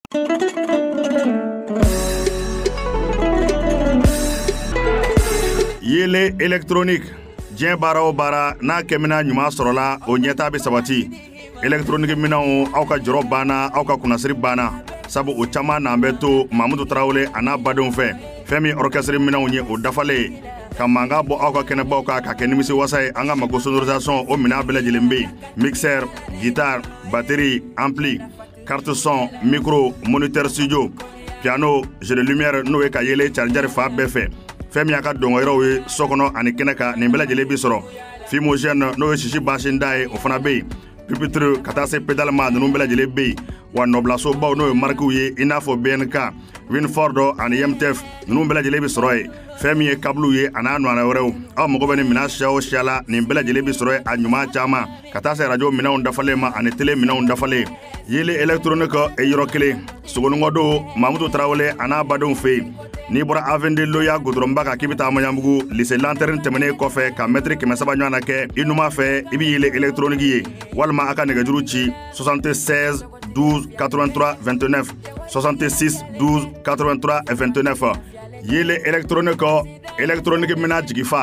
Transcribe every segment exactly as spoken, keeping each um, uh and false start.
Yele électronique Dien bara o bara n'a kemina ɲuman sɔrɔla o ɲɛta bɛ sabati électronique minɛnw aw ka jɔrɔ banna aw ka kunnasiri banna sabu o caman n'an bɛ to Mamudu Tarawele a n'a badenw fɛ fɛn min orchestre minɛnw ye o dafalen ka mankan bɔ aw ka kɛnɛbaw kan ka kɛ nimisi wasa ye an ka mago sonorisation o minɛn bɛɛ lajɛlen bɛ mixeur guitare batterie ampli carte son micro moniteur studio piano jeu de lumière n'o ye ka yele charger fa bɛɛ fɛ fɛn min y'a ka dɔngɔyɔrɔw ye so kɔnɔ ani kɛnɛ kan nin bɛɛ lajɛlen bi sɔrɔ fumogène n'o ye sisi basinda ye o fana bɛ yen pupitre ka taa se pédale ma ninnu bɛɛ lajɛlen bɛ yen wa nɔbilasobaw n'o ye marquew ye i n'a fɔ B N K Winford ani M T F ninnu bɛɛ lajɛlen bi sɔrɔ yen fɛn min ye câble ye a n'a ɲɔgɔnna wɛrɛw aw mago bɛ nin minɛn siya o siya la nin bɛɛ lajɛlen bi sɔrɔ yen a ɲuman caman ka taa se radio minɛnw dafalen ma ani télé minɛnw dafalen yele électronique e yɔrɔ kelen sogonikɔ don Mamudu Tarawele a n'a badenw fɛ yen n'i bɔra Avenue Loya Goudronba kan k'i bɛ taa Maɲanbugu lycée Lanterne tɛmɛnen kɔfɛ ka mètre kɛmɛ saba ɲɔgɔnna kɛ i numan fɛ i bɛ yele électronique ye walima a ka nɛgɛjuru ci soixante-seize douze quatre-vingt-trois vingt-neuf soixante-six douze quatre-vingt-trois vingt-neuf yele électronique électronique mina jigi fa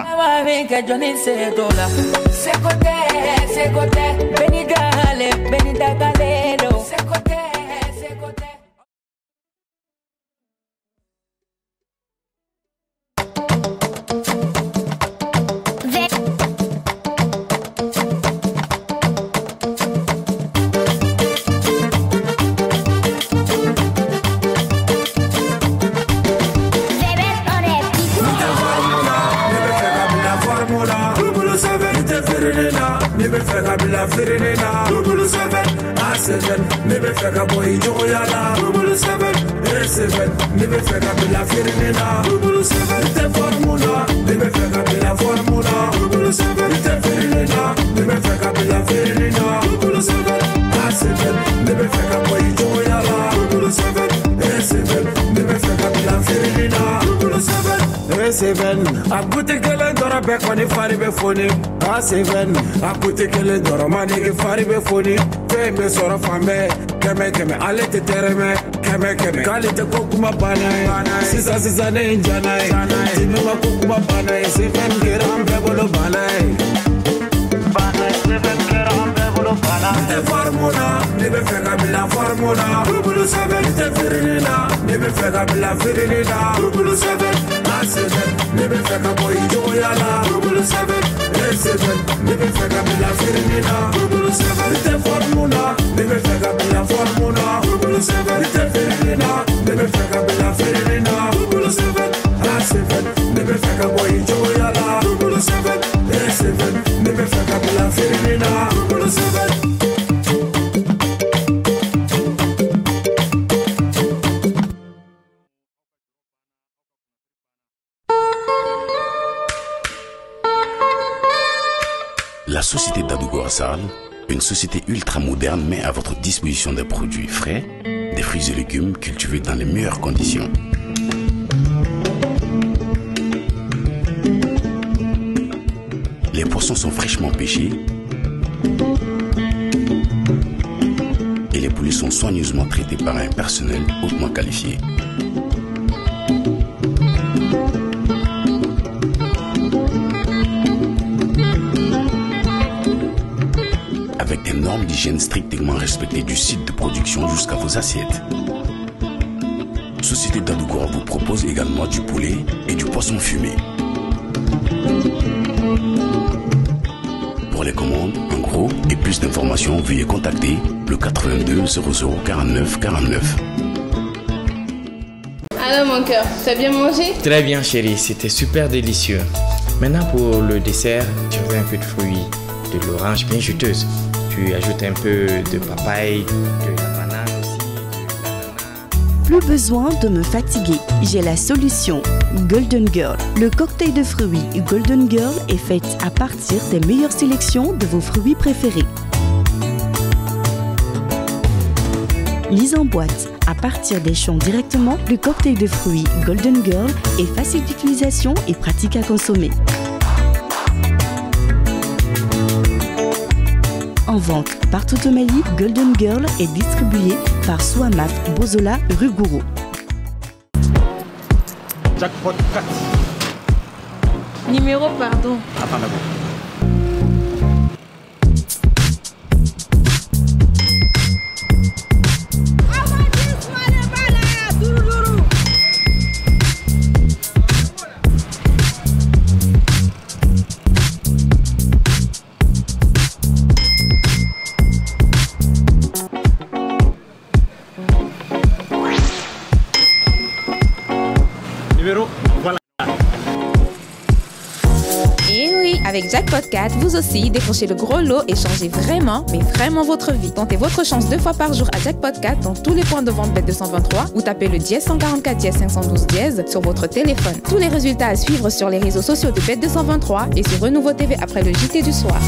A goûté kelen dɔrɔn bɛɛ kɔni fari bɛ foni A seven a goûté kelen dɔrɔn ma nege fari bɛ foni fɛn bɛ sɔrɔ fan bɛɛ kɛmɛ kɛmɛ ale tɛ tɛrɛmɛ kɛmɛ kɛmɛ k'ale tɛ ko kuma banna ye sisan sisan ne ye n jana ye dimi ma ko kuma banna ye seven kɛra an bɛɛ bolo banna ye seven kɛra an bɛɛ bolo banna n tɛ forme na ne bɛ fɛ ka bila forme na bulu seven n tɛ feereli la ne bɛ fɛ ka bila feereli la bulu seven seven, ne be fɛ ka bɔ i jogoya la bulu seven, e seven, ne be fɛ ka bila feereli la bulu seven, i tɛ forme na ne be fɛ ka bila forme na bulu seven, i tɛ feereli la ne be fɛ ka bila feereli la bulu seven, a seven, ne be fɛ ka bɔ i jogoya la bulu seven, e seven, ne be fɛ ka bila feereli la bulu seven. La société Dadougo Assal, une société ultra moderne, met à votre disposition des produits frais, des fruits et légumes cultivés dans les meilleures conditions. Les poissons sont fraîchement pêchés et les poulets sont soigneusement traités par un personnel hautement qualifié. Avec des normes d'hygiène strictement respectées du site de production jusqu'à vos assiettes. Société Dadougo vous propose également du poulet et du poisson fumé. Pour les commandes, en gros et plus d'informations, veuillez contacter le quatre-vingt-deux zéro zéro quarante-neuf quarante-neuf. Alors mon cœur, t'as bien mangé? Très bien chérie, c'était super délicieux. Maintenant pour le dessert, tu veux un peu de fruits, de l'orange bien juteuse. Tu ajoutes un peu de papaye, de la banane aussi, de l'ananas. Plus besoin de me fatiguer, j'ai la solution. Golden Girl. Le cocktail de fruits Golden Girl est fait à partir des meilleures sélections de vos fruits préférés. Mise en boîte à partir des champs directement, le cocktail de fruits Golden Girl est facile d'utilisation et pratique à consommer. En vente partout au Mali, Golden Girl est distribué par Souamat Bozola Ruguru. Jackpot quatre. Numéro, pardon. Attends d'abord. Numéro, voilà. Et oui, avec Jackpot quatre, vous aussi, décrochez le gros lot et changez vraiment, mais vraiment votre vie. Tentez votre chance deux fois par jour à Jackpot quatre dans tous les points de vente Bet deux cent vingt-trois ou tapez le dièse cent quarante-quatre dièse cinq cent douze dièse sur votre téléphone. Tous les résultats à suivre sur les réseaux sociaux de Bet deux cent vingt-trois et sur Renouveau T V après le J T du soir.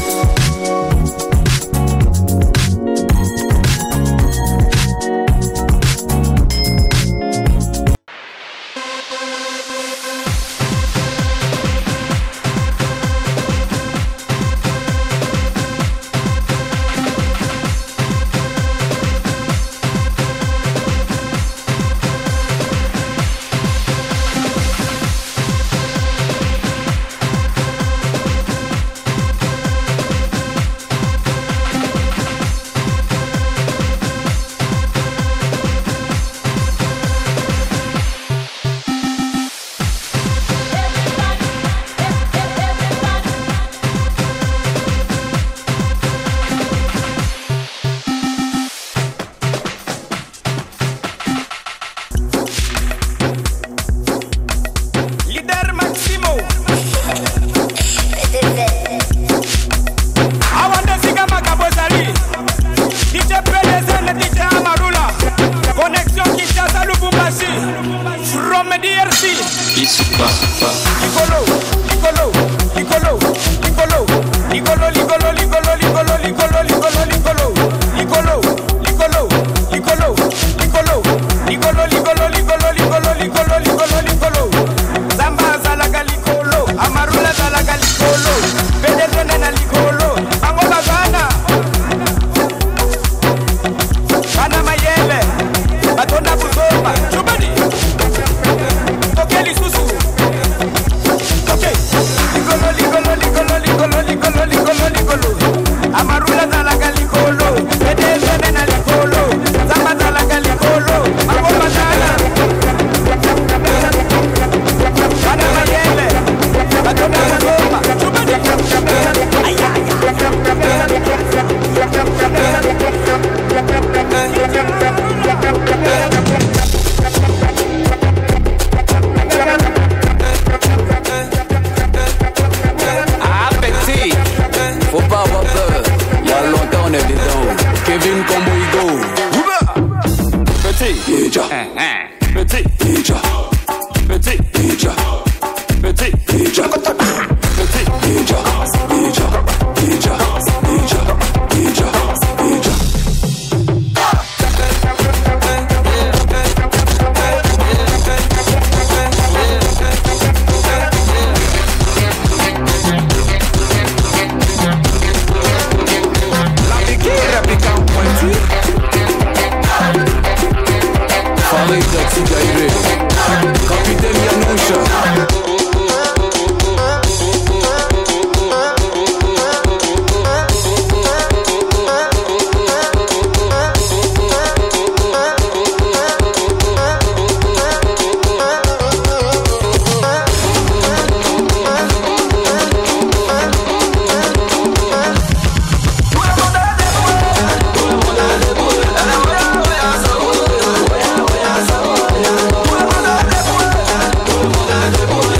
Boy.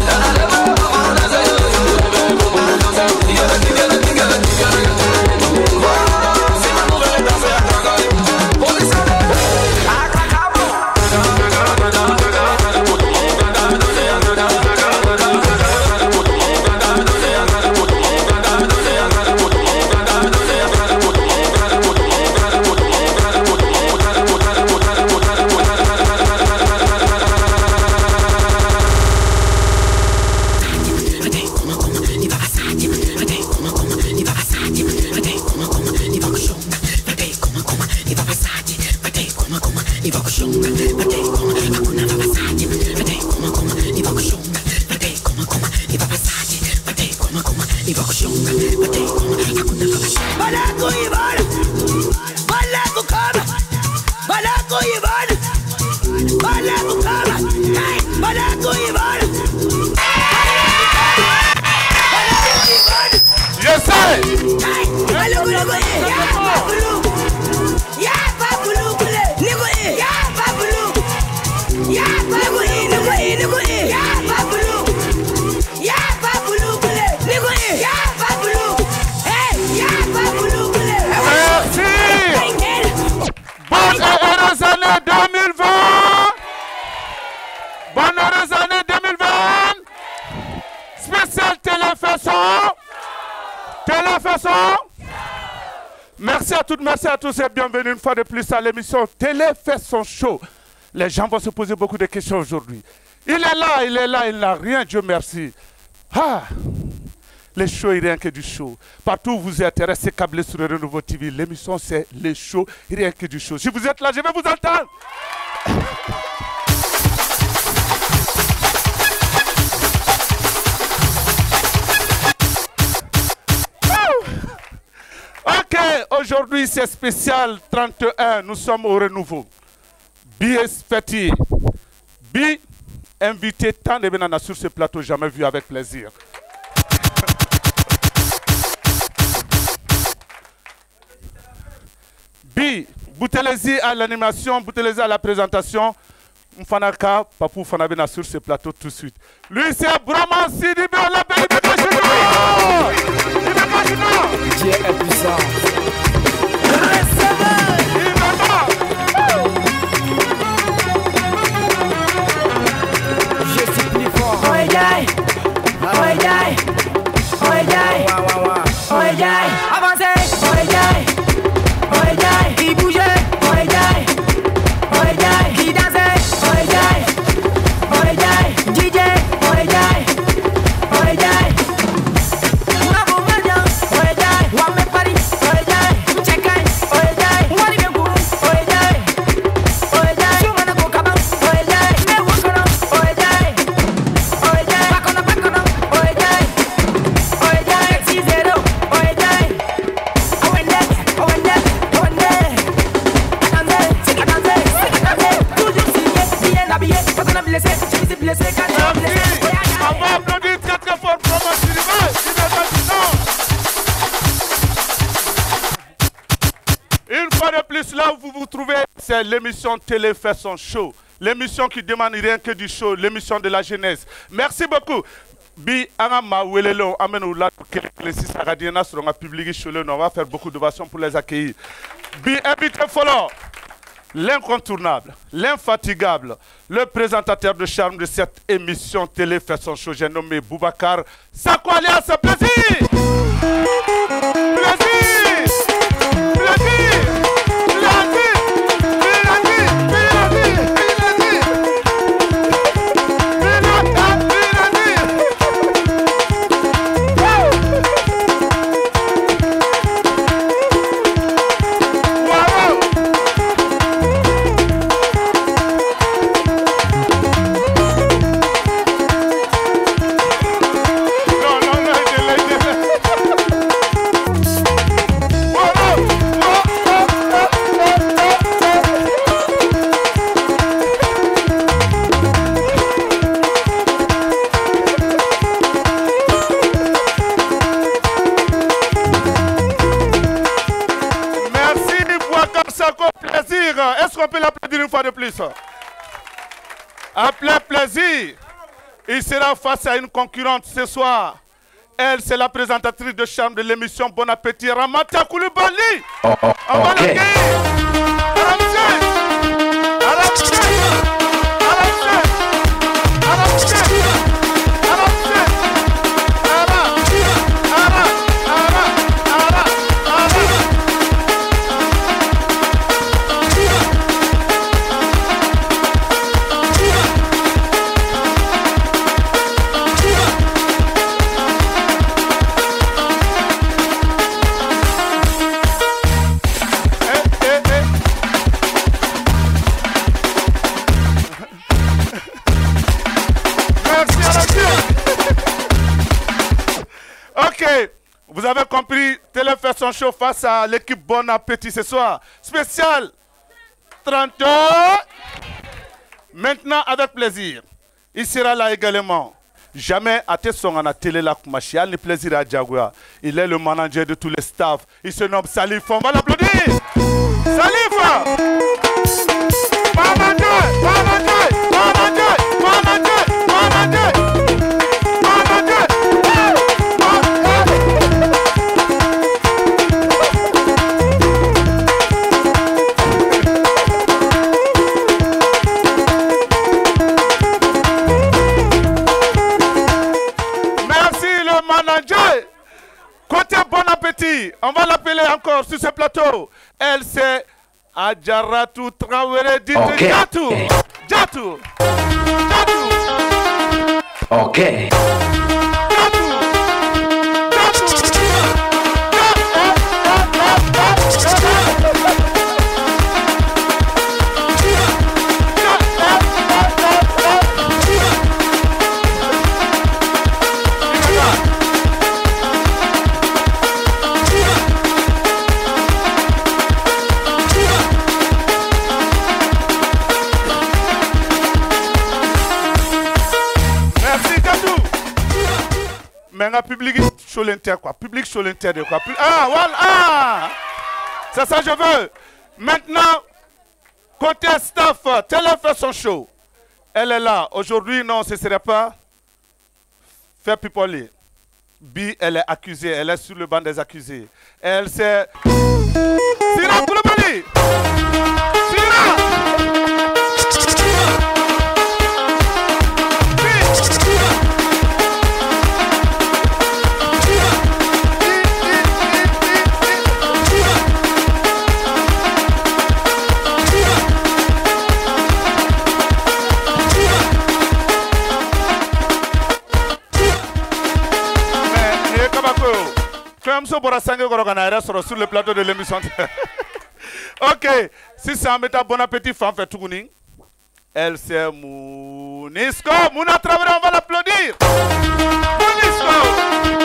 son. Télé fait son. Merci à toutes, merci à tous et bienvenue une fois de plus à l'émission Télé fait son show. Les gens vont se poser beaucoup de questions aujourd'hui. Il est là, il est là, il n'a rien, Dieu merci. Ah, les shows, il n'y a rien que du show. Partout où vous êtes, restez câblés sur le Renouveau T V. L'émission, c'est les shows, il n'y a rien que du show. Si vous êtes là, je vais vous entendre. Ok, aujourd'hui c'est spécial trente et un, nous sommes au renouveau. Bi Espeti, Bi, invité tant de bénana sur ce plateau, jamais vu avec plaisir. Bi, Boutelezi à l'animation, Boutelezi à la présentation. Mfanaka, Papou Fanabena sur ce plateau tout de suite. Lui c'est Brahma Sidibé, la belle Dieu est puissant. Je suis plus fort. Oh yeah, oh yeah, oh yeah, oh yeah, avancez, oh yeah, oh yeah, il bougeait, oh yeah, oh yeah, il dansait, oh yeah, oh yeah, D J, oh yeah, oh yeah. Une fois de plus, là où vous vous trouvez, c'est l'émission Télé fait son show. L'émission qui demande rien que du show, l'émission de la jeunesse. Merci beaucoup. Bi Angama Welelo, Amenou la Kelesi Saradiana sur un public show, on va faire beaucoup d'ovations pour les accueillir. Bi invité follow, l'incontournable, l'infatigable, le présentateur de charme de cette émission Télé fait son show, j'ai nommé Boubacar Sako alias Plaisir. Plaisir. Plaisir. Est-ce qu'on peut l'applaudir une fois de plus? À plein plaisir. Il sera face à une concurrente ce soir. Elle, c'est la présentatrice de charme de l'émission Bon Appétit, Ramata Koulibaly. Oh, oh, On va okay. l'accueillir. À la musique. À la musique. À la musique. À la musique. À la musique. À la. À la. À la. À la. À la. Ok, vous avez compris, Télé fait son show face à l'équipe Bon Appétit ce soir. Spécial trente ans. Maintenant, avec plaisir, il sera là également. Jamais à tes sons à la télé la Kumachial, ni plaisir à Diagoua. Il est le manager de tous les staffs. Il se nomme Salif. On va l'applaudir. Salif! Manager! Manager! Manager! Manager! Manager! Merci le manager. Appétit. On va l'appeler encore sur ce plateau. Elle c'est Adjaratou Traoré dit Ok. Jatou. Jatou. Ok. Mais un public sur l'inter quoi, public sur l'inter de quoi. Ah voilà, ah, c'est ça je veux. Maintenant, côté staff, Télé fait son show. Elle est là. Aujourd'hui, non, ce ne serait pas faire pipoler. Bi, elle est accusée, elle est sur le banc des accusés. Elle c'est Sira Koulibaly. Sira. Sur le plateau de l'émission. Ok, si c'est un méta bon appétit, fan fait tout. Elle c'est Mounisco. Mouna Traoré, on va l'applaudir. Mounisco.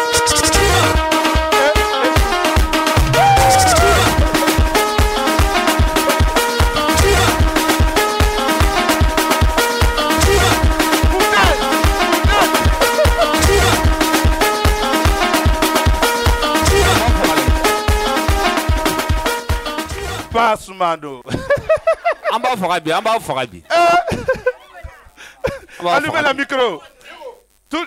Soumando. En bas, Forabi, en bas, Forabi. Allumez le micro. Tout...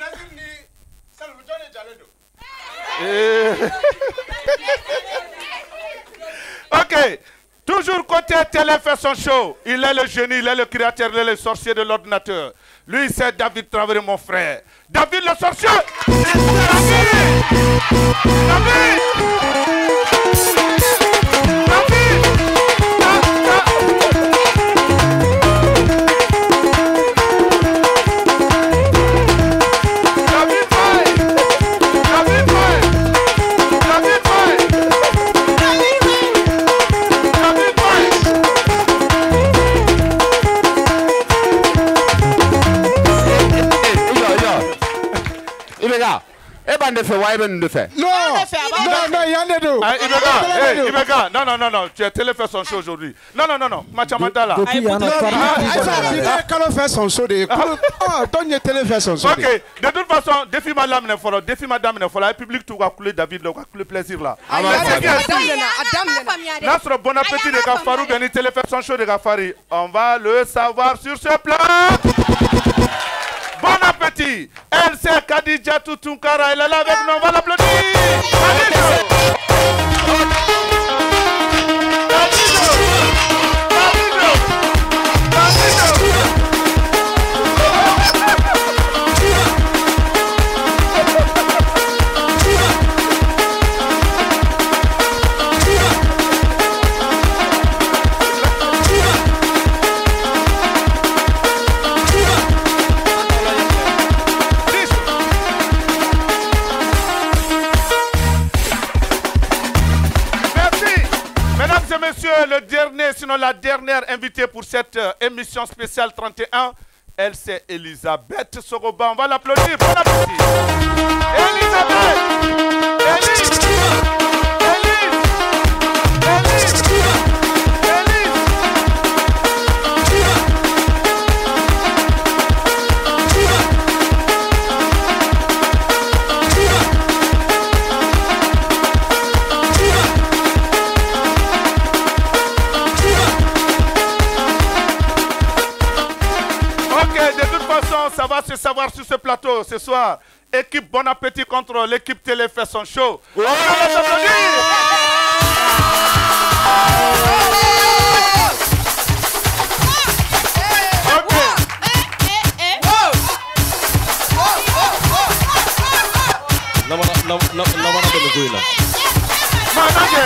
Ok. Toujours côté Télé fait son show. Il est le génie, il est le créateur, il est le sorcier de l'ordinateur. Lui, c'est David Traoré, mon frère. David le sorcier. David. David. de faire. Non, non, non, il y en a deux. Ah, Ibeka, hey, Ibeka, non, non, non, non, tu as Télé fait son show aujourd'hui. Non, non, non, non, Machamantala. Depuis, il y en a pas. Quand on fait son show, ah, donne Télé fait son show. Ok, de toute façon, défi madame ne faut défi madame ne faut la public tout va couler David, va couler plaisir là. Notre bon appétit de Gafarou, Beni Télé fait son show de Gafari. On va le savoir sur ce plan. Bon appétit. Elle c'est Khadija Tutunkara. Elle est là avec nous. On va l'applaudir. Le dernier, sinon la dernière invitée pour cette euh, émission spéciale trente et un, elle c'est Elisabeth Soroba. On va l'applaudir. Bon appétit. Elisabeth. Élise. Élise. Élise. Ça va se savoir sur ce plateau ce soir. Équipe Bon Appétit contre l'équipe Télé fait son show. Ouais. Non, non, non, non, non, koyi la. Manage.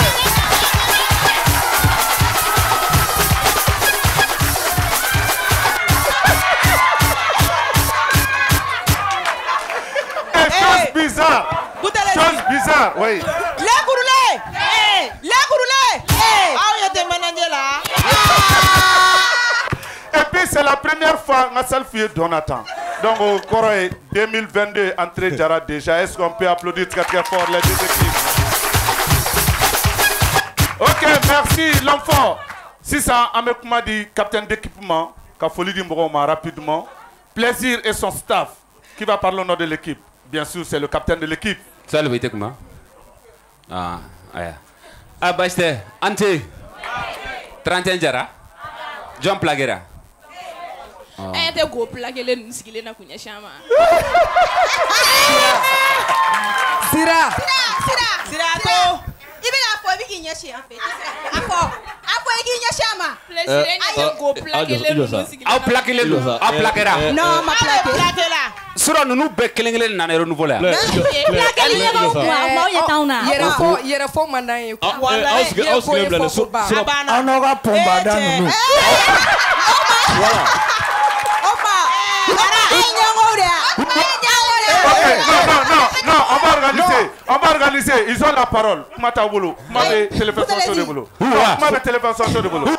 Chose bizarre. Chose bizarre, oui. Les gourlés. Les gourlés. Ah, il y a des managers là. Et puis c'est la première fois que je suis Donatan. Donc au Corée deux mille vingt-deux, entrée Jara déjà. Est-ce qu'on peut applaudir très très fort les deux équipes? Ok, merci l'enfant. Si ça, Amek m'a dit capitaine d'équipement, qu'a folie du rapidement. Plaisir et son staff qui va parler au nom de l'équipe. Bien sûr, c'est le capitaine de l'équipe. Ça le veut comment? Ah, ouais. Ah, bah, c'est Ante. trente et un Jara. John Plagera. Eh, t'es go plaguer les nuskilés na kunya chama. Sira. Sira. Sira to. Ibi la fo ibi kinya chi en fait. Afo. Afo kinya chama. Plaisir ayo go plaguer les nuskilés. Ah, plaquer les loups. Ah, plaquera. Non, ma plaquer là. Sura nous bec kelengelen na renouveau là. Plaquer les loups. Mo ye tauna. Yera fo, yera fo mandan ye. Wala. Aus gelem la sura. Anoga pomba danu. Voilà. Okay, non, non, non, non, on va organiser, on va organiser, ils ont la parole. Mata au boulot, m'avez téléphone sur le boulot. M'avez téléphone sur le boulot.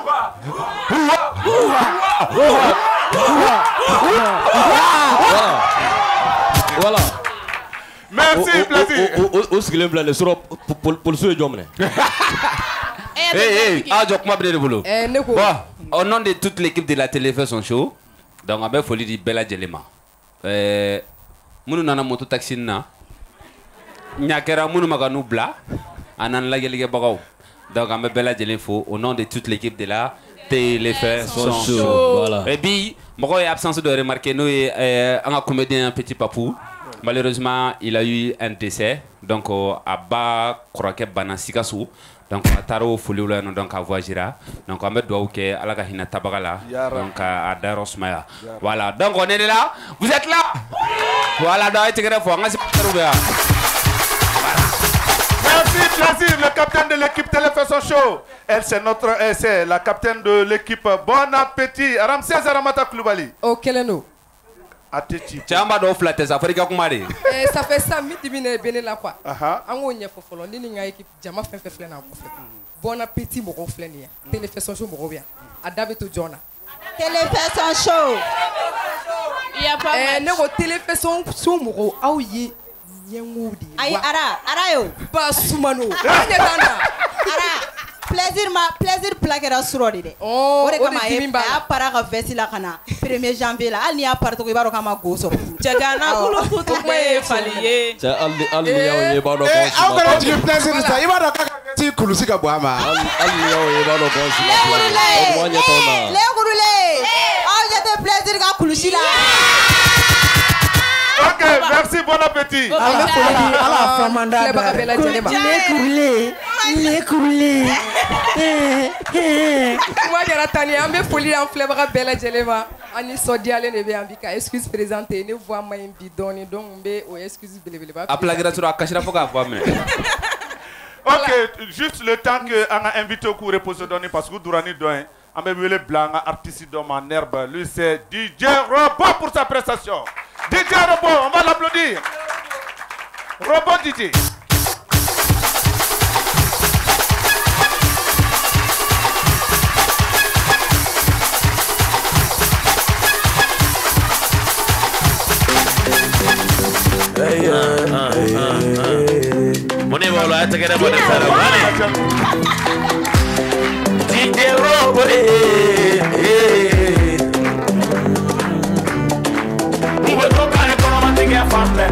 Voilà. Merci, plaisir. Aus gelem la sura pour le sujet jomne. Hey, hey, ah, je comprends bien le boulot. Bon, au nom de toute l'équipe de la télé fait son show, donc on va folie di Bella Jelema. Euh, munu nana moto taxi na, nyakera munu maganu bla, anan la gelige bagaw. Donc on va Bella Jelefo au nom de toute l'équipe de la télé fait son show. Voilà. Et puis, moi j'ai absence de remarquer nous euh, un comédien petit papou. Malheureusement, il a eu un décès, donc à bas croquet banasikasu. Donc on a taro folie donc à voyager donc on met doigt ok à la kahina tabagala donc à Darosmaya. Voilà, donc on est là, vous êtes là. Voilà, donc c'est grave, on a c'est Merci, plaisir, le capitaine de l'équipe Télé fait son show. Elle c'est notre, c'est la capitaine de l'équipe. Bon appétit, Ramsès Aramata Koulibaly. Ok, les nous. Chamba do flatter ça fait kumari. Eh ça fait ça midi bine bene la quoi. Aha. Ango nya fofolo ni nga équipe jama fen fe flena ko fe. Bon appétit mo ko flenia. Télé fait son show mo bien. Adabe to Jona. Télé fait son show. Il y a pas eh ne ko télé fait son show mo ko aw yi nyengudi. Ay ara ara yo. Ba sumano. Anya dana. Ara. Plaisir ma plaisir plaquera surodi de. Oh, o de kama e a para ka vesti la kana premier janvier la al ni a parto ko ibaro kama goso. Jagana kulu kutu me faliye. Ja al al yawo ye ba do ko. Eh, aw kana ti plaisir sa ibaro ka ti kulusi ka boama. Al al yawo ye ba do ko. Le gurule. Le gurule. Aw jete plaisir ka kulusi la. Ok, merci, bon appétit. Ala famanda. Le gurule. Les coulés. Moi, je suis Tani, je suis folie en flèvre Bella Jeleva. On est sorti à l'Enébéambika. Excuse présentée, ne vois pas un bidon, donc on excuse Bélébéléba. Après la grâce, on a caché la fois qu'à voir. Ok, juste le temps qu'on a invité au cours repose donné parce que Dourani Douin, on a vu les blancs, artiste d'homme en herbe. Lui, c'est D J Robot pour sa prestation. D J Robot, on va l'applaudir. Robot D J. Moni bolo ata kera bone sara wale D J Robo eh eh Uwe to kane kono mandige famle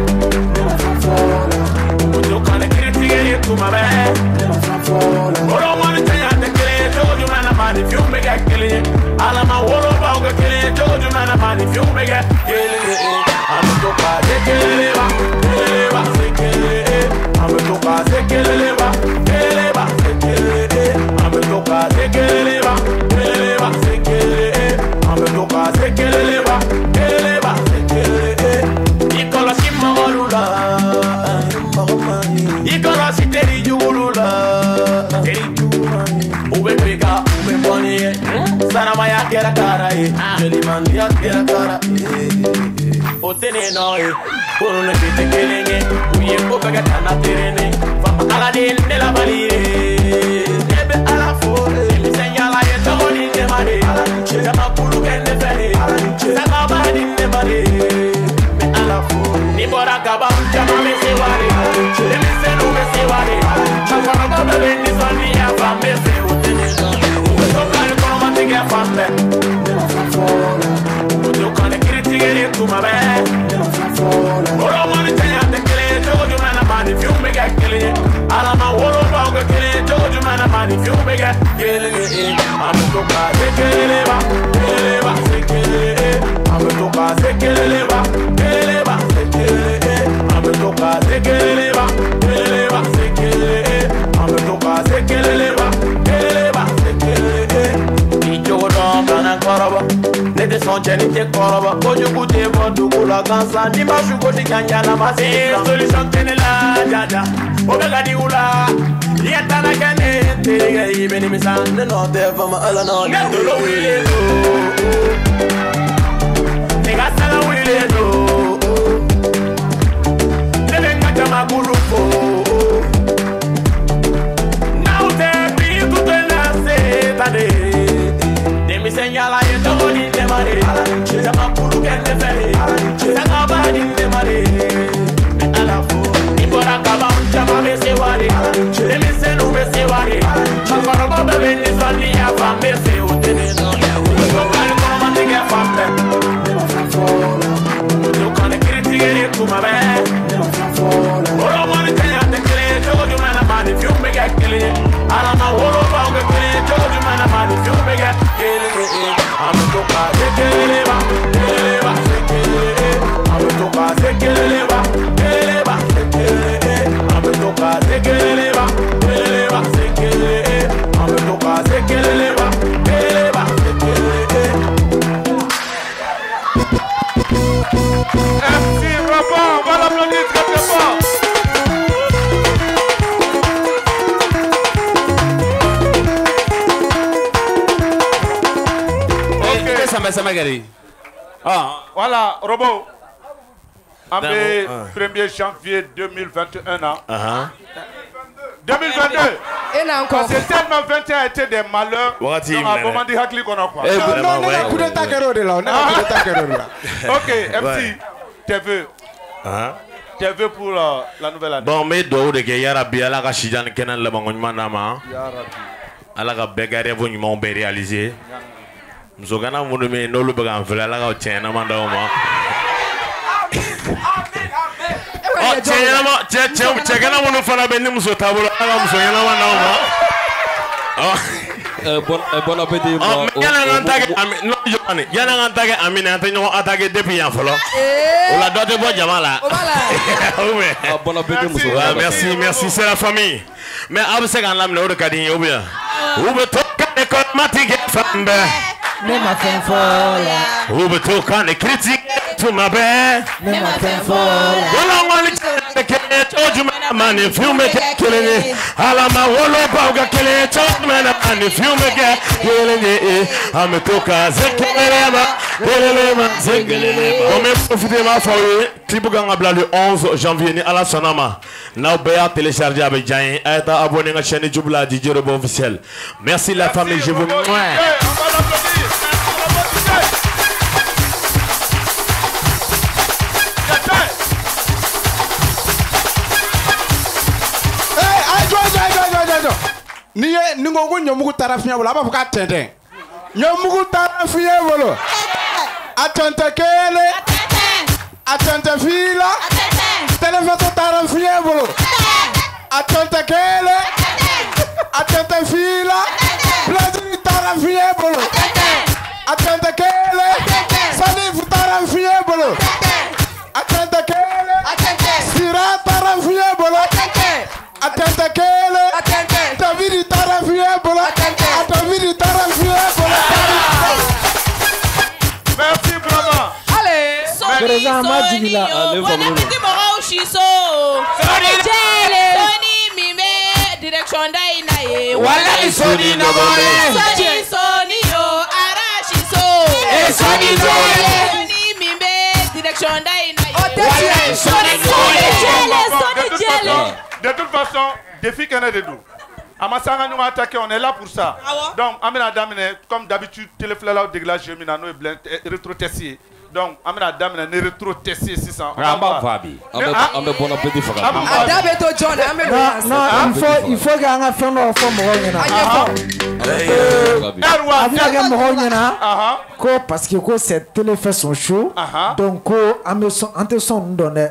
Uwe kane kritige tu mabe Oro mani tanya de kele joju mana mani fiume ga kele ala ma woro ba ga kele joju mana mani fiume ga kele am to ka de kele ba kele ba kele am to ka de kele ba kele ba kele am to ka de kele ba kele ba kele am to ka de kele ba kele ba kele ikola simorula ikola ya tira cara o tene no e kono ne kete kelenge uye ko kaga tana terene fama ala de ne la balire ebe ala fo mi señala ye to ni de mare jama kulu ken ne fere sama ba ni ne mare me ala fo ni bora kaba jama me se ware le me se no me se ware chama ba be ni so ni ya fa me se o tene no o to kan ko ma te ga fa me o to kan critique tu ma be oro mo ni te ya te kele to ju mana mani fiu me ga kele ala ma woro ba ga kele to ju mana mani fiu me ga kele am to ka te kele ba kele ba se kele am to ka se kele ba kele ba se kele am to ka se kele ba kele ba se kele am to ka se kele ba kele ba se kele i jodo kana koroba ne de son jeni te koroba ko ju kute bo du kula gansa ni ba shu ko ti kanya na ma se solution tene la jaja o ga di ula yeta na kane te ga i beni mi san no te fa ma ala no ne to lo wile do te ga sala wile do te venga chama gulupo now te bi tu te la se ta de mi señala y todo ni te mare llama puro que te fere saca ba ni te mare a la fo ni por acá llama me se ware le me se no me se ware chama ba be ni son ni a fa me se o te no yo kan ko ma te ga fa me yo kan critique tu ma be oro mo ni te ya te kle to ju mana ma ni fiu me ga kle ala ma oro ba ga kle to ju mana ma ni fiu me ga kle I'm to ka se kele ba kele ba se kele I'm to ka se kele ba kele ba se kele I'm to ka se kele ba kele ba se kele I'm to ka se kele ba kele ba se kele M C Robin, on va l'applaudir très très fort. Ah, voilà, Robot. En premier janvier deux mille vingt et un ans. Uh-huh. deux mille vingt-deux. Parce que tellement vingt et un a été des malheurs. Donc, à un moment, dit Hakli qu'on a quoi. Non, non, non, coup de taquero de là. On a coup de taquero de là. Ok, M C, tes vœux. Tes vœux pour euh, la nouvelle année. Bon, mais d'où de que Yarabi, Allah a chijan kenan le bangon nama. Allah a begare vous n'y m'ont réalisé. Mzogana munu me no lu bagan fela la ka chena manda ma o chena ma che che chena munu fala be ni muso tabulo ala muso yana manda ma euh bon bon appétit mo yana ngantage no joni yana ngantage amina anta no attaquer depuis yan folo o la dote bo jamala ah bon appétit muso merci merci c'est la famille mais abse kan lamne o de kadin ou bien ou be to ka ko matige fambe ne ma fin fola ou be to kan critique to ma be ne ma fin fola wala wala ke ojuma mani filme ke kelene ala ma wolo ba ga kele ojuma mani filme ke kelene ametoka zekelema kelema zekelema on me profiter ma foyer clip ganga bla le onze janvier ni ala sonama na be a télécharger avec Jain eta abonné à la chaîne Djoubla D J Robot officiel. Merci la famille, je vous ni ye ni ko ko nyomugu tarafiya bolo aba fuka tete nyomugu tarafiya bolo atente kele atente fila telefoto tarafiya bolo atente kele atente fila plaisir tarafiya bolo atente kele sani tarafiya bolo atente kele sira tarafiya bolo atente kele David tarafiya bolo David tarafiya bolo. Merci vraiment. Allez, Sony, Sony, yo, bon appétit moro shiso. Sony, Sony, mime, direction d'ainaye. Wala Sony no gore. Sony, Sony, yo, ara shiso. Sony Jelly. Mimbe, direction d'Aïna. De toute façon, défi qu'on a de nous. Amassanga nous a attaqué, on est là pour ça. Donc, Amina Damine, comme d'habitude, téléflala au déglage, j'ai mis nous et rétro-tessier. Donc, Amina Damine, ne rétro-tessier six cents. Ah, bah, Fabi. On me bon appétit, Fabi. Non, il faut, il faut qu'il y ait un film au fond, Moi, parce que c'est télé son show. Donc, on te son donné.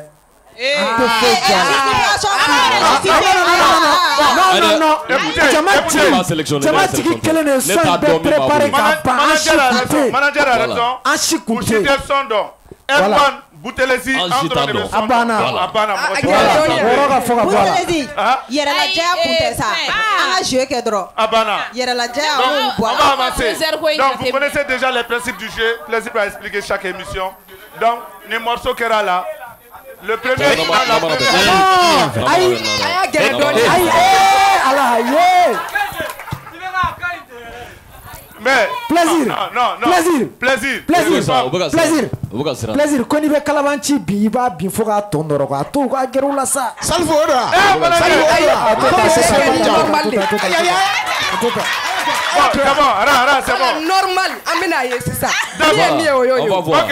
Non, non, non. Jamatiki quel est le son de préparer campagne. Manager a raison. Anchikoute. Voilà. Boutelesi, Abana. Abana. Boutelesi. Yera la jaya punte ça. Ah, je que droit. Abana. Yera la jaya. On va avancer. Donc, vous connaissez déjà les principes du jeu. Plaisir à expliquer chaque émission. Donc, les morceaux qu'il y a là. Le premier. Aïe, aïe, aïe, mais plaisir, non, non, plaisir, plaisir, plaisir, plaisir, plaisir. Quand il va calavanchi, biba, bifoga, tondoro, tout, quoi, gerula sa. Salvora. C'est bon, c'est bon. Normal, amena, c'est ça. On va voir.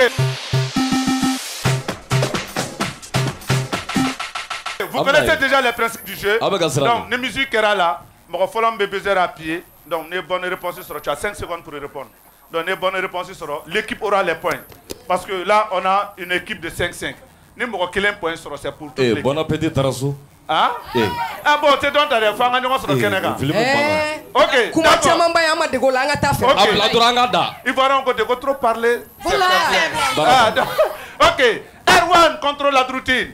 Vous connaissez déjà les principes du jeu. Donc, les musiques qui sont là, je vais besoin à pied. Donc, les bonnes réponses seront. Tu as cinq secondes pour répondre. Donc, les bonnes réponses seront. L'équipe aura les points. Parce que là, on a une équipe de cinq cinq. Nous avons un point sur c'est pour tout le monde. Bon appétit, Tarasso. Ah? Ah bon, c'est donc tu as des femmes qui sont Kenega. Ok. Comment tu m'as envoyé de Golanga ta fait? Il va encore trop parler. Voilà. Ok. Erwan contrôle la routine.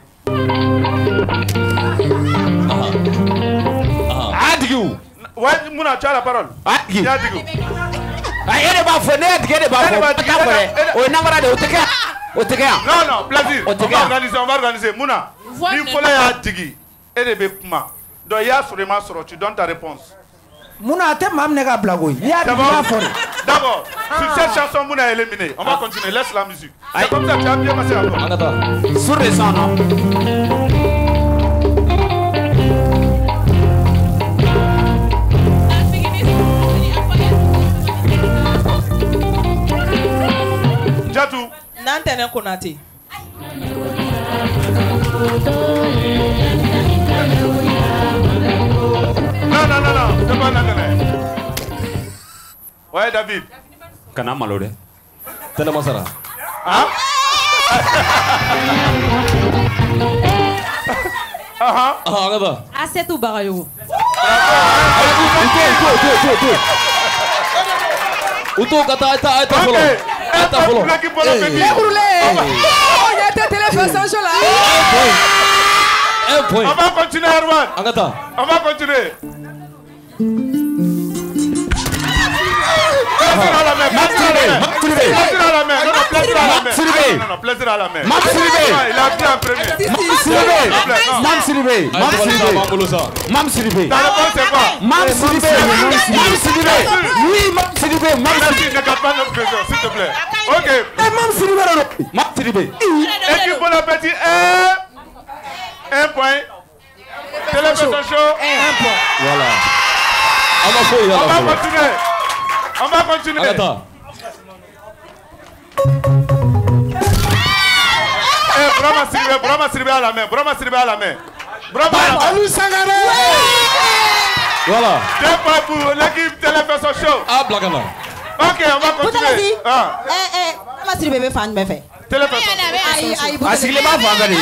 Adieu. Ouais, Mouna, tu as la parole. Adieu. Adieu. Aïe, pas fenêtre, gardez pas fenêtre. On n'a pas de Oteka. Oteka. Non, non, plaisir. On va organiser, on va organiser. Mouna, il faut la digi. Et les bécouma. Donc, il y a sur les mains, tu donnes ta réponse. Mouna, t'es même nega blagoui. D'abord, sur cette chanson, Mouna est éliminé. On va continuer, laisse la musique. C'est comme ça, tu as bien passé encore. Sur les sons, non? Jatou. Nantene Konate. Non, non, non, non, c'est pas Nantene. Ouais, David. Kana malode. Tena masara. Hein? Ah ah. Ah, regarde. Ah, c'est tout barayo. Uto kata ata ata follow. Ata follow. Oh, il y a tes téléphones sans là. Un point. On va continuer, Erwan. Angata. On va continuer. Plaisir à la main. Plaisir à la main. Non, non, plaisir à la main. Non, non, plaisir à la main. Mam Siribe. Il a pris en premier. Mam Siribe. Mam Siribe. Mam Siribe. Mam Siribe. Ta réponse c'est quoi? Mam Siribe. Mam Siribe. Oui, Mam Siribe. Mam Siribe. Ne garde pas notre pression, s'il te plaît. Ok. Mam Siribe. Mam Siribe. Équipe Bon Appétit, un point. Télévision Show, un point. Voilà. On va On va continuer. On va continuer. Attends. Eh, Brahma Siribe, Brahma Siribe à la main, Brahma Siribe à la main. Brahma à la main. Voilà. Deux points pour l'équipe Télévision Show. Ah, Blagana. Ok, on va continuer. Ah. Eh, eh, Brahma Siribe me fan me fait. Télévision. Ah, c'est qu'il est pas fan.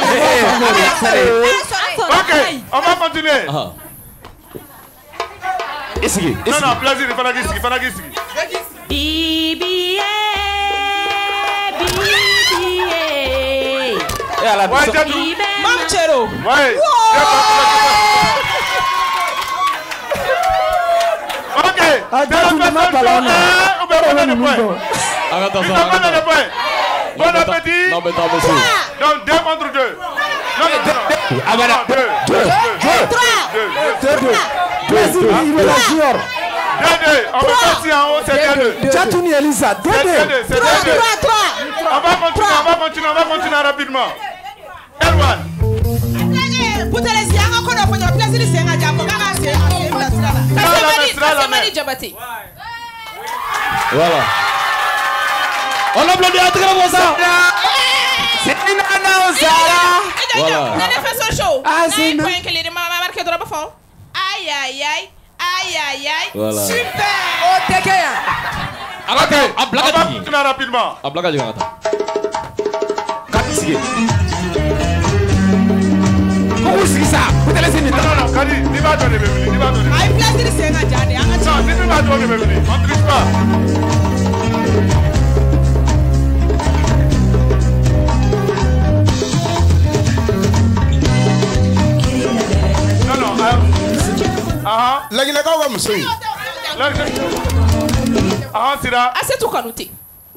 Ok, on va continuer. Ici. Non, non, plaisir, il faut la guider, il faut la guider. Bibi, bibi. Et à la ouais, Jatou. Mamchero. Ouais. Ok. Ah, Jatou, ne m'a pas là. On va prendre le point. Arrête ça. Il va prendre le point. Bon appétit. Non, mais t'as monsieur. Donc, deux contre deux. Non, non, non. Ah, voilà. Deux. Deux. Deux. Deux. Plaisir, il est la jure. deux, on va passer en haut, c'est deux. Jatouni Elisa, deux deux. C'est deux, trois, trois. On va continuer, on va continuer, on va continuer rapidement. Erwan. Voilà. On applaudit à très bon ça. C'est une annonce. Voilà. Ah, c'est une aïe, aïe, aïe. Aïe, aïe, aïe. Voilà. Super. Oh, t'es qu'un. Ok, on va continuer rapidement. A blaga juga kata. Comment c'est ça? Vous allez laisser. Non, non, Kadi, tu vas donner bébé, tu vas donner. Aïe, place de scène à Djadé. Non, tu vas donner bébé, on ne triche pas. Non, non, ah. Lagi lagi kau musuh. Ah, Sira. Ah, c'est tout canouté.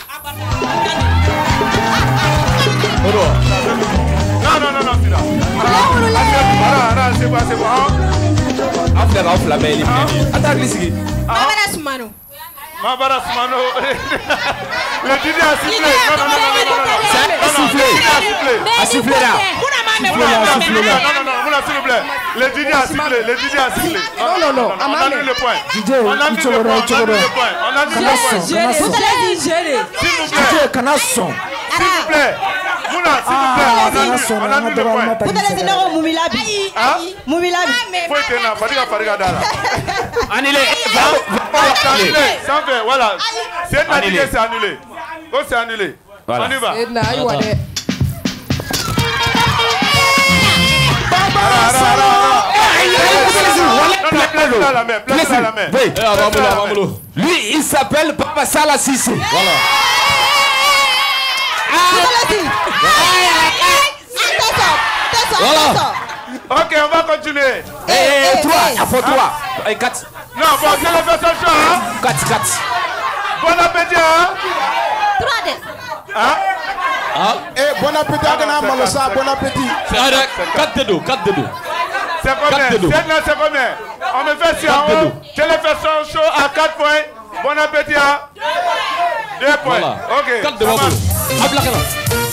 Non, non, non, non, Sira. Ah, c'est quoi, c'est quoi? After off la belle. Attends, glissez. Mabara Soumano. Mabara Soumano. Le dîner a sifflé. Non, non, non, non, non, non. C'est sifflé. A sifflé là. Non, non, non, non, s'il vous plaît. Le D J a sifflé, le D J a sifflé. Non, non, non. On annule le point. D J, on annule le point, on annule le point. On annule le point. S'il vous plaît. S'il vous plaît. Mouna, s'il vous plaît, on annule, on annule le point. Vous allez dire non, Moumilabi. Hein? Moumilabi. Faut être là, Fadiga Fadiga Dala. Annulé. C'est annulé. Sans faire, voilà. C'est annulé, c'est annulé. Oh, c'est annulé. On y va. Lui, il s'appelle Papa Sala Sissé. Voilà. Voilà. Ok, on va continuer. Eh, trois, il faut trois. Et quatre. Non, bon, c'est la version show, hein? Quatre, quatre. Bon appétit, hein? Trois de. Hein? Ah. Eh, bon appétit, Malosa, bon appétit. C'est quatre de dos, quatre de dos. C'est combien? C'est combien? On me fait si en haut. Télévision show à quatre points. Bon appétit, hein? deux points. Voilà. Ok. quatre de bambou. Ablaka là.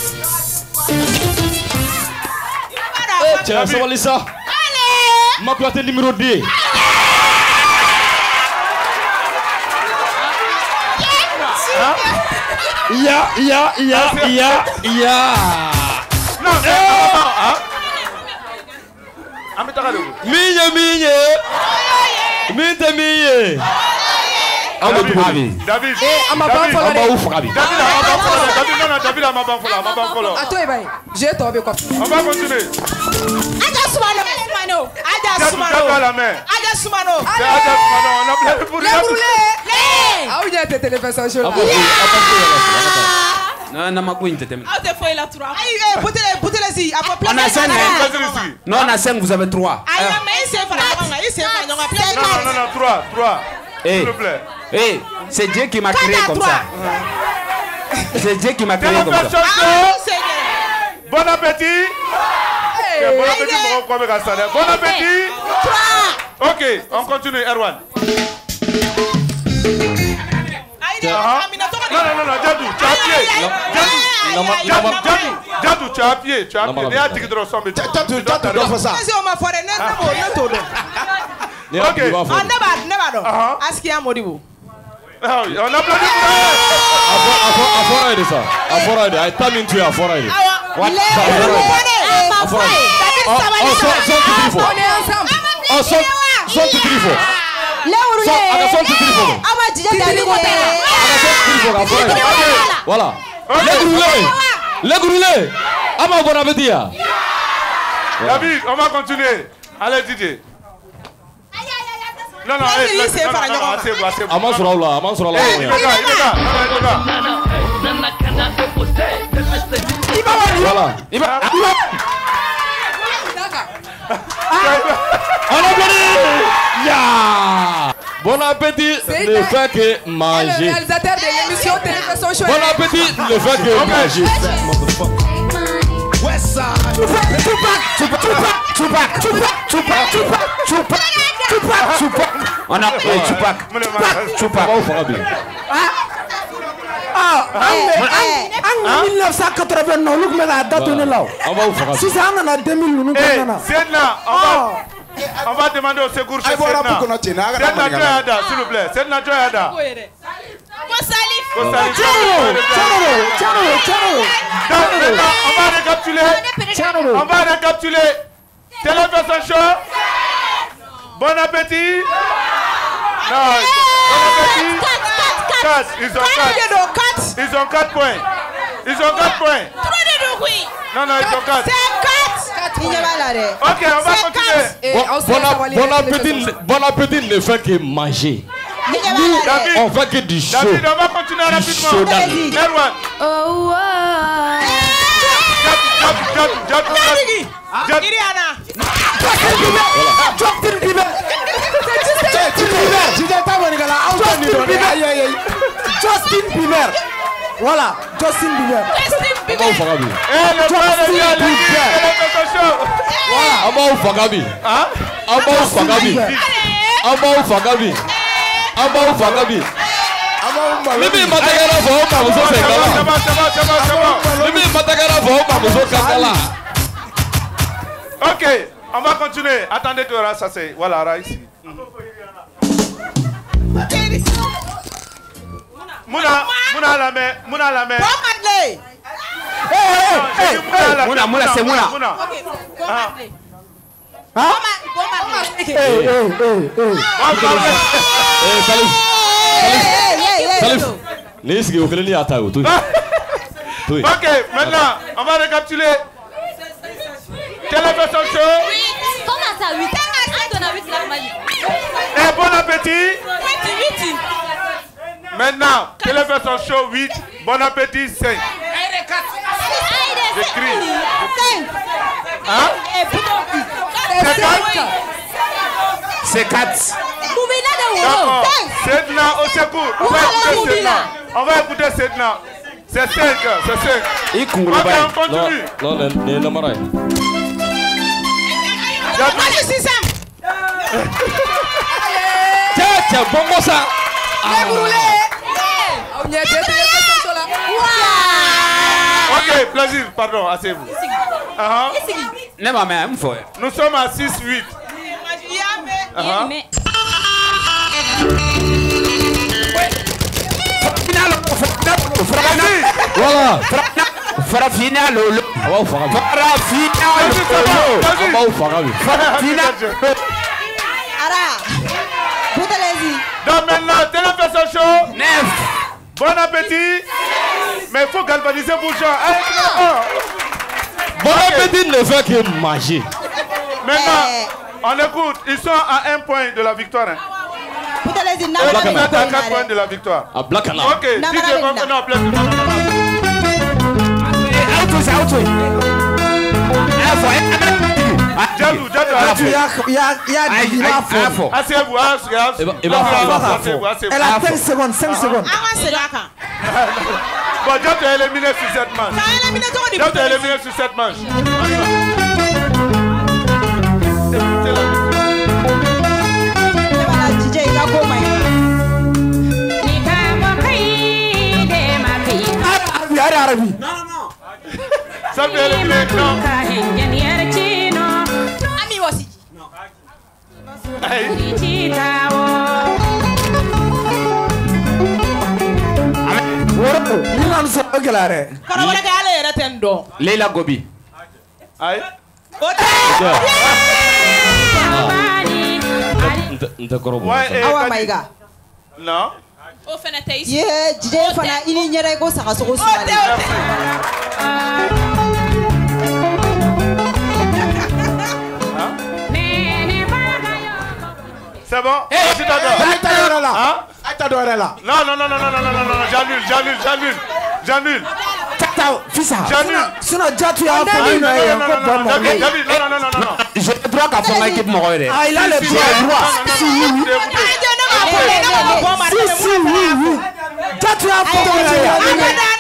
Eh, tiens, ça va Lisa. Allez. Ma place numéro deux. Ya, ya, ya, ya, ya. Non, c'est hein? Minye, minye. Minte, minye. David, David, David, Eh, ama ban fɔlɔ David, dɛ. David, ama ban fɔlɔ, David, non, non, David, ama ban fɔlɔ, ama ban fɔlɔ. A to yen bani. Je tɔ bɛ kɔfɛ. On va continuer. Aja Soumano. Soumano. Aja Jadou, Soumano. Jadou à la main. Aja Soumano. C'est Aja Soumano, on a plein pour Les brûlés. Aw ɲɛ tɛ télévision show la. Non, non, ma couille, t'es Aw tɛ foyi la trois. Ayi, butele, butele si, a fɔ On a cinq. Vas-y, Non, on a cinq, vous avez trois. Ayi, mais i sen fara ɲɔgɔn kan, i sen fara ɲɔgɔn kan. Non, non, non, non, trois, trois. S'il vous plaît. Eh, c'est Dieu qui m'a créé comme ça. C'est Dieu qui m'a créé comme ça. Bon appétit. Bon appétit, mon quoi avec ça. Bon appétit. Ok, on continue, Erwan. Non, non, non, non, Jadou, tu as pied. Jadou, Jadou, Jadou, tu as pied, tu as pied. Il y a dit que tu ressembles. Jadou, Jadou, dois faire ça. Kasi o ma fɔ dɛ, ne ne b'o ne t'o dɔn. Ok. Ah, ne b'a ne b'a dɔn. Askia Modibo. Ah oui, on applaudit. Afora de ça. Afora de. I tell into Afora de. What? Afora. Oh, son, son tu trifo. On est ensemble. Oh, son, son tu trifo. Leurule. Son, aga son tu trifo. Ama jija David. Aga son tu trifo. Afora de. Voilà. Les gourulés. Les gourulés. Ama bon appétit. David, on va continuer. Allez, Didier. Non, non, Vas-y, non, c'est non, pas non, grave. non, c'est bon, c'est bon. Aman sura là, aman sura là. Eh, il est là, il est là. Non, non, il est là. Voilà. Il va. On applaudit. Ya. Bon appétit. Ne fait que Le manger. réalisateur de l'émission télévision show. Bon appétit. Ne fait que manger. Westside. Tupac, Tupac, Tupac, Tupac, Tupac, Tupac, Tupac, Tupac, Tupac, Tupac. On a Tupac. Tupac. Ah, en mille neuf cent quatre-vingt-neuf, nous mettons la date là. Si ça en a deux mille, nous mettons. C'est là, on va demander au secours chez Sedna. Sedna Joyada, s'il vous plaît. Sedna Joyada. Kosalif. Kosalif. On va récapituler. On va récapituler. Télévision show. Bon appétit. Non. Bon appétit. quatre. Ils ont quatre. Ils ont quatre points. Ils ont quatre points. Non, non, ils ont quatre. Ok, on va continuer. Bon appétit, bon appétit ne fait que manger. David, on fait que du chaud. David, on va continuer rapidement. Merwan. Oh, wow. Jab, jab, jab, jab. Iriana. Justin Bieber. Justin Bieber. Voilà, Justin Bieber. Justin Bieber. Eh, le frère de Dieu, le show. Voilà. Amao Fagabi. Hein? Amao Fagabi. Amao Fagabi. Amao Fagabi. Mimi Matagara for Opa Muso Sekala. C'est bon, c'est bon, c'est bon, c'est bon. Mimi Matagara for Opa Muso Sekala. Ok, on va continuer. Attendez que Ra, ça c'est. Voilà, Ra ici. Mouna, Mouna la main, Mouna la main. Mouna, Mouna, c'est Mouna. Hein? Hey, hey, hey, hey. Salif. Salif. N'est-ce que vous voulez à ta auto? Ok, maintenant, on va récapituler. Télévision show. Comment ça, huit? On a huit la maille. Et bon appétit. Maintenant, télévision show huit. Bon appétit cinq. J'écris. Hein? C'est quatre. D'accord. Sedna au secours. On va écouter Sedna. On va écouter Sedna. C'est cinq. C'est cinq. Ok, on continue. Non, non, non, non, non. Tiens, tiens, bon ça. Ok, plaisir, pardon, asseyez-vous. Uh-huh. Nous sommes à six huit. Uh-huh. Voilà. Farafina Lolo. Farafina Lolo. Farafina Lolo. Donc maintenant, télévision show. neuf. Bon appétit. Mais il faut galvaniser vos gens. Bon appétit ne fait que manger. Maintenant, on écoute. Ils sont à un point de la victoire. Hein. Vous êtes à quatre points de la victoire. À Blacana. Ok. D J Congo, non, place. Jadou, Jadou, asseyez-vous, asseyez-vous. Elle a cinq secondes, cinq secondes. Bon, Jadou est éliminé sur cette manche. Jadou est éliminé sur cette manche. Arabi. Non, non, non. Ça peut éliminé, non. Ami aussi. Non. Leila Gobi. Aïe. Awa Maïga. Non. O fana tɛ Ye jide fana i ni ɲɛda i ko sagasogo sumalen. C'est bon? Eh, tu t'adores. Aïe, t'adores là. Hein? Aïe, t'adores là. Non, non, non, non, non, non, non, non, non, j'annule, j'annule, j'annule, j'annule. Fils, j'annule. Sinon, déjà tu as non, non, non, non, non, non, David, David, non, non, non, non, non. J'ai le droit qu'à faire l'équipe mon Ah, il a le droit. Si, oui, oui. Si, si, oui, oui. Déjà tu as fait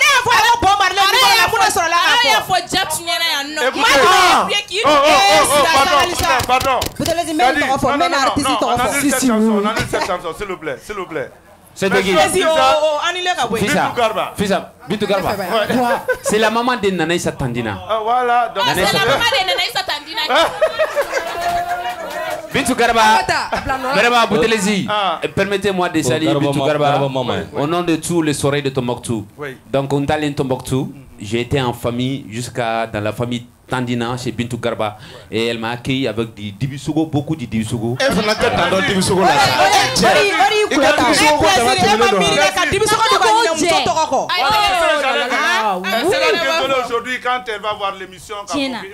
Oh, oh, oh, oh, pardon. Vous allez dire même ton enfant, même artiste ton enfant. On annule cette chanson, on annule cette chanson, s'il vous plaît, s'il vous plaît. C'est de qui? Fisa. Fisa. Bintou Garba. C'est la maman de Nanaïsa Tandina. Ah voilà. C'est la maman de Nanaïsa Tandina. Bintou Garba. Vraiment, Boutelezi. Permettez-moi de saluer Bintou Garba au nom de tous les soirées de Tombouctou. Donc, on est allé à Tombouctou. J'ai été en famille jusqu'à dans la famille Tandina chez Bintou Garba et elle m'a accueilli avec du Dibisogo, beaucoup de Dibisogo. Elle fait la tête dans Dibisogo là. Aujourd'hui quand elle va voir l'émission. Ok,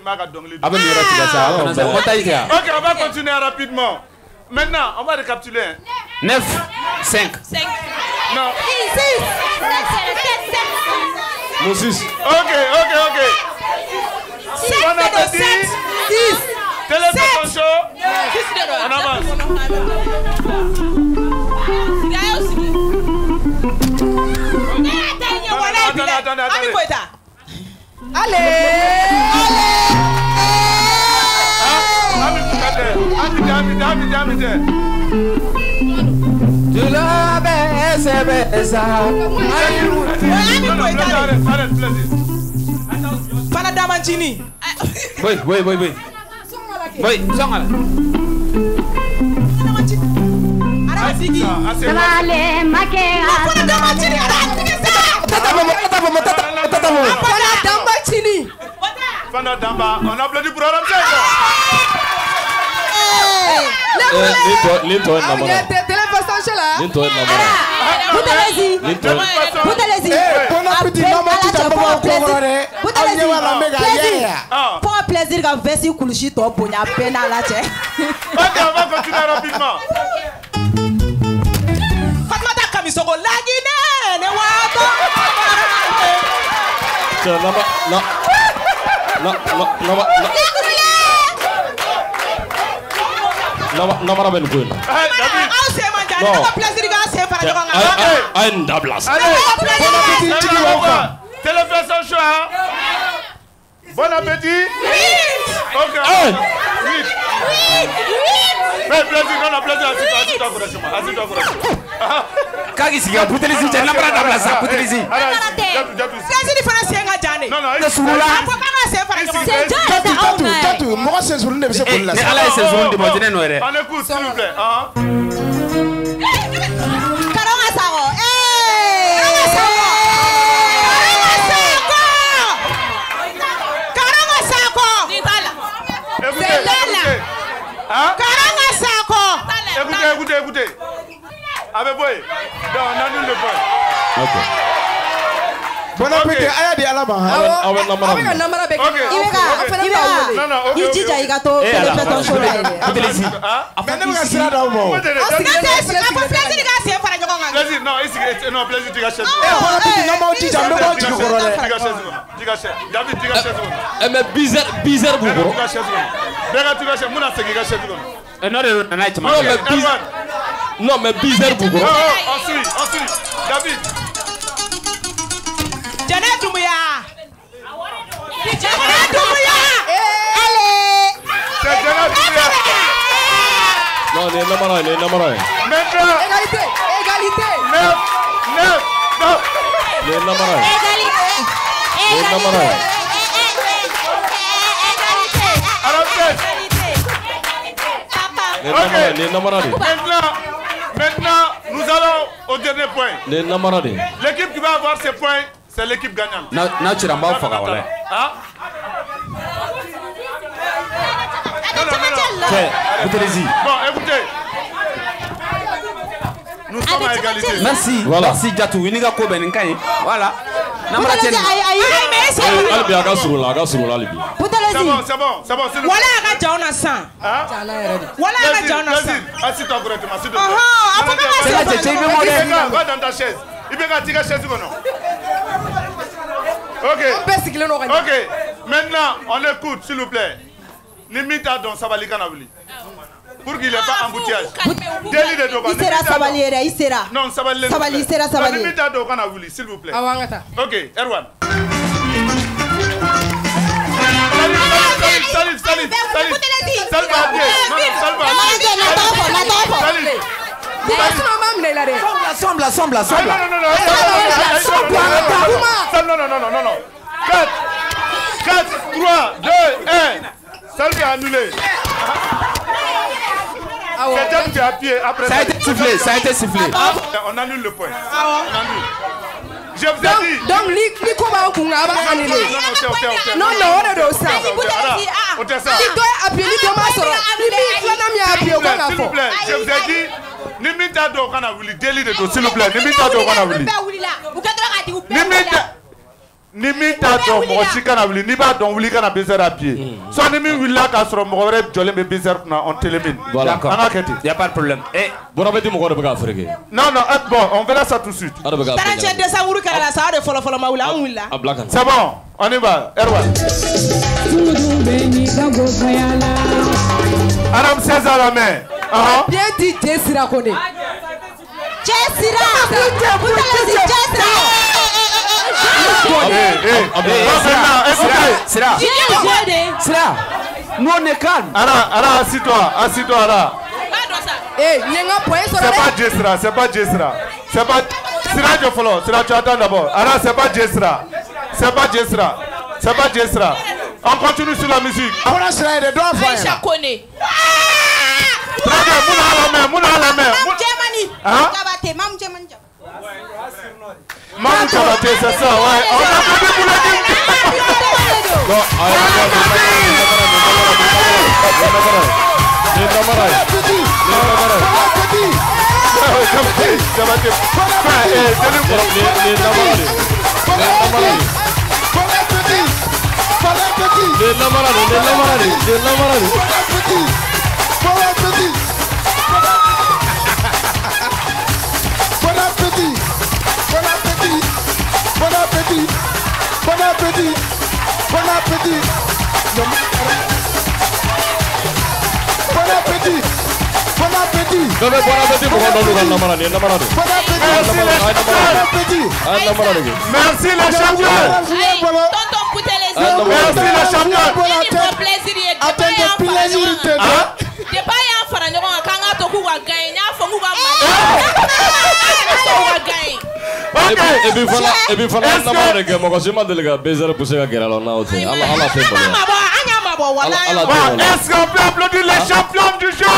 on va continuer rapidement. Maintenant, on va récapituler. neuf, cinq. Non. Moses. Ok, ok, ok. Bon appétit. six. Téléphone show. On avance. Attendez, attendez, attendez. Allez. Tu la baisse, baisse. Pana Damantini. Oui, oui, oui, oui. Oui, Songala. Allez, Makea. Pana Damantini. Pana Damantini. Pana Damba. On applaudit pour Aram Linto est namara. Linto est namara. Boutelezi. Boutelezi. Bon appétit, maman, tu t'as pas encore. Pour un plaisir qu'un versi coulichi toi pour n'y a peine à la tête. Ok, on va continuer rapidement. Fatma Kamisoko, la Guinée, ne wato. Non, non, non, non, non, non, non, non, ben cool. Non. Aïe, dablas. Téléphone choix. Bon appétit. Ok. huit. Mais plaisir, non, plaisir. Assieds-toi, assieds-toi, assieds-toi, assieds-toi. Kagi siga Boutelezi, tu n'as pas dablas, Boutelezi. C'est différent, c'est un gars. Non, non, c'est celui-là. C'est moi, c'est celui de on écoute, s'il vous plaît. Karanga Saro. Karanga Sako. Écoutez, écoutez. Karanga Sako. Écoutez, écoutez, écoutez. Avec boy. On annule le point. Ok. Bon appétit, aïe, à la bas. Avec un number avec. Il dit qu'il y a ton téléphone show là. Boutelezi. Plaisir, non, ici, non, plaisir, tu gâches. Bon appétit, non, moi, tu t'as pas dit que tu gâches. David, tu gâches. Eh mais bizarre, bizarre vous. Tu gâches. Bega, tu gâches. Mouna, c'est qui gâche. Non, non, non, non, mais bizarre vous. Oh, ensuite, ensuite, David. Janet Doumbouya. Janet Doumbouya. Allez. C'est Janet Doumbouya. Non, les namara, les namara. Maintenant. Égalité, égalité. Neuf, neuf, non. Les namara. Égalité. Les namara. Les namara, les namara. Maintenant, maintenant, nous allons au dernier point. Les namara. L'équipe qui va avoir ces points, c'est l'équipe gagnante. Na tu ramba faga wala. Hein? Boutelezi. Bon, écoutez. Nous sommes à égalité. Merci. Voilà. Merci Jatou. Winiga ko ben nkai. Voilà. Namara tieni. Albi aga suru la, aga suru la albi. C'est bon, c'est bon, c'est bon. Voilà aga jauna san. Hein? Voilà aga jauna san. Assis-toi correctement, s'il te plaît. Ah, après comment c'est là, c'est une modèle. Va dans ta chaise. Il peut tirer chaise ou non? Ok. Ok. Maintenant, on écoute, s'il vous plaît. Limite à Don Sabali Kanavili. Pour qu'il n'ait pas embouteillage. Délit de Doba. Il sera Sabali, il sera. Non, Sabali. Sabali, il sera Sabali. Limite à Don Kanavili, s'il vous plaît. Ok, Erwan. Salut, salut, salut. Salva à pied. Non, non, salva à pied. Assemble, assemble, assemble. Non, non, non, non. Non, non, non, non, non. quatre, quatre, trois, deux, un. Salve annulé. C'est déjà à pied. Après ça a été sifflé, ça a été sifflé. On annule le point. On annule. Je vous ai dit. Donc, li comment on a annulé? Non, non, on est de ça. On est ça. Il doit appuyer, il doit s'asseoir. S'il vous plaît, je vous ai dit. Nimita do kana wuli délit de s'il vous plaît. Nimita do kana wuli. Nimita. Nimita do mo sikana wuli. Niba do wuli kana bezer à pied. So nimi willa ka soro mo wore jole be bezer na on télémine. D'accord. Il y a pas de problème. Eh, bon appétit mon gars de bega frère. Non non, bon, on verra ça tout de suite. C'est bon, on y va. Erwan. Aram César la main. Bien dit Jessira Kone. Jessira. Jessira. Sira. Nous on est calme. Ara, Ara, assis-toi, assis-toi, Ara. Eh, Nenga point sur c'est pas Jessira, c'est pas Jessira. C'est pas Sira de follow. Sira, tu attends d'abord. Ara, c'est pas Jessira. C'est pas Jessira. C'est pas Jessira. On continue sur la musique. Voilà, Sira, il doit faire. Aïcha Kone. Très bien, mouna à la main, mouna à la main. Hein? Mam Kabate, c'est ça, ouais. On a fait pour la game. Non, Bon appétit, bon appétit, bon appétit, bon appétit, bon appétit, bon appétit, bon appétit. Non mais bon appétit pour qu'on nous donne la maladie, la maladie. Bon appétit, bon appétit. Merci les champions. Tonton Poutelesi. Merci les champions. Attendez, plaisir. De pas y faire nous on kanga to ku wa gagner fo mu ba ma. Et puis voilà, et puis voilà, on a marre que moi quand je m'appelle le baiser pour se gagner alors là aussi. Allah Allah fait bon. Est-ce qu'on peut applaudir les champions du jeu?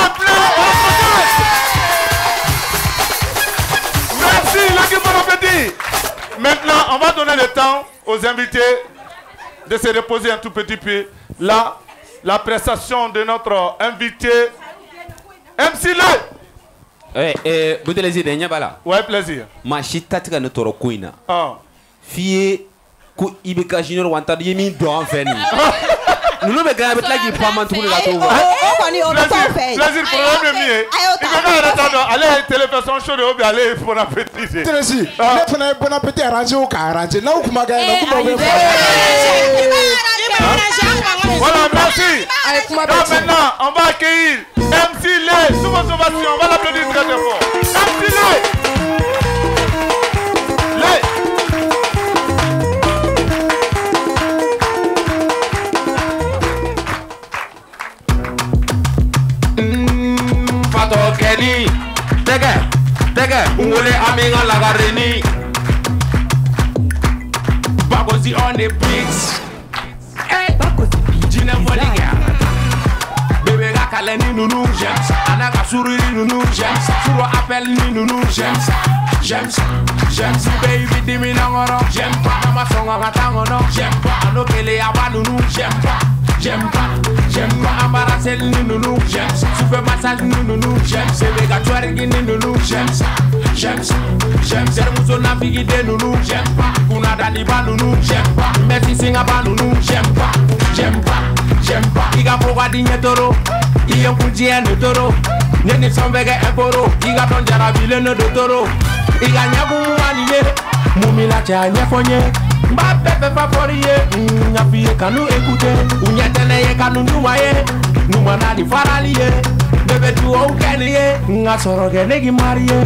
Merci l'équipe Bon Appétit. Maintenant, on va donner le temps aux invités de se reposer un tout petit peu. Là, la prestation de notre invité M C L. Eh, eh, Boutelesi de Nyabala. Ouais, plaisir. Ma chita tika ne toro kuina. Ah. Fie ku ibeka junior wanta de yemi do en feni. Nous nous begana bet la qui pas man tout le gâteau. Plaisir problème de mieux. Il va attendre allez télévision show de obi allez Bon Appétit. Télési, ne prenez Bon Appétit arrangé au cas arrangé. Là où kuma gagne, là où voilà, merci. Donc maintenant, on va accueillir M C L. Sous vos ovations, on va l'applaudir très très fort. M C L. Fato Kenny, Tege, Tege, Ungole Aminga Lagarini. Bagozi on the beats. Jine Moliga. Bébé Gakaleni Nounou, j'aime ça. Anaga Souriri Nounou, j'aime ça. Souro appelle ni Nounou, j'aime ça. J'aime ça, j'aime ça. Baby Dimi Nangoro, j'aime pas. Mama Songa Gatangono, j'aime pas. Anokele Aba Nounou, j'aime pas. J'aime pas, j'aime pas. Embarrasser ni Nounou, j'aime ça. Souffle massage ni Nounou, j'aime ça. Bébé Gatouergi ni Nounou, j'aime ça. J'aime ça, j'aime ça. Mousso Navigi de Nounou, j'aime pas. Kuna Daliba Nounou, j'aime pas. Messi Singaba Nounou, j'aime pas. J'aime pas, j'aime pas. Iga Poga Digne Toro, Iga Punjien de Toro. Nene Sombege Emporo, Iga Tonjara Vilene de Toro. Iga Nyabu Mouaniye, Moumila Tia Nyefonye. Mba pepe paporiye, Nyapiye kanu ekute. Unyetene kanu numaye, Numana di faraliye. Bebe tu ou kenye, Nga soro genegi mariye.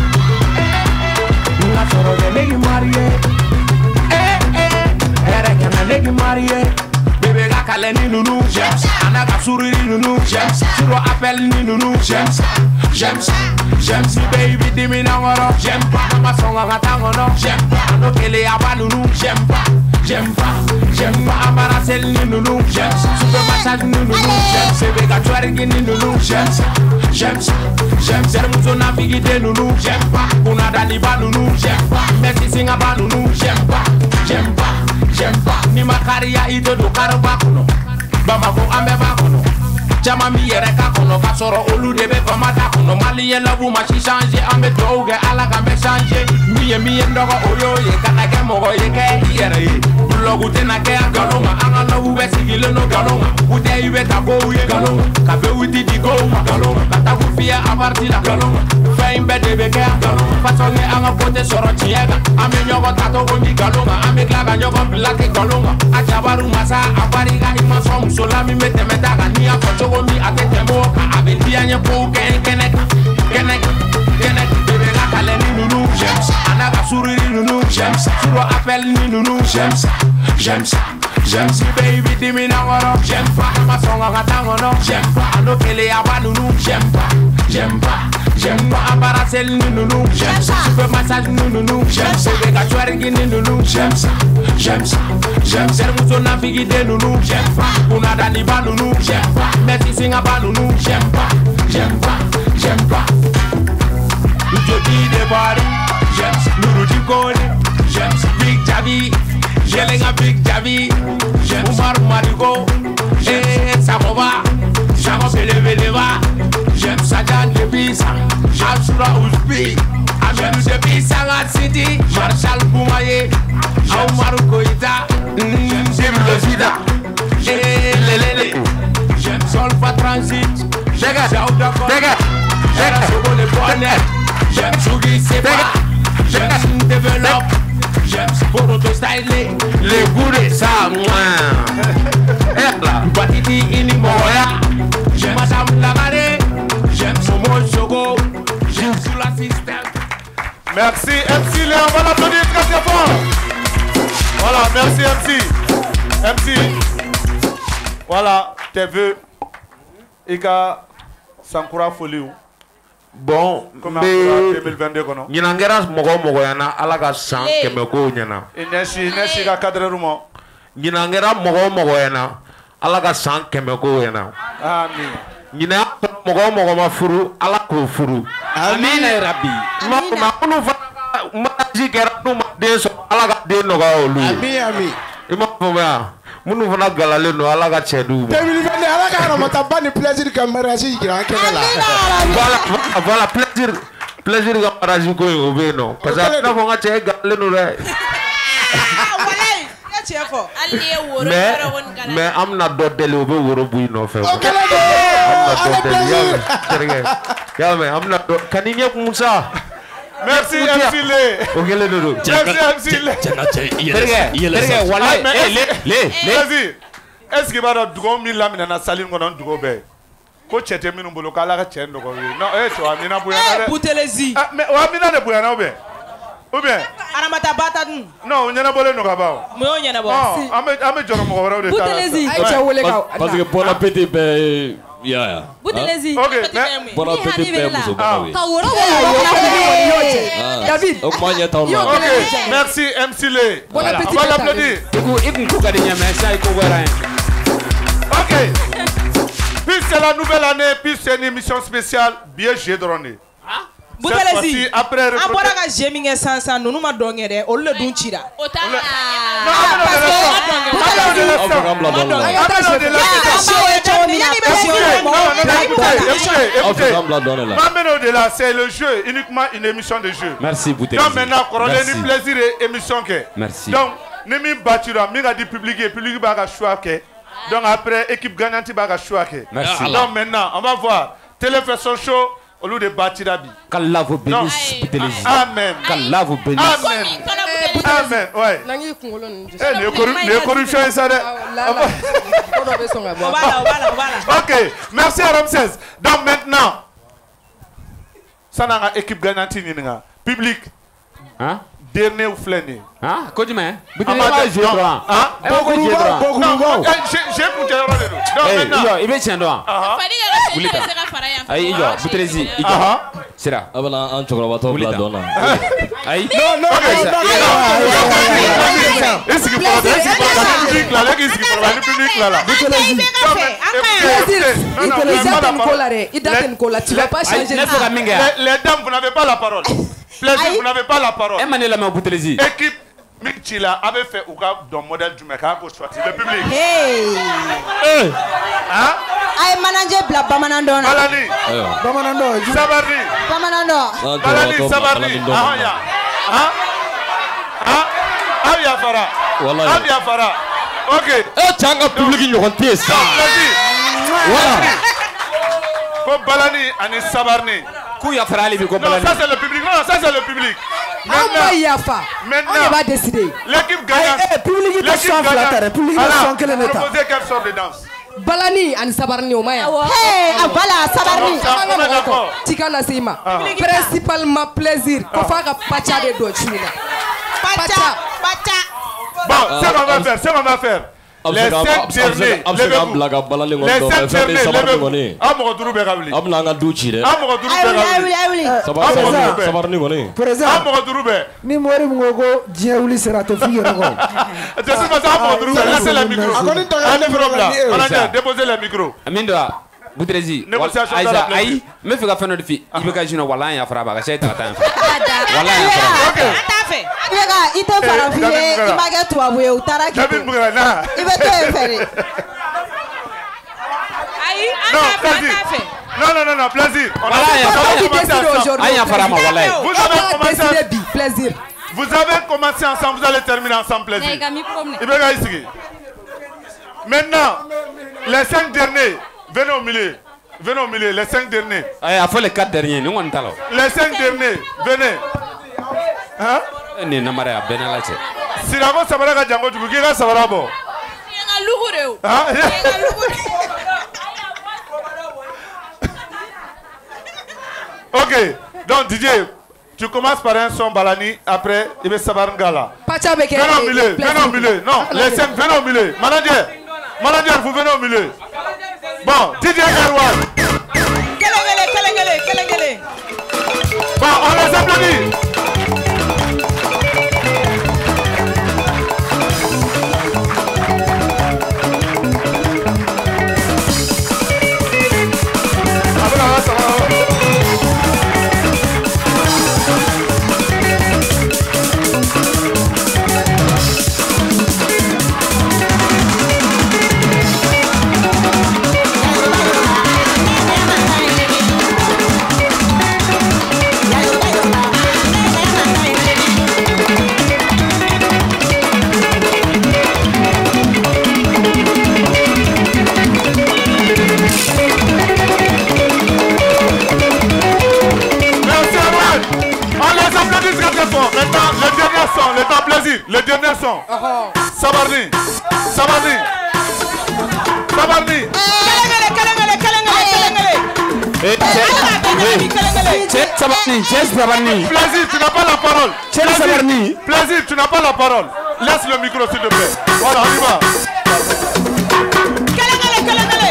Nga soro genegi mariye. Eh eh, Ere kena negi mariye. Bebe ga kale ni nunu, j'aime ça. Anaga sourire ni nunu, j'aime ça. Sur appel ni nunu, j'aime ça. J'aime ça, j'aime ça. Baby dimi nangoro, j'aime pas. Ma songa ngatangono, j'aime pas. Ano kele aba nunu, j'aime pas. J'aime pas, j'aime pas. Amara sel ni nunu, j'aime ça. Super massage ni nunu, j'aime ça. Bega twerking ni nunu, j'aime ça. J'aime ça, j'aime ça. Muso navigite nunu, j'aime pas. Kuna daliba nunu, j'aime pas. Messi singa ba nunu, j'aime pas. J'aime pas, j'aime pas. Ni makaria ito do karba kuno. Bamako ambe ba kuno. Jama mi yere ka kono ka soro olu de be fama ta kono mali ye labu ma chi changer ambe doge ala ka me changer mi ye mi ye ndogo oyo ye kana ke mo ye ke yere ye logu te na ke galoma anga labu be sigile no galoma ute ibe ta go ye galoma ka be uti di go galoma ka ta ku fia abarti la galoma fa imbe de be ke galoma fa songe anga pote soro chiega ame nyogo tato go mi galoma ame klaga nyogo blake galoma achabaru masa abariga ima som solami mete meta ni akocho mi atete moka abetia nye po ken kenek kenek kenek bebe la kale ni nunu j'aime ça anaga sourire ni nunu j'aime ça sur appel ni nunu j'aime ça j'aime ça j'aime ça baby dimi nangoro j'aime pas ma songa ngatangono j'aime pas ano kele aba nunu j'aime pas j'aime pas j'aime pas embarrasser ni nunu j'aime ça super massage ni nunu j'aime ça bega twerking ni nunu j'aime ça j'aime ça j'aime ça muso navigite nunu j'aime pas kuna dani ba nunu j'aime pas Messi singa ba nunu j'aime pas j'aime pas j'aime pas Jodi de bari j'aime ça Nuru di kone j'aime ça Big Javi Jelenga Big Javi j'aime Umar Marigo eh Samoba Jango Bele Beleva j'aime ça Jan de Bisa Asura Uzbi Amenu de Bisa Ngat City Marshall Boumaye Aumar Koita Jim Lozida eh Lelele j'aime Solfa Transit Dega Dega Dega Sogo le Bonnet j'aime Sugi Seba j'aime Develop j'aime Poroto Style les goûts ça moi Batiti Ini Moya j'aime Madame Lagare j'aime Somo Sogo j'aime sous la système. Merci M C Léon, on va l'applaudir très très fort. Voilà, merci M C. M C. Voilà, tes vœux. Ika Sankura Foliou. Bon, deux mille vingt-deux kono. Nyinangera mogo mogo yana alaga san kemeko nyana. Ineshi ineshi ka cadre rumo. Nyinangera mogo mogo yana alaga san kemeko yana. Amin. Nyina mogo mogo mafuru ala ko furu. Amin ya Rabbi. Ma ma kunu fa ma jikera no ma de so alaga de no ga olu. Amin amin. Ima foma munu fana galale no alaga chedu. deux mille vingt-deux alaga no mata bani plaisir ka mariage gira kengala. Voilà voilà plaisir plaisir ka mariage ko obe no. Parce que na fonga che galale no re. Mais mais amna do dele obe woro buy no fe. Amna do dele ya me amna do kaninya Musa. Merci M C Lé. Ogele dodo. Merci M C Lé. Vas-y. Est-ce que va dugo mi lamina na saline ngono dugo be? Ko chete minu bolo kala ka chendo ko. Non, eh to amina buya na. Butelezi. Mais wa amina de buya na obe. Ou bien Aramata bata dun. Non, nyana bole no kabao. Mo nyana bo. Ah, ame ame joro mo wora de ta. Butelezi. Parce que bon appétit ben ya ya. Butelezi. OK. Bon appétit ben muso ba oui. David. Donc moi nyata on. OK. Merci M C Lé. Bon appétit. On va l'applaudir. Iku iku ko kadi nyama sa iku wera. OK. Puis c'est la nouvelle année, puis c'est une émission spéciale bien gédronnée. Butelezi. Après an bɔra ka jɛ min kɛ san san ninnu ma dɔn kɛ dɛ olu le dun cira. O t'a la. C'est le jeu, uniquement une émission de jeu. Merci Butelezi. Donc maintenant, coronel ni plaisir et émission que. Merci. Donc, ni mi batira, mi ga di public et public va ga choix que. Donc après, équipe gagnante va ga choix que. Merci. Donc maintenant, on va voir. Téléfaçon show. Au lieu de bâtir qu'Allah vous bénisse, Butelezi. Amen. Qu'Allah vous bénisse. Amen. Amen. Ouais. Eh, le corruption est ça. Ok. Merci à Ramsès. Donc maintenant, ça n'a pas équipe gagnante. Public. Hein? dernier ou flâner. Hein? Quoi du main? J'ai écouté il va tiens droit. Aïe, Boutrezi, il c'est là. Ah ben, un chocolat top là, donne. Aïe. Non, non, est-ce que pour la public là, est-ce que pour la public là là? Les dames, vous n'avez pas la parole. Plaisir, vous n'avez pas la parole. Équipe Michila avait fait dans le modèle du Meka pour choisir le public. Hey! Hein? Aïe, manager bla bamanando. Balani. Bamanando. Sabarni. Bamanando. Balani, Sabarni. Ah, ya. Hein? Hein? Ah, ya Fara. Ah, ya Fara. Ok. Eh, tiens, un public qui nous rend pièce. Voilà. Comme Balani, Anis Sabarni. Kouya Fara, les Non, ça c'est le public. Non, ça c'est le public. Maintenant, on va décider. L'équipe gagnante. L'équipe gagnante. Proposez quelle sorte de danse? Balani and Sabarni au Maya. Hey, Abala, Sabarni. Tikana Sima. Principalement plaisir. Pour faire un pacha de dos. Pacha, pacha. Bon, c'est ce qu'on va faire. C'est ce qu'on va faire. Les cinq derniers, levez-vous. Les cinq derniers, levez-vous. Amour Dourou Begabli. Amour Dourou Begabli. Amour Dourou Begabli. Ni mori mungogo diaouli sera te fille rego. De toute façon, Amour Dourou Begabli, laissez le micro. Allez, problème. Manager, déposez le micro. Amindoa. Boutrezi, Aïssa, aïe, me fais faire notre fille. Il veut que je ne vois rien, il y a frappé. C'est un temps. Voilà, il y a frappé. Il te fera filer, il m'a gâté toi, oui, ou t'as raqué. Il va te faire. Aïe, non, plaisir. Non, non, non, non, plaisir. On a commencé ensemble. Aïe, vous avez commencé plaisir. Vous avez commencé ensemble, vous allez terminer ensemble, plaisir. Il va ici. Maintenant, les cinq derniers. Venez au milieu. Venez au milieu, les cinq derniers. Il faut les quatre derniers. Nous, on est là. Les cinq derniers, venez. Hein? Ni namara ya benala che. Sirago sabara ka jango tu kira sabara bo. Yenga lugure. Ah. Yenga lugure. OK. Donc D J, tu commences par un son Balani, après il va sabar ngala. Venez au milieu, venez au milieu. Non, les cinq venez au milieu. Manager. Manager, vous venez au milieu. Bon, D J Garwan. Kelengele, kelengele, kelengele. Bon, on les applaudit. Maintenant, le dernier son, le temps plaisir, le dernier son. Sabarni, Sabarni, Sabarni. Kelengele, kelengele, kelengele, kelengele. Tiens, Sabarni, tiens, Sabarni. Plaisir, tu n'as pas la parole. Tiens, Sabarni. Plaisir, tu n'as pas la parole. Laisse le micro, s'il te plaît. Voilà, on y va. Kelengele, kelengele.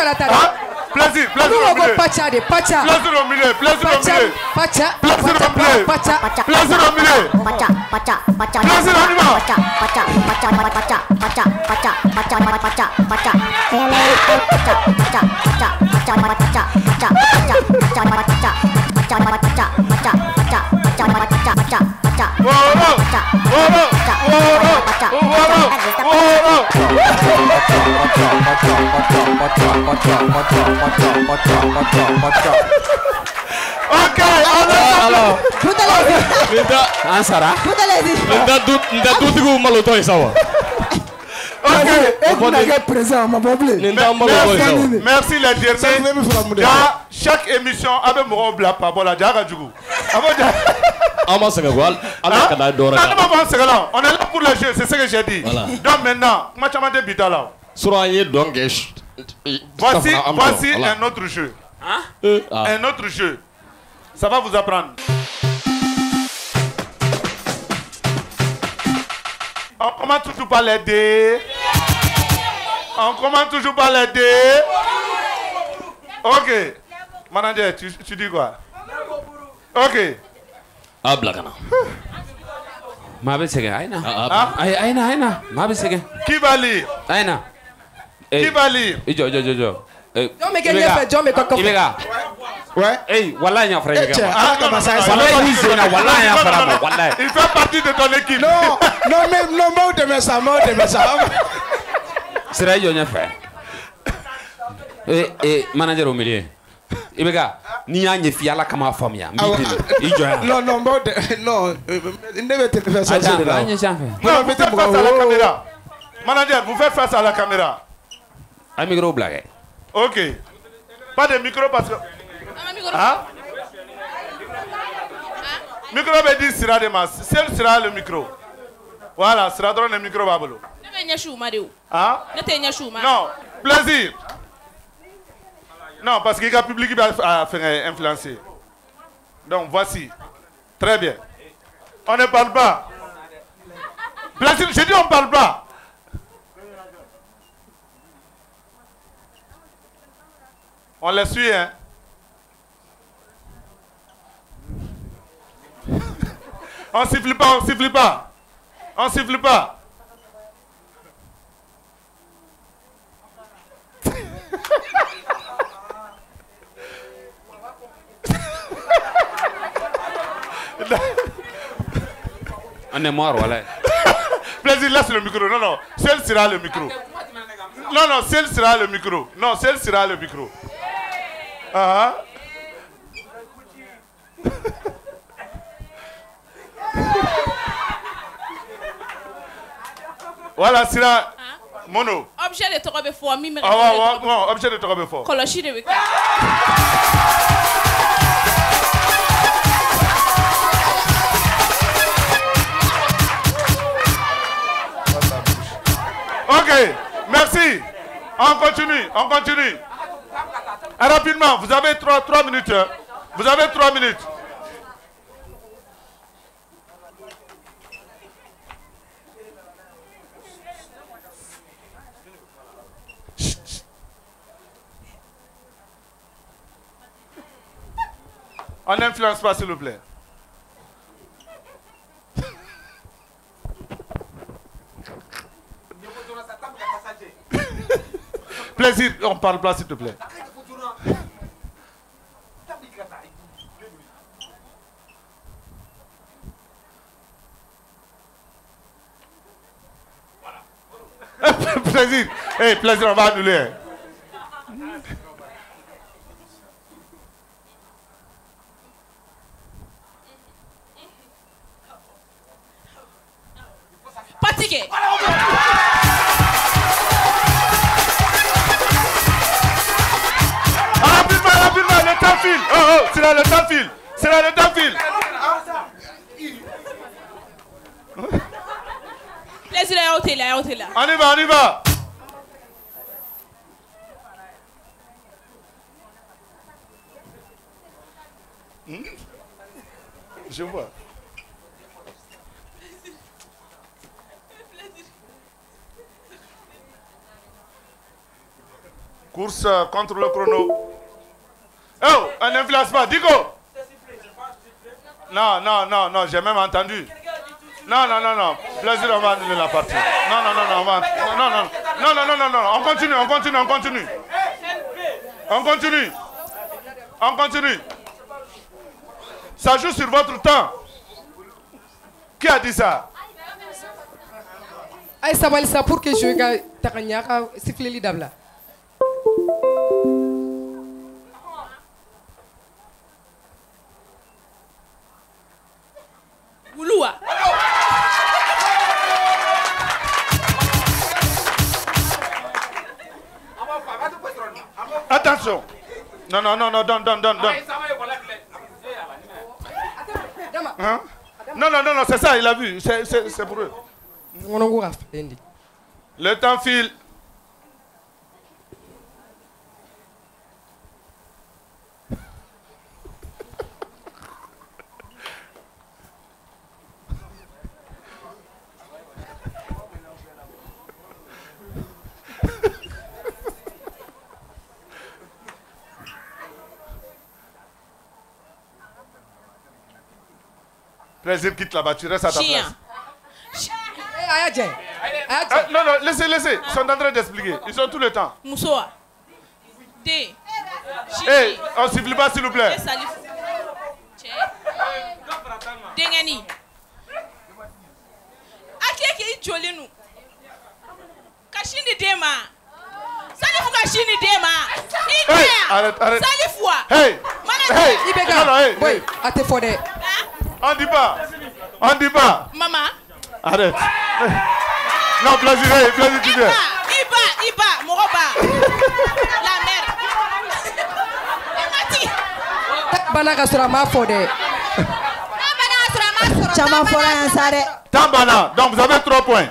Plaisir, plaisir au milieu. Pacha de Pacha. Plaisir au milieu, plaisir au milieu. Pacha. Plaisir au milieu. Pacha. Plaisir au milieu. Pacha, Pacha, Pacha. Plaisir au milieu. Pacha, Pacha, Pacha, Pacha, Pacha, Pacha, Pacha, Pacha, Pacha. Pacha, Pacha, Pacha, Pacha, Pacha, Pacha, Pacha, Pacha, Pacha, Pacha, Pacha, Pacha, Pacha, Pacha, Pacha, Pacha. Woro, woro, woro, woro, ok, alors. Minta ansara. Minta dut, minta dutigu maloto isawa. Ok, on a présent, ma pauvre. Merci, merci les derniers. Dans chaque émission, avec mon bla pas bon la diaga du coup. Ama Sénégal, ala kada dora. On est là pour le jeu, c'est ce que j'ai dit. Voilà. Donc maintenant, comment tu m'as dit bitala? Soyez donc. Voici, voici un autre jeu. Hein? Un autre jeu. Ça va vous apprendre. On commence toujours par les dés. On commence toujours par les dés. Ok. Manager, tu, tu dis quoi? Ok. Ah, blagana. Mabe sege, aina. Ah, aina, aina. Mabe sege. Qui va lire? Aina. Qui va lire? Ijo, ijo, ijo. John me gagne fait, John me coco. Ibega. Ouais. Hey, wallahi ya frère Ibega. Ah, comment ça? Wallahi izena, wallahi ya frère, wallahi. Il fait partie de ton équipe. Non, non, mais non, moi de mes ça, moi de mes ça. Sera yo nya fait. Eh, eh, manager au milieu. Ibega, ni ya nye fi ala kama famia. Ijo. Non, non, moi de non, il ne veut te faire ça. Non, vous faites face à la caméra. Manager, vous faites face à la caméra. Un micro blague. Ok. Pas de micro parce que... Hein? Micro veut dire sera de masse. Seul sera le micro. Voilà, sera dans le micro babolo. Hein? Non, plaisir. Non, parce qu'il y a un public qui va faire influencer. Donc voici. Très bien. On ne parle pas. Plaisir, j'ai dit on ne parle pas. On les suit, hein? On siffle pas, on siffle pas. On siffle pas. On est mort, voilà. Plaisir, laisse le micro. Non, non. Seul sera le micro. Non, non, seul sera le micro. Non, seul sera le micro. Ah. Voilà, sera mono. Objet de torobe fort, mi me. Ah ouais, ouais, objet de torobe fort. Koloshi de weka. Ok, merci. On continue, on continue. Et rapidement, vous avez trois, trois minutes. Hein. Vous avez trois minutes. On n'influence pas, s'il vous plaît. Plaisir, on parle pas, s'il te plaît. Plaisir. Hey, plaisir, on va annuler. Fatigué. Rapidement, rapidement, le temps file. Oh, oh, c'est là le temps file. C'est là le temps file. Plaisir à hôtel, à hôtel. On y va, on y va. Hmm? Je vois. Course contre le chrono. Oh, un n'influence pas. Digo. Non, non, non, non, j'ai même entendu. Non, non, non, non. Plaisir, on va annuler la partie. Non, non, non, non, on va... Non, non, non, non, non, non, non, on continue, on continue, on continue. On continue. On continue. Ça joue sur votre temps. Qui a dit ça? Aïe, ça va ça pour que je gagne. Takanyaka, siffler les dames là. Ouloua. Attention. Non, non, non, non, donne, donne, donne, donne. Hein? Non, non, non, non, c'est ça, il a vu. C'est pour eux. Le temps file. Plaisir quitte là-bas, tu restes à ta Chien. place. Ah, non, non, laissez, laissez. Ils sont en train d'expliquer. Ils ont tout le temps. Moussoa. D. Hé, on ne siffle pas, s'il vous plaît. Dengani. Ake ki joli nu. Kashini dema. Salifu kashini dema. Hey, arrête, arrête. Salifua. Hey. Hey. Ibeka. Non, non, hey, Oui, hey. à tes fodés. On dit pas. On dit pas. Maman. Arrête. Non, plaisir, hey, plaisir, tu viens. Iba, Iba, Moroba. La mère. Banaka sera ma fodé. Tambana, donc vous avez trois points.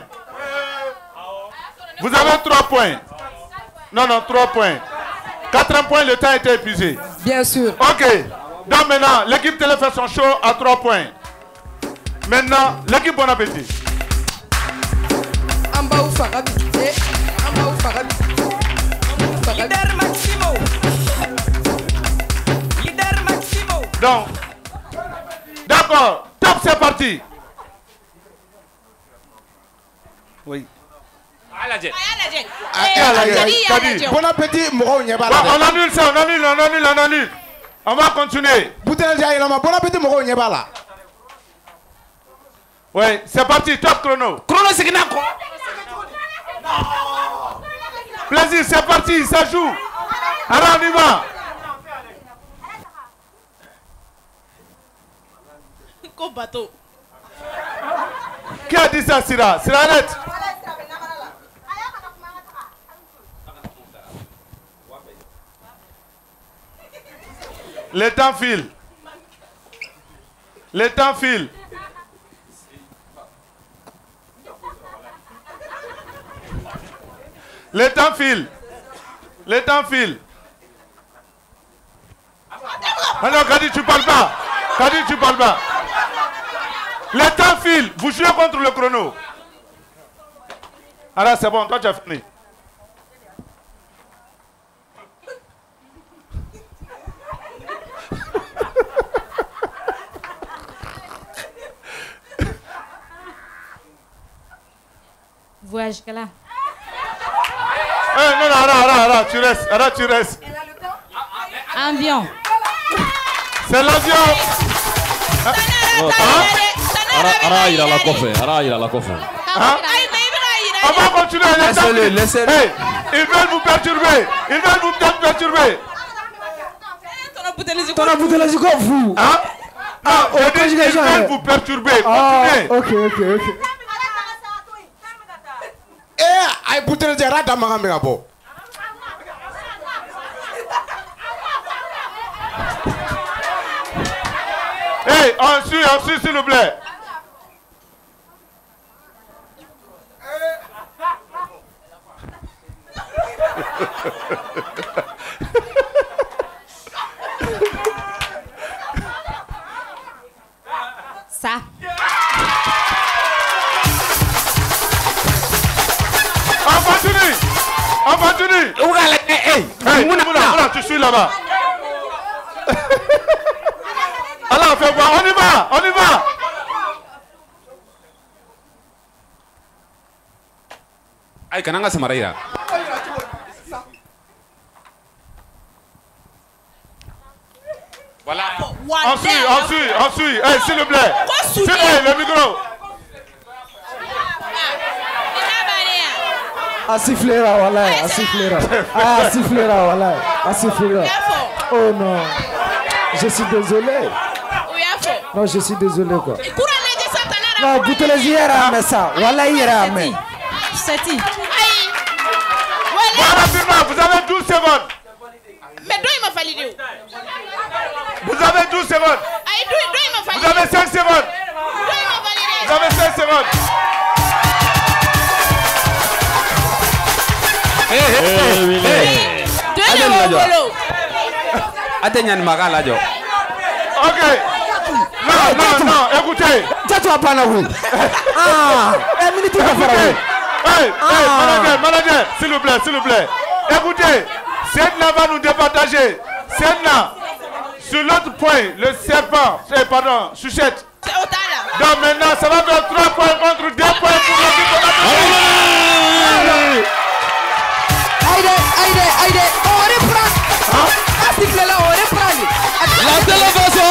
Vous avez trois points. Non, non, trois points. Quatre points, le temps a été épuisé. Bien sûr. Ok. Donc maintenant, l'équipe Télé fait son show à trois points. Maintenant, l'équipe Bon Appétit. Amba ou Farabi. Amba ou Farabi. Leader Maximo. Leader Maximo. Donc, d'accord. Top, c'est parti. Oui. Bon appétit, Moro Nyeba. On annule ça, on annule, on annule, on annule. On va continuer. Bon appétit, Moro Nyeba. Oui, c'est parti, top chrono. Chrono, c'est quoi? Plaisir, c'est parti, ça joue. Alors on y va. Comme bateau. Qui a dit ça, Sira? Sira, arrête. Le temps file. Le temps file. Le temps file. Le temps file. Ah non, Kadi, tu parles pas. Kadi, tu parles pas. Le temps file. Vous jouez contre le chrono. Alors c'est bon, toi tu as fini. Voyage là. Hey, non, non, arrête, arrête, arrête, tu restes, arrête, tu restes. Avion. C'est l'avion. Ara, il a la coffre, Ara, il a la coffre. Hein? On va continuer. Laissez-le, laissez-le. Hey, ils veulent vous perturber. Ils veulent vous perturber. T'en as bouté les icônes, vous. Hein? Ah, ils veulent vous perturber. Continuez. Ok, ok, ok. Eh, ay bouteille de rata magambe bo. Hey, on suit, on suit, s'il vous plaît. Ça. On continue. On continue. Hey, Mouna, Mouna, tu suis là-bas. Alors, fais voir, on y va, on y va. Aïe, Kananga Samaraïra. Voilà. On suit, on suit, on suit. Hey, s'il vous plaît. S'il vous plaît, le micro. A sifflera, voilà, a sifflera. Ah, sifflera, voilà, a sifflera. Oh non, je suis désolé. Non, je suis désolé quoi. Non, Boutelezi era mais ça, voilà ira mais. Seti. Voilà, rapidement, vous avez douze secondes. Mais d'où il m'a validé? Vous avez douze secondes. Vous avez cinq secondes. Vous avez cinq secondes. Hey, hey, hey. Atteignez Maga là, Jo. Ok. Non, non, non, écoutez. Tu vas pas là, oui. Ah, un minute, tu vas faire. Hey, hey, manager, manager, s'il vous plaît, s'il vous plaît. Écoutez, Sedna va nous départager. Sedna, sur l'autre point, le serpent, eh, pardon, Chuchette. Donc maintenant, ça va faire trois points contre deux points pour l'équipe de la Aïe, aïe, aïe, on reprend. Ah, s'il plaît là, on reprend. La télévision.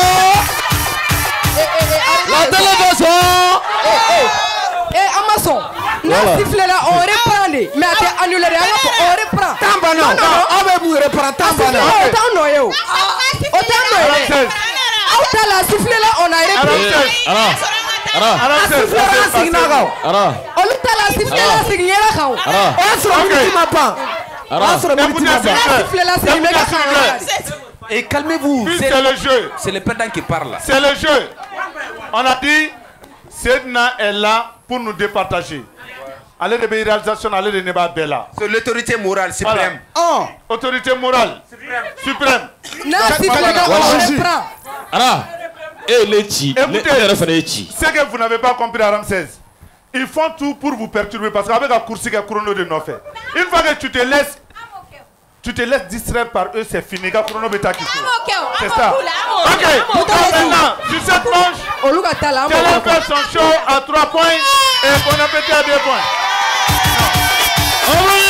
La télévision. Eh, Amazon. La sifflet là, on reprend. Mais attends, annulé, on reprend. Tamba non, on va vous reprendre. Tamba non. Autant noyé. Autant noyé. Autant la sifflet là, on a repris. Alors, alors, la sifflet là, c'est Nagao. alors. On a la sifflet là, c'est Nagao. Alors. On se retrouve ma pan. Alors. On se retrouve ma pan. La sifflet là, c'est Nagao. Et calmez-vous. C'est le jeu. C'est le perdant qui parle. C'est le jeu. On a dit, Sedna est là pour nous départager. Allez de réalisation, allez de Neba Bella. C'est l'autorité morale suprême. Oh, autorité morale suprême. Non, si vous le alors, et les chi. Écoutez, ce que vous n'avez pas compris à Ramsès, ils font tout pour vous perturber parce qu'avec la course, il y a chrono de nos faits. Une fois que tu te laisses, tu te laisses distraire par eux, c'est fini. C'est ça. Ok. Maintenant, sur cette manche, Télé fait son show à trois points et Bon Appétit à deux points. Oh oui.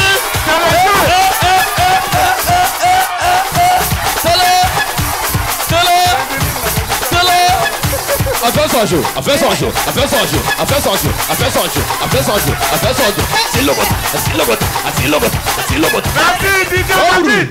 Affaire son jeu, affaire son jeu, affaire son jeu, affaire son jeu, affaire son jeu, affaire son jeu, affaire son jeu. C'est le bot, c'est le bot, c'est le bot, c'est le bot. Merci, D J David.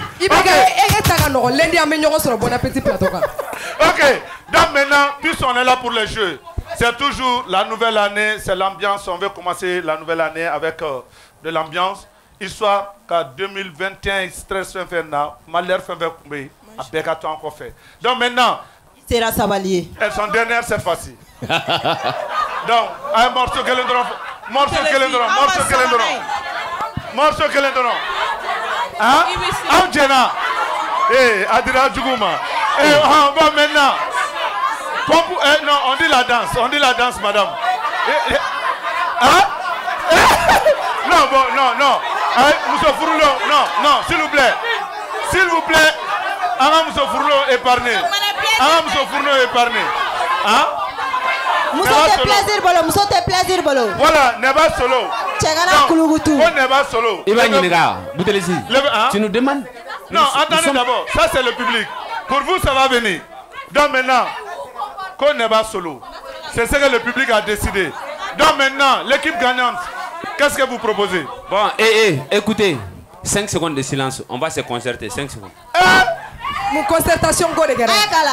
Ok, donc maintenant, puisqu'on est là pour les jeux, c'est toujours la nouvelle année, c'est l'ambiance. On veut commencer la nouvelle année avec euh, de l'ambiance, histoire qu'à deux mille vingt et un, stress infernal, malheur fait un à Bécaton encore fait. Donc maintenant, Sera Savalier. elles sont dernières cette fois-ci. Donc, un morceau que l'on donne. Morceau que l'on donne. Morceau que l'on donne. Morceau que l'on donne. Hein? Amjena. Eh, Adira Djougouma. Eh, bon, maintenant. Pompe, eh, non, on dit la danse. On dit la danse, madame. Eh, eh. Hein? Eh? Non, bon, non, non. Eh, Moussa Fouroulo, non, non, s'il vous plaît. S'il vous plaît. Ara Moussa Fouroulo épargné. Ara Moussa Fouroulo épargné. Hein? Moussa te plaisir, bolo. Moussa te plaisir, bolo. Voilà, Neba Solo. Tchegana Kulugutu. Oh, Neba Solo. Iba Niniga, Boutelesi. Tu nous demandes? Non, attendez d'abord. Ça, c'est le public. Pour vous, ça va venir. Donc maintenant, qu'on Neba Solo. C'est ce que le public a décidé. Donc maintenant, l'équipe gagnante, qu'est-ce que vous proposez? Bon, eh, eh, écoutez. cinq secondes de silence. On va se concerter. cinq secondes. Mon concertation, go de guerre.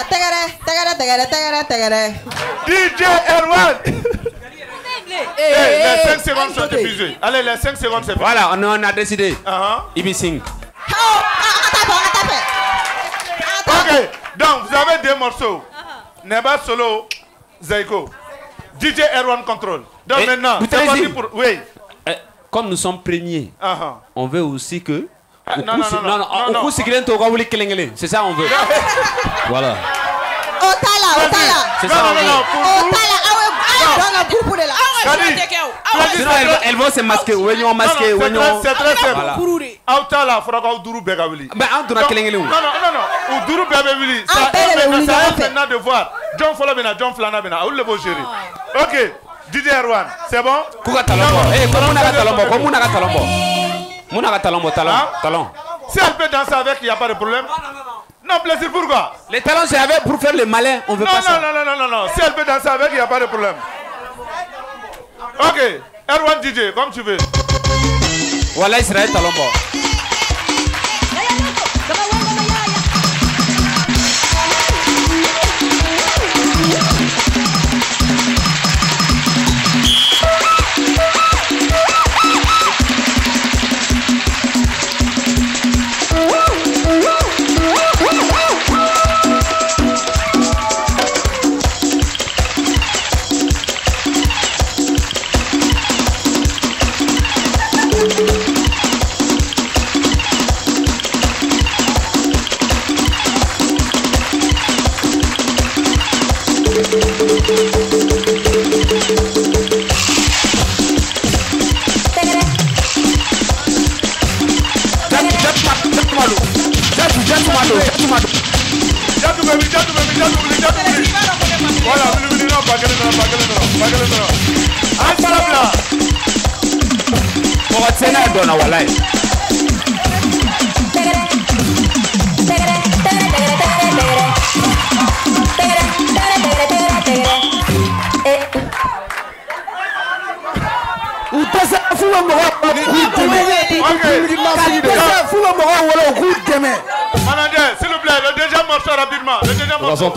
D J Erwan. Les cinq secondes sont diffusées. Allez, les cinq secondes, c'est voilà, on, on a décidé. Uh-huh. Ibi Singh. Ok, donc vous avez deux morceaux. Neba Solo, Zaiko. D J Erwan Control. Donc Et maintenant, c'est parti pour. Oui. Eh, comme nous sommes premiers, uh-huh. on veut aussi que. Ah, non, non, non, non, non, non. C'est ça on veut. Voilà. Otala, Otala. C'est ça on veut. Otala, awe, awe, groupe de la. Sinon elles, elles vont se masquer. C'est très simple. Voilà. Auta la fera au duru bega wili. Ben en donna kelen kelen. Non non non non. Au duru bega wili. Ça est maintenant de voir. John Fola bena, John Flana bena. Ou le beau gérer. OK. Didier Erwan, c'est bon? Kuka talombo. Eh, comment on a talombo? Comment on a talombo? Mon a talombo talon. Talon. Si elle peut danser avec, il n'y a pas de problème. Non, plaisir, pourquoi? Les talons, c'est avec pour faire le malin. On veut non, pas non, ça. Non, non, non, non, non. Si elle peut danser avec, il n'y a pas de problème. OK. Erwan D J, comme tu veux. Voilà, Israël talombo. Manager, s'il vous plaît, le deuxième morceau rapidement. Le deuxième morceau.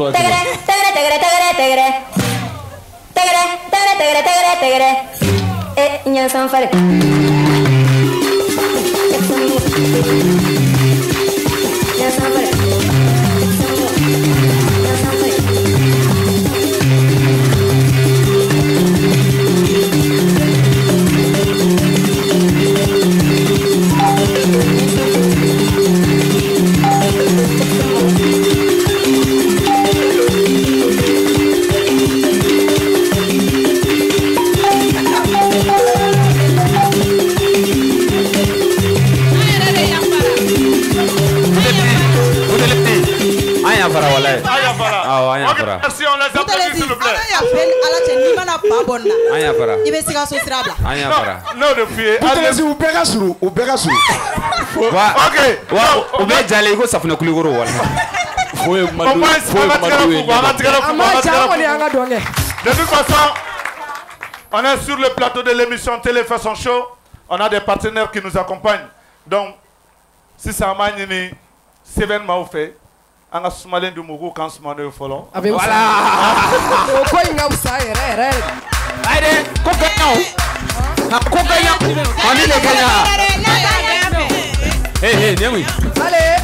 Merci, on les applaudit s'il vous plaît. Non, depuis. Allez-y, ou bega suru, ou bega suru. Ok. Ou bega jale ko safuna kuligoro wala. Faut madu. Faut madu. De toute façon, on est sur le plateau de l'émission Télé Façon Show. On a des partenaires qui nous accompagnent. Donc, si ça m'a ni Seven m'a fait. Anga Somalien du Mougou quand Somalien est follow. Voilà. Quoi il y a où ça? Allez, combien? Combien? On est les gagnants. Hé hé, viens oui. Allez.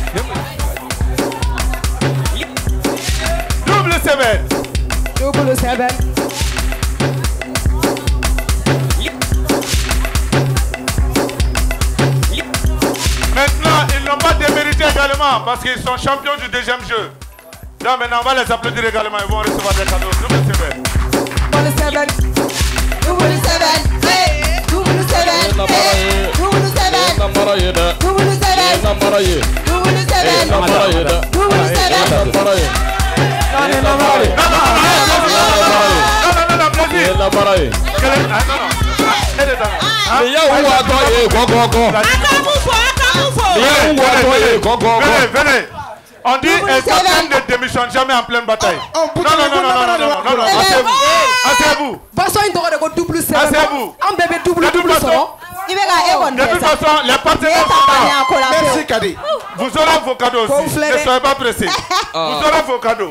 Double Seven. Double Seven. Maintenant, ils n'ont pas démérité également parce qu'ils sont champions du deuxième jeu. Donc maintenant, on va les applaudir également. Ils vont recevoir des cadeaux. Double Seven. Double Seven. Double Seven. Hey. Double Seven. Hey. Double Seven. Double Seven. Double Seven. Double Seven. Double Seven. Non, non, non, non, non, non, Mais y'a où à toi, eh, go, go, go. Venez, venez. On dit un ne démissionne jamais en pleine bataille. Non, non, non, non, non, non, non, non, asseyez-vous. Asseyez-vous. Asseyez-vous. De toute façon, de toute façon, les partenaires sont là. Merci, Kadi. Vous aurez vos cadeaux aussi. Ne soyez pas pressés. Vous aurez vos cadeaux.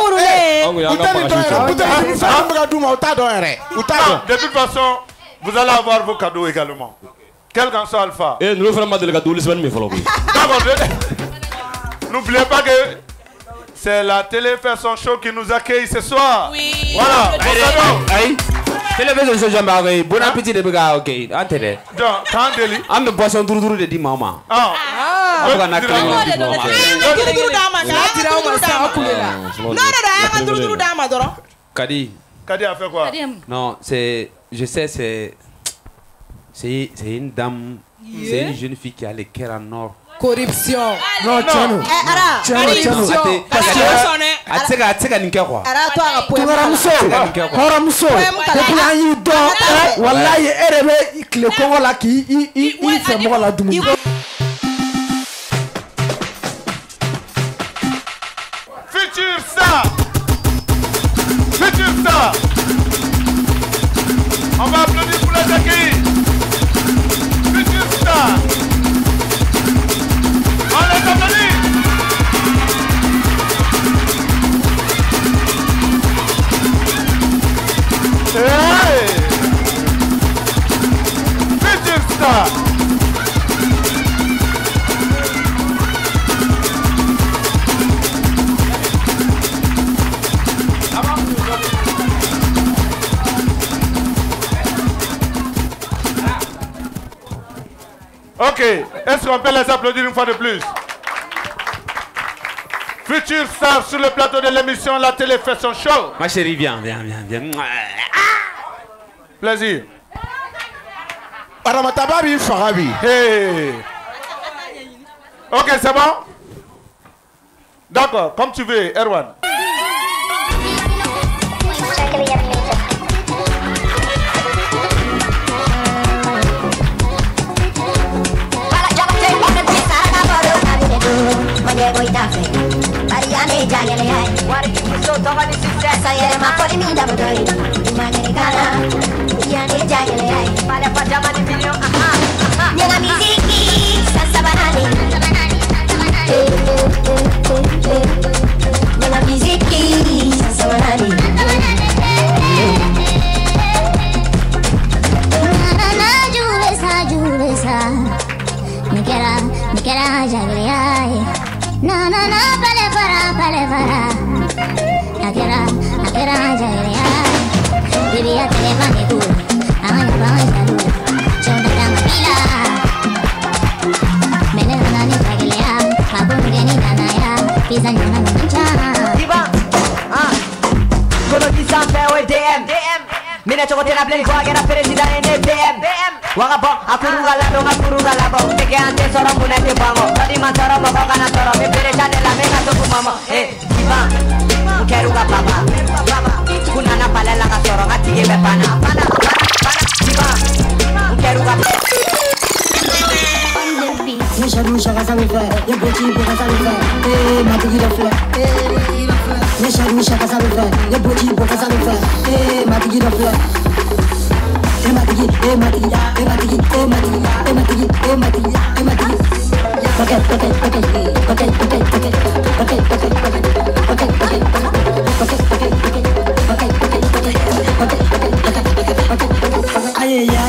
De toute façon, vous allez avoir vos cadeaux également. Quel qu'en soit Alpha. Eh, nous faisons des cadeaux, les mais follow. N'oubliez pas que c'est la Télé Façon Show qui nous accueille ce soir. Oui. Voilà. Aïe. Télévision Jean Marie, bon appétit de bega ok. Antenne. Donc, quand Deli. Am boisson duru duru de di mama. Ah. Ah. On a créé. Non, non, non, duru duru dama doro. Kadi. Kadi a fait quoi? Non, c'est, je sais, c'est, c'est, c'est une dame C'est une jeune fille qui a les cœurs en or. Corruption. Non, Tchano. Tchano, Tchano. Ateka ninka quoi. Tungaramuso. Horamuso. Depuis an y'i dɔn. Wallahi e de bɛ tile kɔngɔ la k'i i i fɛ mɔgɔ la dumuni. Future star. Future star. On va applaudir pour les accueillir. Future star. On les applaudit. Hey. Future star. Ok, est-ce qu'on peut les applaudir une fois de plus? Future star sur le plateau de l'émission La Télé fait son show. Ma chérie, viens, viens, viens, viens. Plaisir. Aramatababi Farabi. Hey. Ok, c'est bon? D'accord, comme tu veux, Erwan. No, no, no, pale para, pale para. Akira, akira, jaya. Bibi akile pani tu, amanya bawa sadu. Chonda kama pila. Mene nani kagilea, babu ngeni danaya. Pisa nyana mancha. Diba, ah, kono kisampe o D M. Mina chokote na pleni kwa gera presida ene B M. Wagabo, akuruga labo, akuruga labo. Teke ante soro mune te pango. Tadi mantoro mo kana soro. Me pereja de la mega toku mamo. Eh, diva, ukeruga baba. Kuna na pale la kasoro ngati yebe pana. Pana, pana, diva, ukeruga. Musha musha kasa mi fe, ye boti bo kasa mi fe. Eh, matigi le fe. Eh, musha musha kasa mi fe, ye boti bo kasa mi fe. Eh, matigi le fe. Eh, matigi, eh, matigi, eh, matigi, eh, matigi, eh, matigi, eh, matigi, eh, matigi. Okay, okay, okay, okay, okay, okay, okay, okay, okay, okay, okay, okay, okay, okay,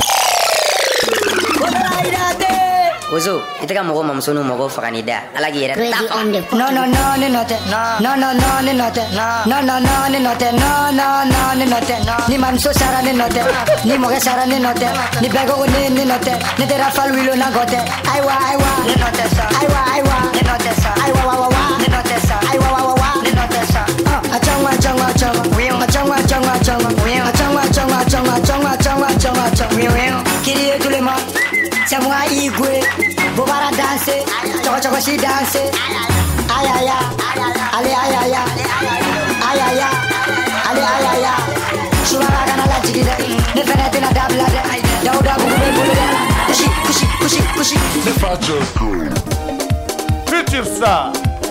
Ozo, itu kan mau ngomong sunu mau fakanida, alagi ya. No no no ni note, no no no ni note, no no no ni note, no no no ni note, ni manso sara ni note, ni moge sara ni note, ni bego ni ni note, ni tera fal wilo na gote, aiwa aiwa ni note sa, aiwa aiwa ni note sa, aiwa wa wa wa ni note sa, aiwa wa wa wa ni note sa. Achangwa achangwa achangwa, achangwa achangwa achangwa, achangwa achangwa achangwa achangwa achangwa achangwa achangwa. Kiri tu le ma. C'est moi Igwe, Bobara danser, Choco Choco si danser. Aïe aïe aïe, allez aïe aïe aïe aïe aïe, allez aïe aïe aïe. Shubara kana la jigida, ne fenêtre na dabla de, dauda bube bube de. Kushi kushi kushi kushi. Le Fajo. Future star.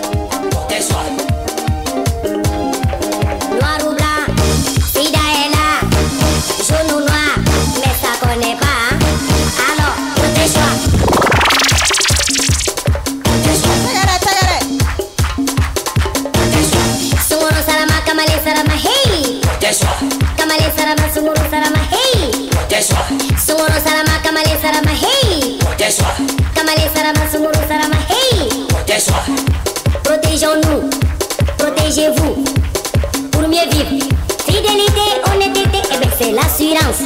Noir ou blanc, Sida est là, jaune ou noir, mais ça connaît pas. Kamale sarama sumuru sarama hey. Sumuru sarama kamale sarama hey. Kamale sarama sumuru sarama hey. Protégeons-nous, protégez-vous pour mieux vivre. Fidélité, honnêteté, et bien c'est l'assurance.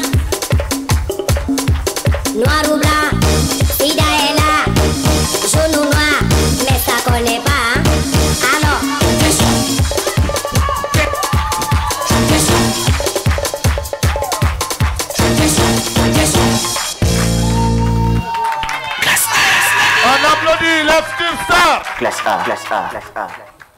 Noir ou blanc, Sida est là, jaune ou noir, mais ça connaît pas. Hein? Alors. up. Let's up.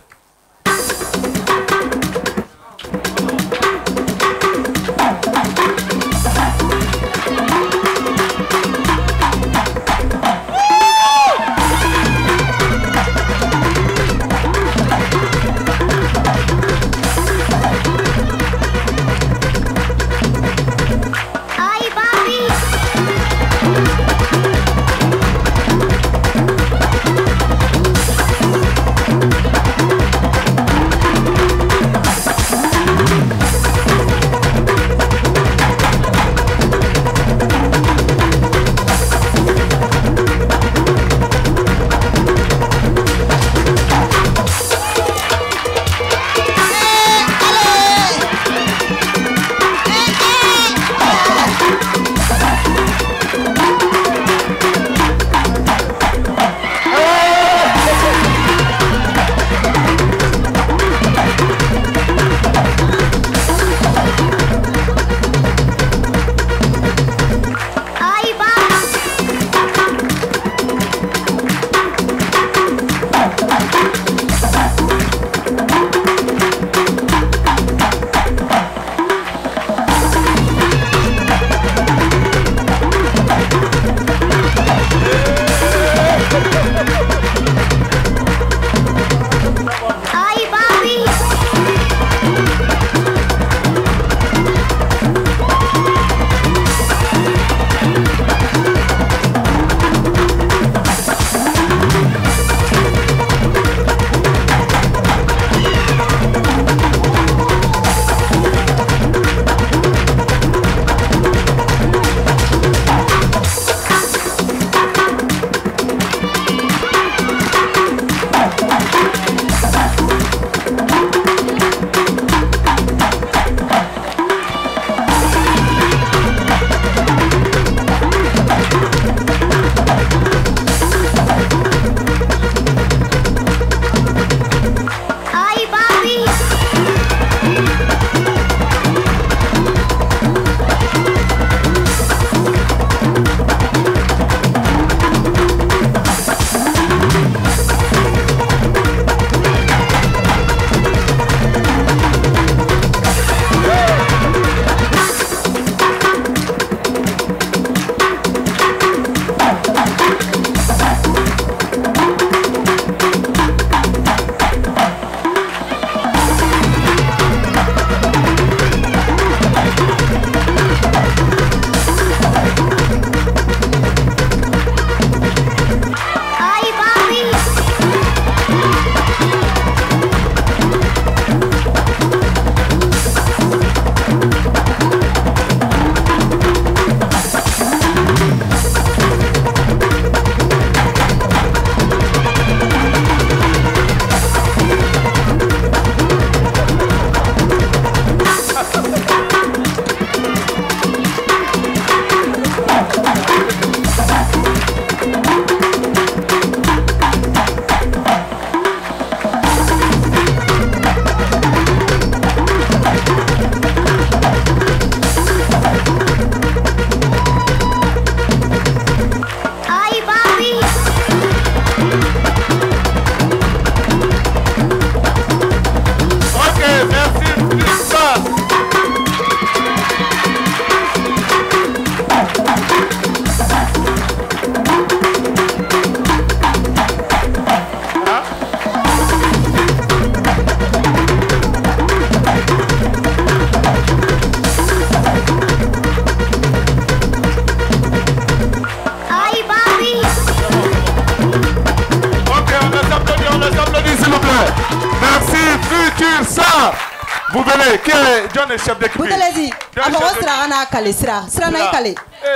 Vous venez, qui est John est chef d'équipe? Boutelezi, avant sera na kale sera, sera na kale.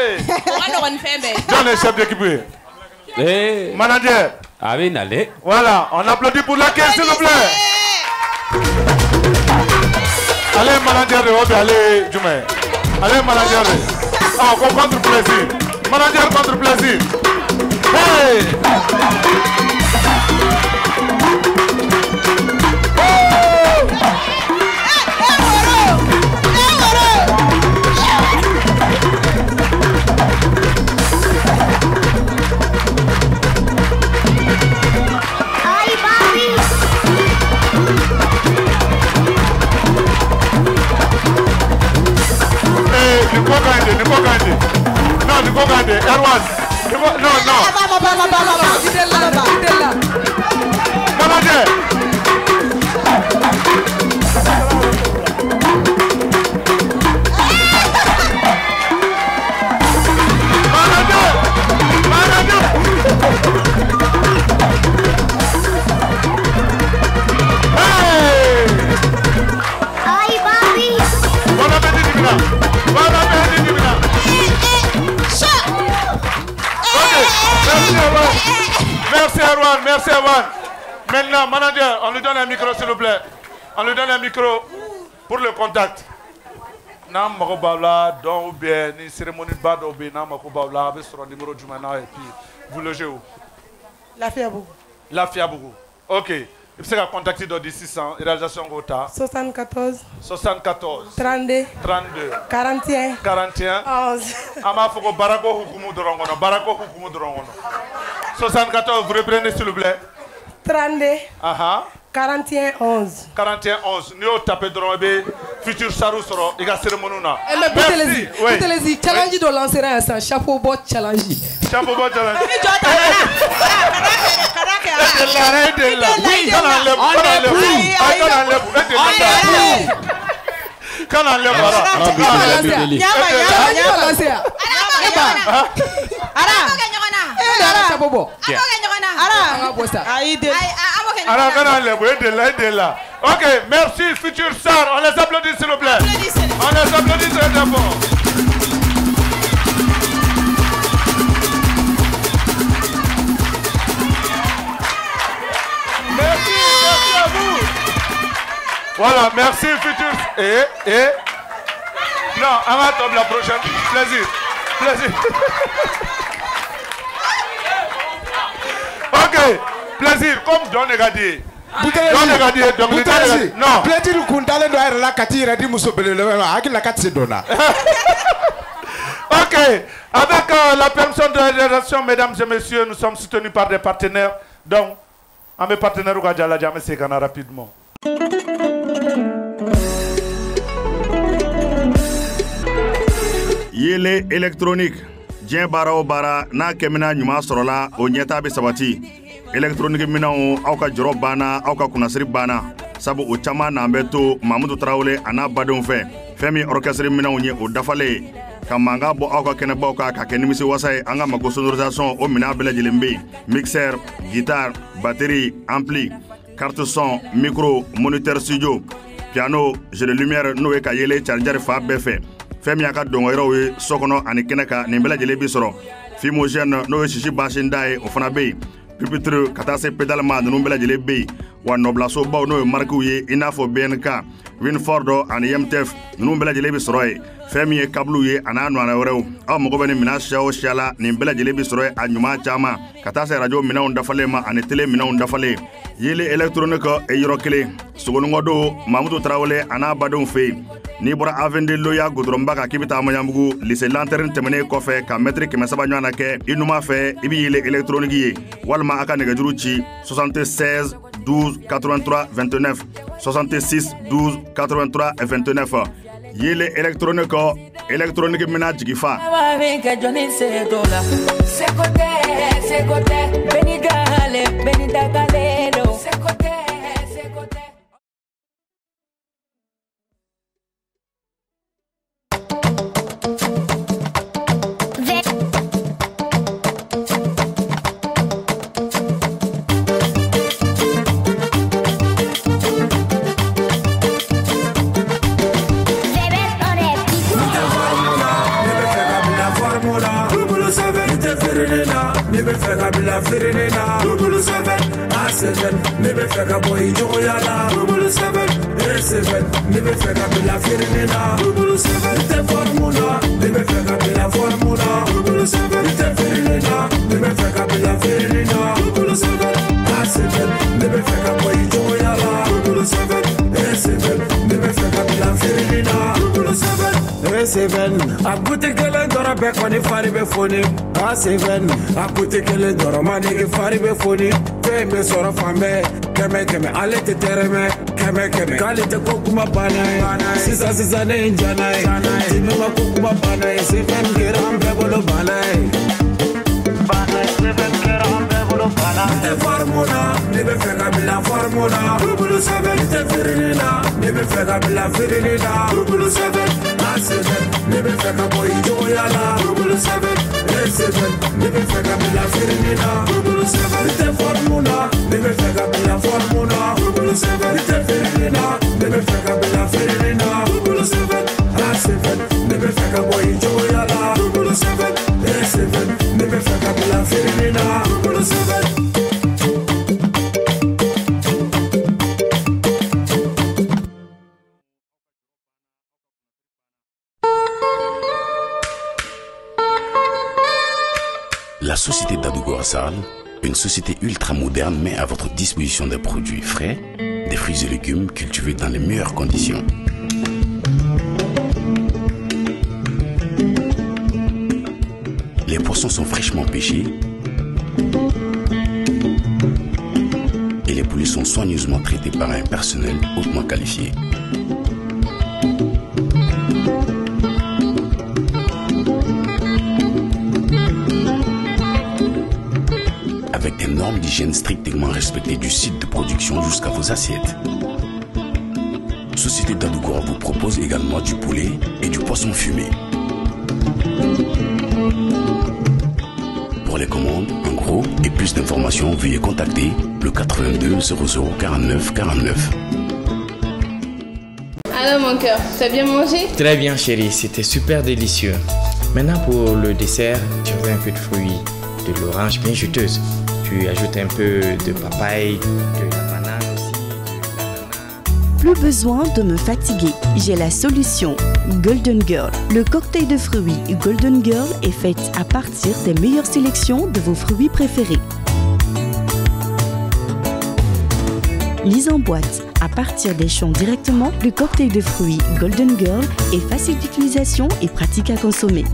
John est chef d'équipe. Eh, manager. Ah oui, allez. Voilà, on applaudit pour laquelle, s'il vous plaît. Allez, manager, allez, Jumé. Allez, manager. Ah, on va prendre plaisir. Manager, prendre plaisir. Hey! Ay, papi. Erwan. Non, non. Manager. Merci Erwan, merci Erwan. Maintenant, manager, on lui donne un micro s'il vous plaît. On lui donne un micro pour le contact. Nam Makobala, don ou bien, ni cérémonie bad ou bien, Nam Makobala, avec son numéro du mana et puis vous logez où? La Fiabougou. La Fiabougou. Ok. Il faut contacter dans six cents, réalisation Gota. soixante-quatorze. soixante-quatorze. trente-deux. trente-deux. quarante et un. quarante et un. onze. Ama Foko Barako Hukumu Drongono. Barako Hukumu Drongono. soixante-quatorze, vous reprenez s'il vous plaît. trente-deux. Aha. quarante et un, onze. quarante et un, onze. Nous avons tapé Drombe, futur Sarou Soro, et Gasseremonuna. Eh mais Boutelezi, Boutelezi, challenge de lancer un instant, chapeau bot challenge. Chapeau bot challenge. Oui, on enlève, on enlève, on enlève, quand on enlève, ok, merci, futur star. On les applaudit s'il vous plaît. On les applaudit très très fort. Merci, merci à vous. Voilà, merci futur. Et, et. Non, on va tomber la prochaine. Plaisir, plaisir. Ok, plaisir, comme Don Negadi. Don Negadi, Don Negadi. Non. Plaisir, Kundale doit être là, Kati, Redi Moussobele, la Kati Dona. Ok, avec euh, la permission de la rédaction, mesdames et messieurs, nous sommes soutenus par des partenaires. Donc, à mes partenaires, on va jamais se gagner rapidement. Yele électronique. Dieng bara o bara n'a kemina ɲuman sɔrɔla o ɲɛta bɛ sabati électronique minɛnw aw ka jɔrɔ banna aw ka kunnasiri banna sabu o caman n'an bɛ to Mamudu Tarawele a n'a badenw fɛ fɛn min orchestre minɛnw ye o dafalen ka mankan bɔ aw ka kɛnɛbaw kan ka kɛ nimisi wasa ye an ka mago sonorisation o minɛn bɛɛ lajɛlen bɛ yen mixeur guitare batterie ampli carte son micro moniteur studio piano jeu de lumière n'o ye ka yele charger fa bɛɛ fɛ fɛn min y'a ka dɔngɔyɔrɔw ye so kɔnɔ ani kɛnɛ kan nin bɛɛ lajɛlen bi sɔrɔ fimogène n'o ye sisi basinda ye o fana bɛ yen pupitre ka taa se pédale ma ninnu bɛɛ lajɛlen bɛ yen wa nɔbilasobaw n'o ye marquew ye i n'a fɔ B N K Winford ani M T F ninnu bɛɛ lajɛlen bi sɔrɔ yen fɛn min ye câble ye a n'a ɲɔgɔnna wɛrɛw aw mago bɛ nin minɛn siya o siya la nin bɛɛ lajɛlen bi sɔrɔ yen a ɲuman caman ka taa se radio minɛnw dafalen ma ani télé minɛnw dafalen yeli électronique e yɔrɔ kelen sogonikɔdo Mamudu Tarawele a n'a badenw fɛ yen n'i bɔra Avende Loya Goudronba kan k'i bɛ taa Maɲanbugu lycée Lanterne tɛmɛnen kɔfɛ ka mètre kɛmɛ saba ɲɔgɔn na kɛ i numan fɛ i bɛ yeli électronique ye walima a ka nɛgɛjuru ci soixante-seize douze quatre-vingt-trois vingt-neuf soixante-six douze quatre-vingt-trois vingt-neuf yeli électronique électronique mina jigi fa A goûté kelen dɔrɔn bɛɛ kɔni fari bɛ foni A seven a goûté kelen dɔrɔn ma nege fari bɛ foni fɛn bɛ sɔrɔ fan bɛɛ kɛmɛ kɛmɛ ale tɛ tɛrɛmɛ kɛmɛ kɛmɛ k'ale tɛ ko kuma banna ye sisan sisan ne ye n jana ye timi ma ko kuma banna ye seven kɛra an bɛɛ bolo banna ye Te formula, ne be feka bila formula. Bulu seven, te firinina, ne be feka bila firinina. Bulu seven, a seven, ne be feka boy joyala. Bulu seven, a seven, ne be feka bila firinina. Bulu seven, te formula, ne be feka bila formula. Bulu seven, te firinina, ne be feka bila firinina. Bulu seven, a seven, ne be feka boy joyala. Bulu seven, a seven, ne be feka bila firinina. Bulu seven. La société Dadougo Assal, une société ultra moderne, met à votre disposition des produits frais, des fruits et légumes cultivés dans les meilleures conditions. Les poissons sont fraîchement pêchés et les poulets sont soigneusement traités par un personnel hautement qualifié. Avec des normes d'hygiène strictement respectées du site de production jusqu'à vos assiettes. Société Dadougo vous propose également du poulet et du poisson fumé. Pour les commandes, en gros et plus d'informations, veuillez contacter le quatre-vingt-deux zéro zéro quarante-neuf quarante-neuf. Alors mon cœur, tu as bien mangé? Très bien chérie, c'était super délicieux. Maintenant pour le dessert, tu veux un peu de fruits, de l'orange bien juteuse. Tu ajoutes un peu de papaye, de la banane aussi, de l'ananas. Plus besoin de me fatiguer, j'ai la solution. Golden Girl. Le cocktail de fruits Golden Girl est fait à partir des meilleures sélections de vos fruits préférés. Mise en boîte à partir des champs directement, le cocktail de fruits Golden Girl est facile d'utilisation et pratique à consommer.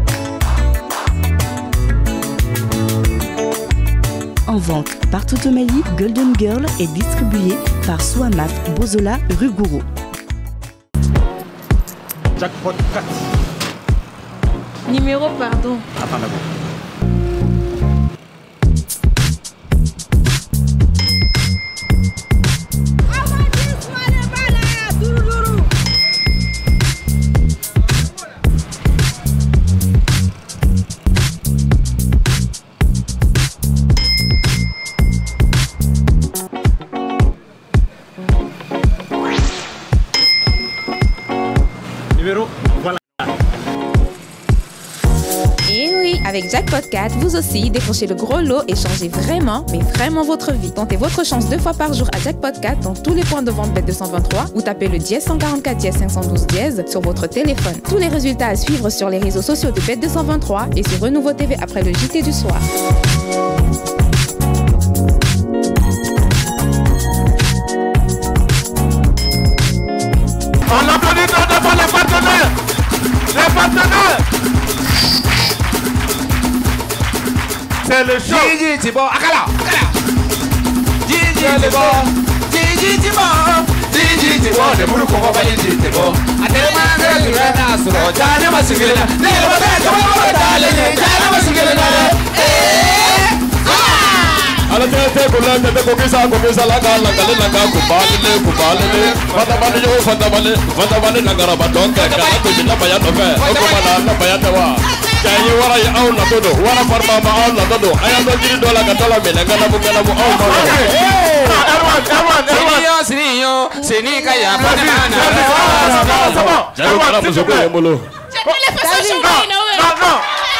En vente partout au Mali, Golden Girl est distribué par Souamaf Bozola rue Gourou. Jackpot quatre. Numéro, pardon. Attends d'abord. Avec Jackpot quatre, vous aussi décrochez le gros lot et changez vraiment, mais vraiment votre vie. Tentez votre chance deux fois par jour à Jackpot quatre dans tous les points de vente B E T deux cent vingt-trois ou tapez le dièse cent quarante-quatre dièse cinq cent douze dièse sur votre téléphone. Tous les résultats à suivre sur les réseaux sociaux de B E T deux cent vingt-trois et sur Renouveau T V après le J T du soir. On applaudit devant les partenaires. Les partenaires. C'est le show. Gigi Tibo, Akala, Akala. Gigi Tibo, Gigi Tibo, Gigi Tibo. De bulu koko ba Gigi Tibo. Atema na kirana suro, jana masigela. Ne lo ba kama ba dale, jana masigela. Eh, ah. Ala te te kula te te kokisa kokisa la ka la ka la ka kubale le kubale le. Fata bale yo fata bale, fata bale na garaba donka ka to jina ba ya no fe. Oko bala na ba ya tawa. Kaya wara ya au na todo, wara farma ma au na todo. Aya do jiri dola ka dola me na gana bu gana bu au ma. Erwan, Erwan, Erwan. Siniyo, sini kaya pa na na. C'est bon. Jalo kala mu soko yemolo. Non, non.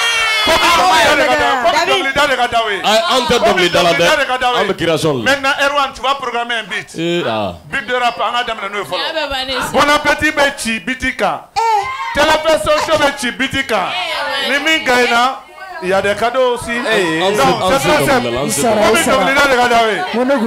Ante dongli dala de. Ante création. Maintenant, Erwan, tu vas programmer un beat. Eh ah. Beat de rap, on a damné nous follow. Bon appétit, Bechi, Bitika. Télévision show Bechi, Bitika. Nimi Gaina. Il y a des cadeaux aussi. Hey, non, c'est très simple. On se donne les cadeaux. Non,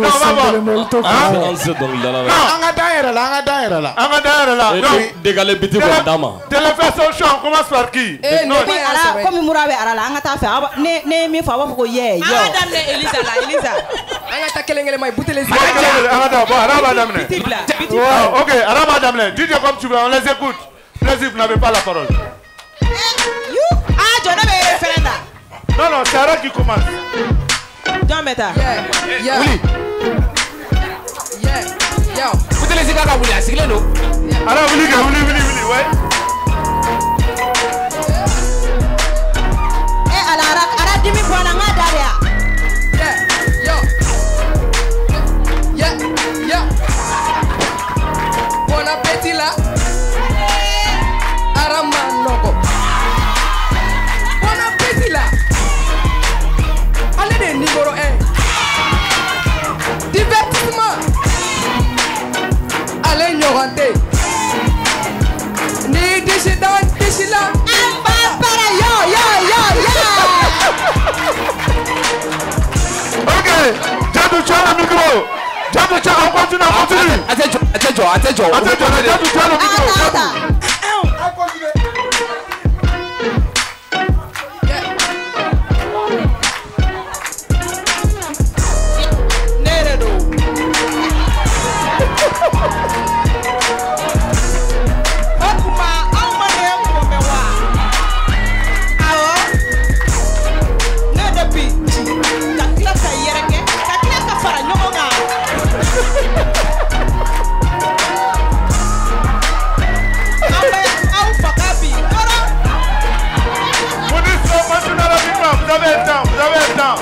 dégaler petit pour dama. Télévision show, on commence par qui? Non, comme Mourabe Arala, on a ta fait. Ne, ne, mi fa wa ko ye. Yo. Madame Elisa la, Elisa. On a ta kelengele mai bouter les yeux. Arada, bon, araba damne. OK, araba damne. Dis comme tu veux, on les écoute. Plaisir, vous n'avez pas la parole. Ah, je ne vais pas faire ça. Non, non, c'est Ara qui commence. John Meta. Yeah, yeah. Wuli. Yeah, yo. Vous te laissez caca Wuli, c'est non? Alors Wuli, Wuli, Wuli, Wuli, ouais. Eh, ala ara ara dimi bwana ngada ya. Yeah, yo. Yeah, yeah. Bon appétit là. Aramanoko. Bon appétit là. Allez des numéro un. Divertissement. Allez ignoranté. Ni déchidant, déchidant. Para yo, yo, yo, yo. Ok, Jadou, tu as le micro. Jadou, tu as, on continue, on continue. Attention, attention, attention. Attention, Jadou, tu as le micro. Vous avez le temps, vous avez le temps.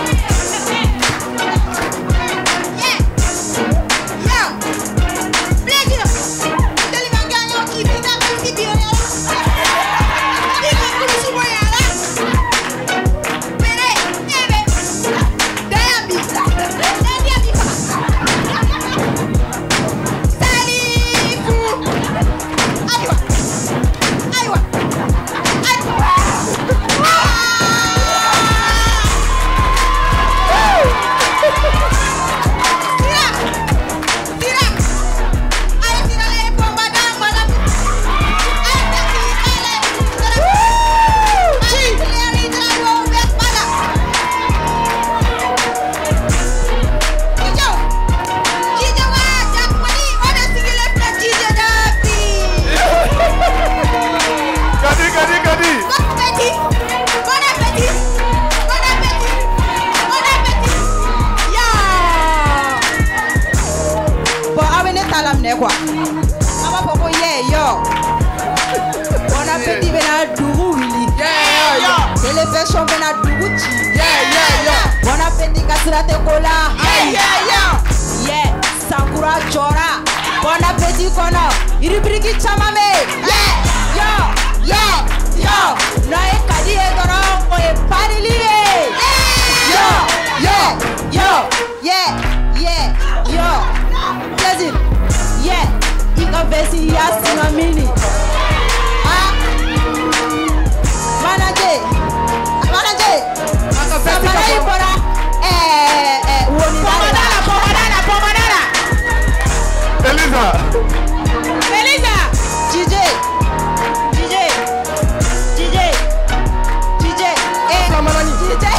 Quoi? Maman papa yeah yo. Bon appétit bena dougou Willy. Yeah yo. Télévision bena dougou chi. Yeah yeah yo. Bon appétit kasira te kola. Yeah yeah yo. Yeah, Sakura chora. Bon appétit kono. Iribriki chamame. Yeah yo yo yo. No e kadi e doro o e parili. Yo yo yo. Yeah yeah yo. Plaisir. Yeah, ika besi yasinga mini. Ah, manager, manager. Samara ibora. Eh eh, woni pomadana, pomadana, pomadana. Elisa. Elisa. D J, D J, D J, D J. Eh, Samarani. D J.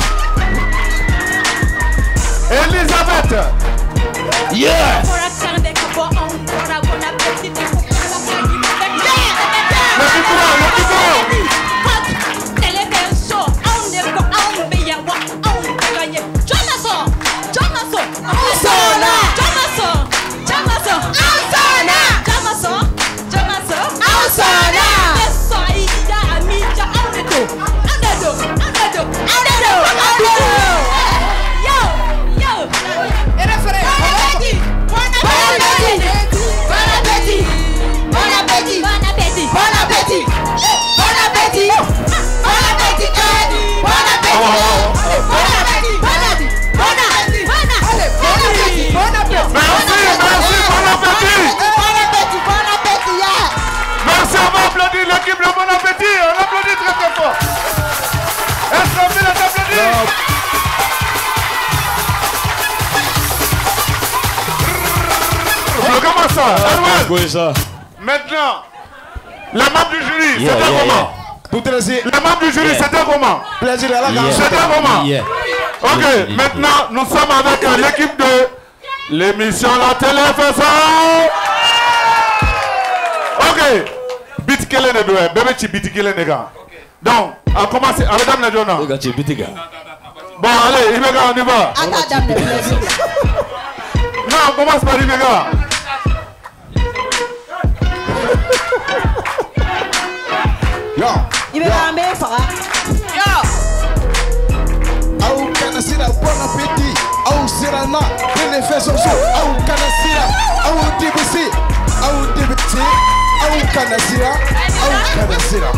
Elisabeth. Yeah. L'équipe de Bon Appétit, on applaudit très très fort. Est-ce qu'on fait les applaudissements? Comment ça? Maintenant, les membres du jury, Yeah, c'était yeah, comment? Tout est laissé. Les membres du jury, Yeah. c'était comment? Plaisir à la Yeah. gare. C'était comment? Yeah. Ok, Yeah. maintenant, nous sommes avec euh, l'équipe de l'émission La Télé fait ça. Ok, beat kele ne doit, bébé tu beat kele ne gars. Donc, on commence avec Madame Nadjona. Bon, allez, Ibeka, on y va. Attends, dame de plaisir. Non, on commence par Ibeka. Yo. Ibeka, on met fara. Yo. Au canasira, bon appétit. Au sirana, bénéfice au show. Au canasira, au débussi. Au débussi. Au canasira, au canasira.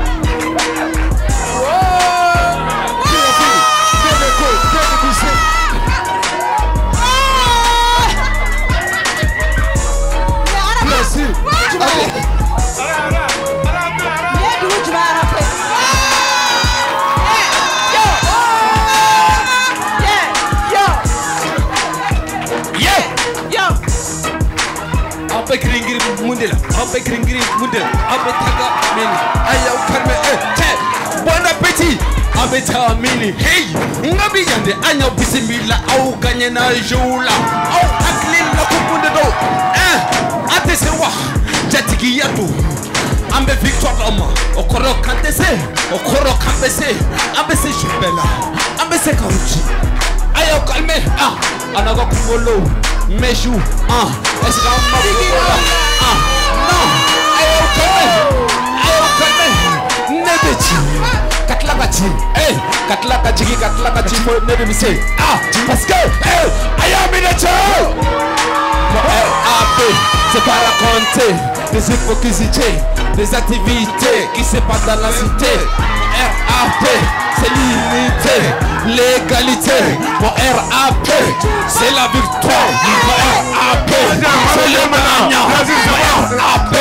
Abe kringiri mundela, abe kringiri mundela, abe taga mini, ayaw karme eh, che, bon appétit, abe ta mini, hey, ngabi yande anya bisimila, au ganye na joula, au aklin la kupunde do, eh, ate se wa, jatiki yatu, ambe victoire ama, okoro kantese, okoro kambese, ambe se jubela, ambe se karuchi, ayaw kalme, ah, anaga kumbolo. Mes joues, ah, est-ce que on m'a ah, non, ayo calme, ayo calme, nebeti, katlakati, eh, katlakati, katlakati, faut nebeti, ah, parce que, eh, ayo minete, R A P, c'est pas raconter, des hypocrisités, des activités qui se passent dans la cité, R A P, c'est l'unité, l'égalité, pour R A P, c'est la victoire, pour R A P, c'est le gagnant, pour R A P,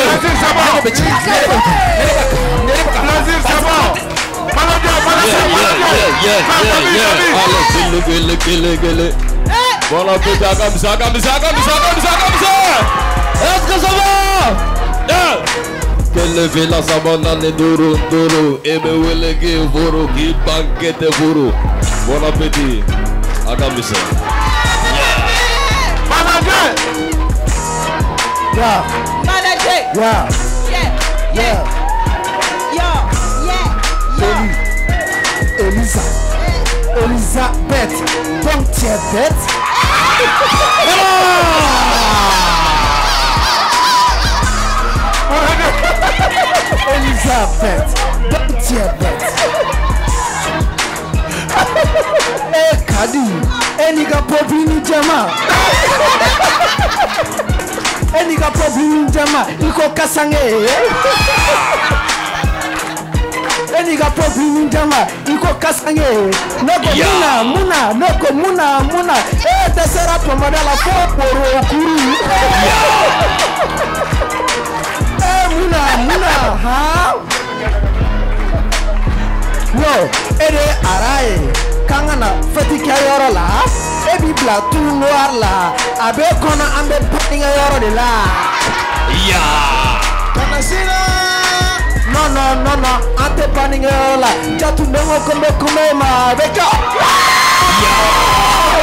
bon appétit, comme ça, comme ça, comme ça, comme ça, comme ça. Est-ce que ça va? Kele vela sabana duro duro ebe welege voro ki banquete voro. Bon appétit. Agamisa. Manager. Yeah. Manager. Yeah. Yeah. Yeah. Yeah. Yeah. Eli. Elisa. Elisabeth. Donc tu es bête. Elisabeth, donc tu es bête. Eh Kadi, eh niga popini jama. Eh niga popini jama, iko kasange. Eh niga popini jama, iko kasange. Noko muna muna, noko muna muna. Eh tesera pomada la poporo kuru. Muna, muna, ha? Yo, ere arae, kangana fatika yoro la, ebi bla tout noir la, abe kona ambe patinga yoro de la. Ya. Kanasira. No, no, no, no, ante paninga yoro la, jatu nengo kumbe kumbe ma, beka. Ya.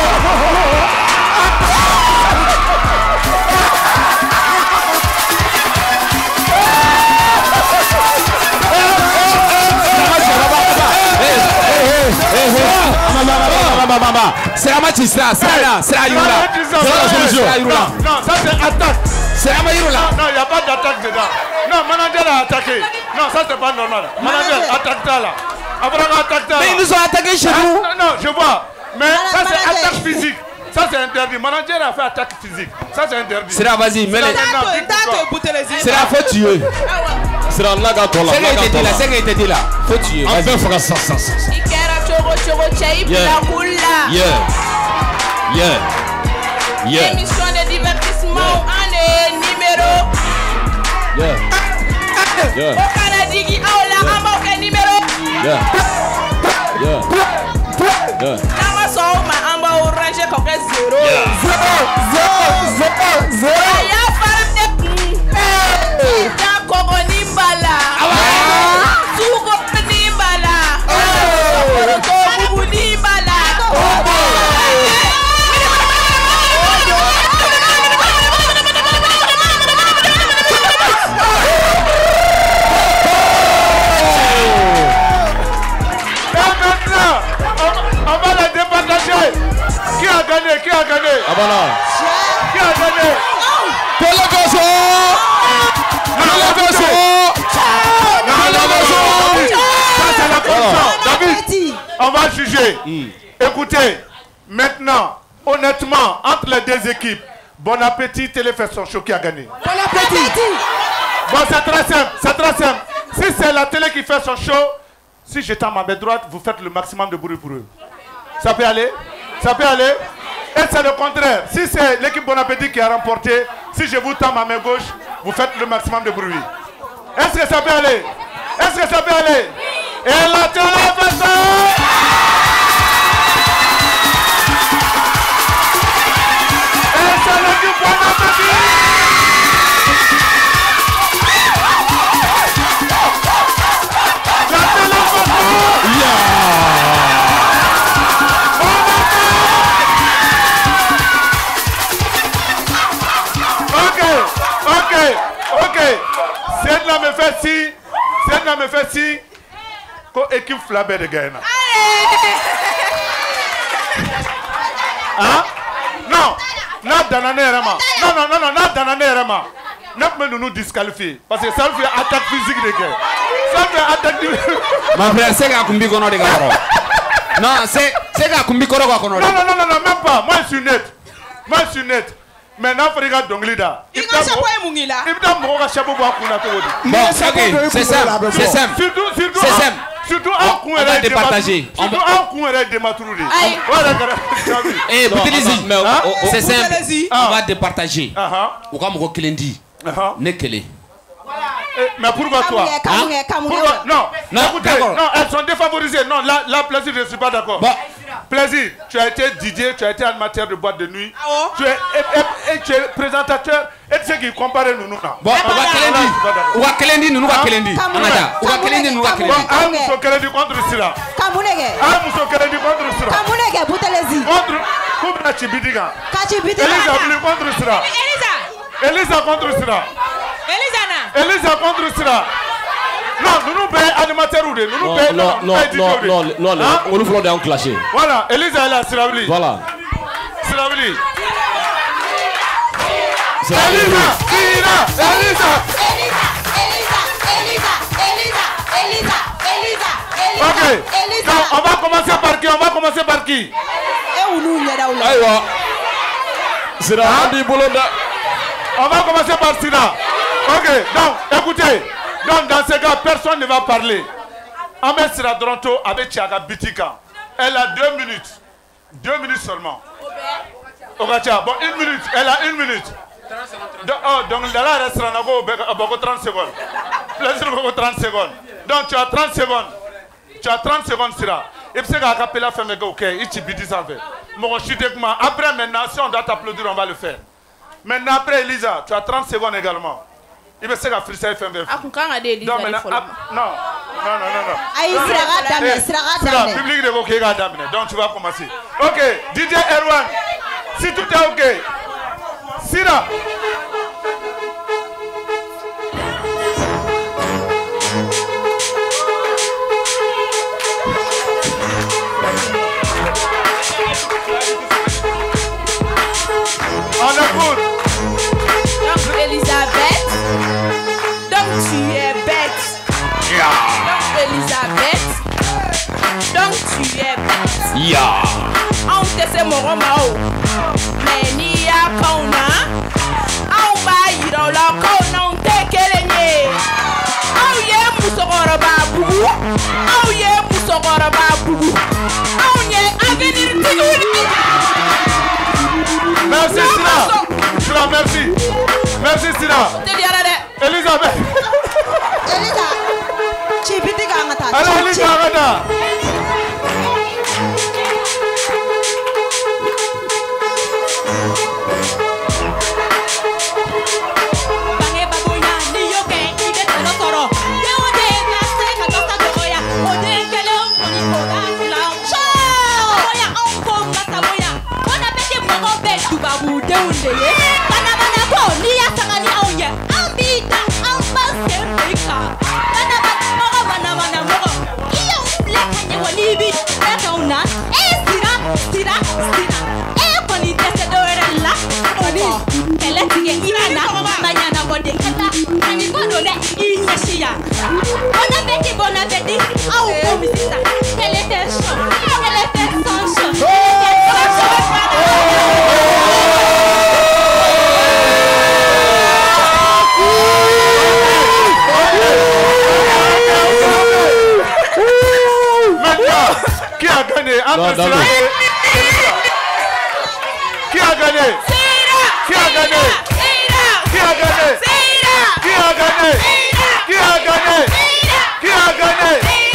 C'est la match, c'est là, c'est là, c'est là, non, ça c'est attaque. C'est la maille là. Non, il n'y a pas d'attaque dedans. Non, manager a attaqué. Non, ça c'est pas normal. Manager, attaque-toi là. Après, attaque-toi là. Mais ils nous ont attaqué chez nous. Non, non, je vois. Mais ça c'est attaque physique. Ça c'est interdit. Manager a fait attaque physique. Ça c'est interdit. C'est là, vas-y, mets les. C'est là, faut tuer. C'est là, là, gâteau là. C'est là, il là, c'est là, dit là. Faut tuer. On peut faire ça, ça, ça. Yeah. Yeah. Yeah. Yeah. Émission de divertissement année numéro. Yeah. Yeah. Au Canada qui a la amok numéro. Yeah. Yeah. Yeah. Nama so ma amba orange coque zéro. Zéro, zéro, zéro. Ya farm de. Ya kogo nimbala. Sugo nimbala. Ko nimbala. Qui a gagné? Télévision. Télévision. David, on va juger. Écoutez, maintenant, honnêtement, entre les deux équipes, Bon Appétit, Téléfesson Show qui a gagné. Bon appétit. Bon, c'est très simple, c'est très simple. Si c'est la télé qui fait son show, si j'étais à ma main droite, vous faites le maximum de bruit pour eux. Ça peut aller? Ça peut aller? Et c'est le contraire. Si c'est l'équipe Bon Appétit qui a remporté, si je vous tends ma main gauche, vous faites le maximum de bruit. Est-ce que ça peut aller? Est-ce que ça peut aller? Et la Téléfesson! Et c'est l'équipe Bon Appétit! La Téléfesson! Ok, ok, ok. C'est de la me fait si, c'est de la me fait si, que équipe Flabé de Gaïna. Hein? Non, n'a d'anané Rama. Non, non, non, non, n'a d'anané Rama. N'a pas nous nous disqualifier. Parce que ça fait attaque physique de guerre. Ça fait attaque physique. Ma frère, c'est qu'à Kumbi Kono de Garo. Non, c'est qu'à Kumbi Kono de Kono. Non, non, non, non, non, même pas. Moi, je suis net. Moi, je suis net. Maintenant, il faut regarder Donglida. Il faut que chapeau bois pour la télé. Bon, ok, c'est simple, c'est simple. Surtout, surtout, c'est simple. Surtout, on va départager. Surtout, un coup de Maturoudi. Eh, Boutelizi, c'est simple. On va départager. Ou comme on Kelendi. Nekele. Mais pourquoi toi? Pourquoi? Non, non, écoutez, non, elles sont défavorisées. Non, là, là, plaisir, je ne suis pas d'accord. Plaisir, tu as été D J, tu as été animateur de boîte de nuit. Tu es, et, et, tu es présentateur. Et tu sais qui compare nous, nous. Bon, on va Kelendi. On va Kelendi, nous, nous va Kelendi. On va Kelendi, nous va Kelendi. Un mousseau Kelendi contre Sira. Un mousseau Kelendi contre Sira. Contre Koubna Chibidiga. Elisa contre Sira. Elisa contre Sira. Elisa contre Sira. Non, nous nous payons animateur ou de nous nous payons. Non, non, non, non, non, on nous fait un clash. Voilà, Elisa est là, Siravli. Voilà. Siravli. Elisa, Elisa, Elisa. Elisa, Elisa, Ok. Non, on va commencer par qui? On va commencer par qui? Aïwa. Sira, on va commencer par Sira. Ok, donc, écoutez. Donc, dans ce cas, personne ne va parler. Ahmed Sira Dronto avec Thiaga Bitika. Elle a deux minutes. Deux minutes seulement. Okacha, bon, une minute. Elle a une minute. Donc, oh, donc là, restera beaucoup trente secondes. Plaisir beaucoup trente secondes. Donc, tu as trente secondes. Tu as trente secondes, Sira. Et puis, c'est qu'à Capella fait mes gars, ok, il t'y bidit ça fait. Après, maintenant, si on doit t'applaudir, on va le faire. Maintenant, après, Elisa, tu as trente secondes également. Il me sait qu'à Frissa F M V. Ah, quand on a des Elisa, non, non, non, non, non. Aïe, Sira Dame, Sira Dame. Le public de Goké a Dame. Donc, tu vas commencer. Ok, D J Erwan, si tout est ok. Sira. On écoute. Donc, Elisabeth. Donc, tu es bête. Yeah. Donc, Elisabeth. Donc, tu es bête. Yeah. On te sait mon romao. Mais ni a kona. On va y dans la kona. On te kelenye. Oh yeah, mousokoro babu. Oh yeah, mousokoro babu. Oh yeah, avenir tiguri. Merci Sira. Sira, merci. Merci Sira. Elisabeth. Elisa. Chibiti gangata. Alors Elisa gangata. Bange baboya ni yoke ide tano toro. Yewo de na se ka tosta goya. Ode kele on koni koda la. Oya on ko ngata boya. Ona bete mo go be du babu de unde ye. Bana bana ko ni ya sanga ni on ye. sonné Ignachia. Bon appétit, bon appétit. Ah, ou bon, mais c'est ça. Elle était chaud. Elle était sans chaud. Maintenant, qui a gagné entre Sira et Qui a gagné Qui a gagné Qui a gagné Qui a gagné Qui a gagné Qui a gagné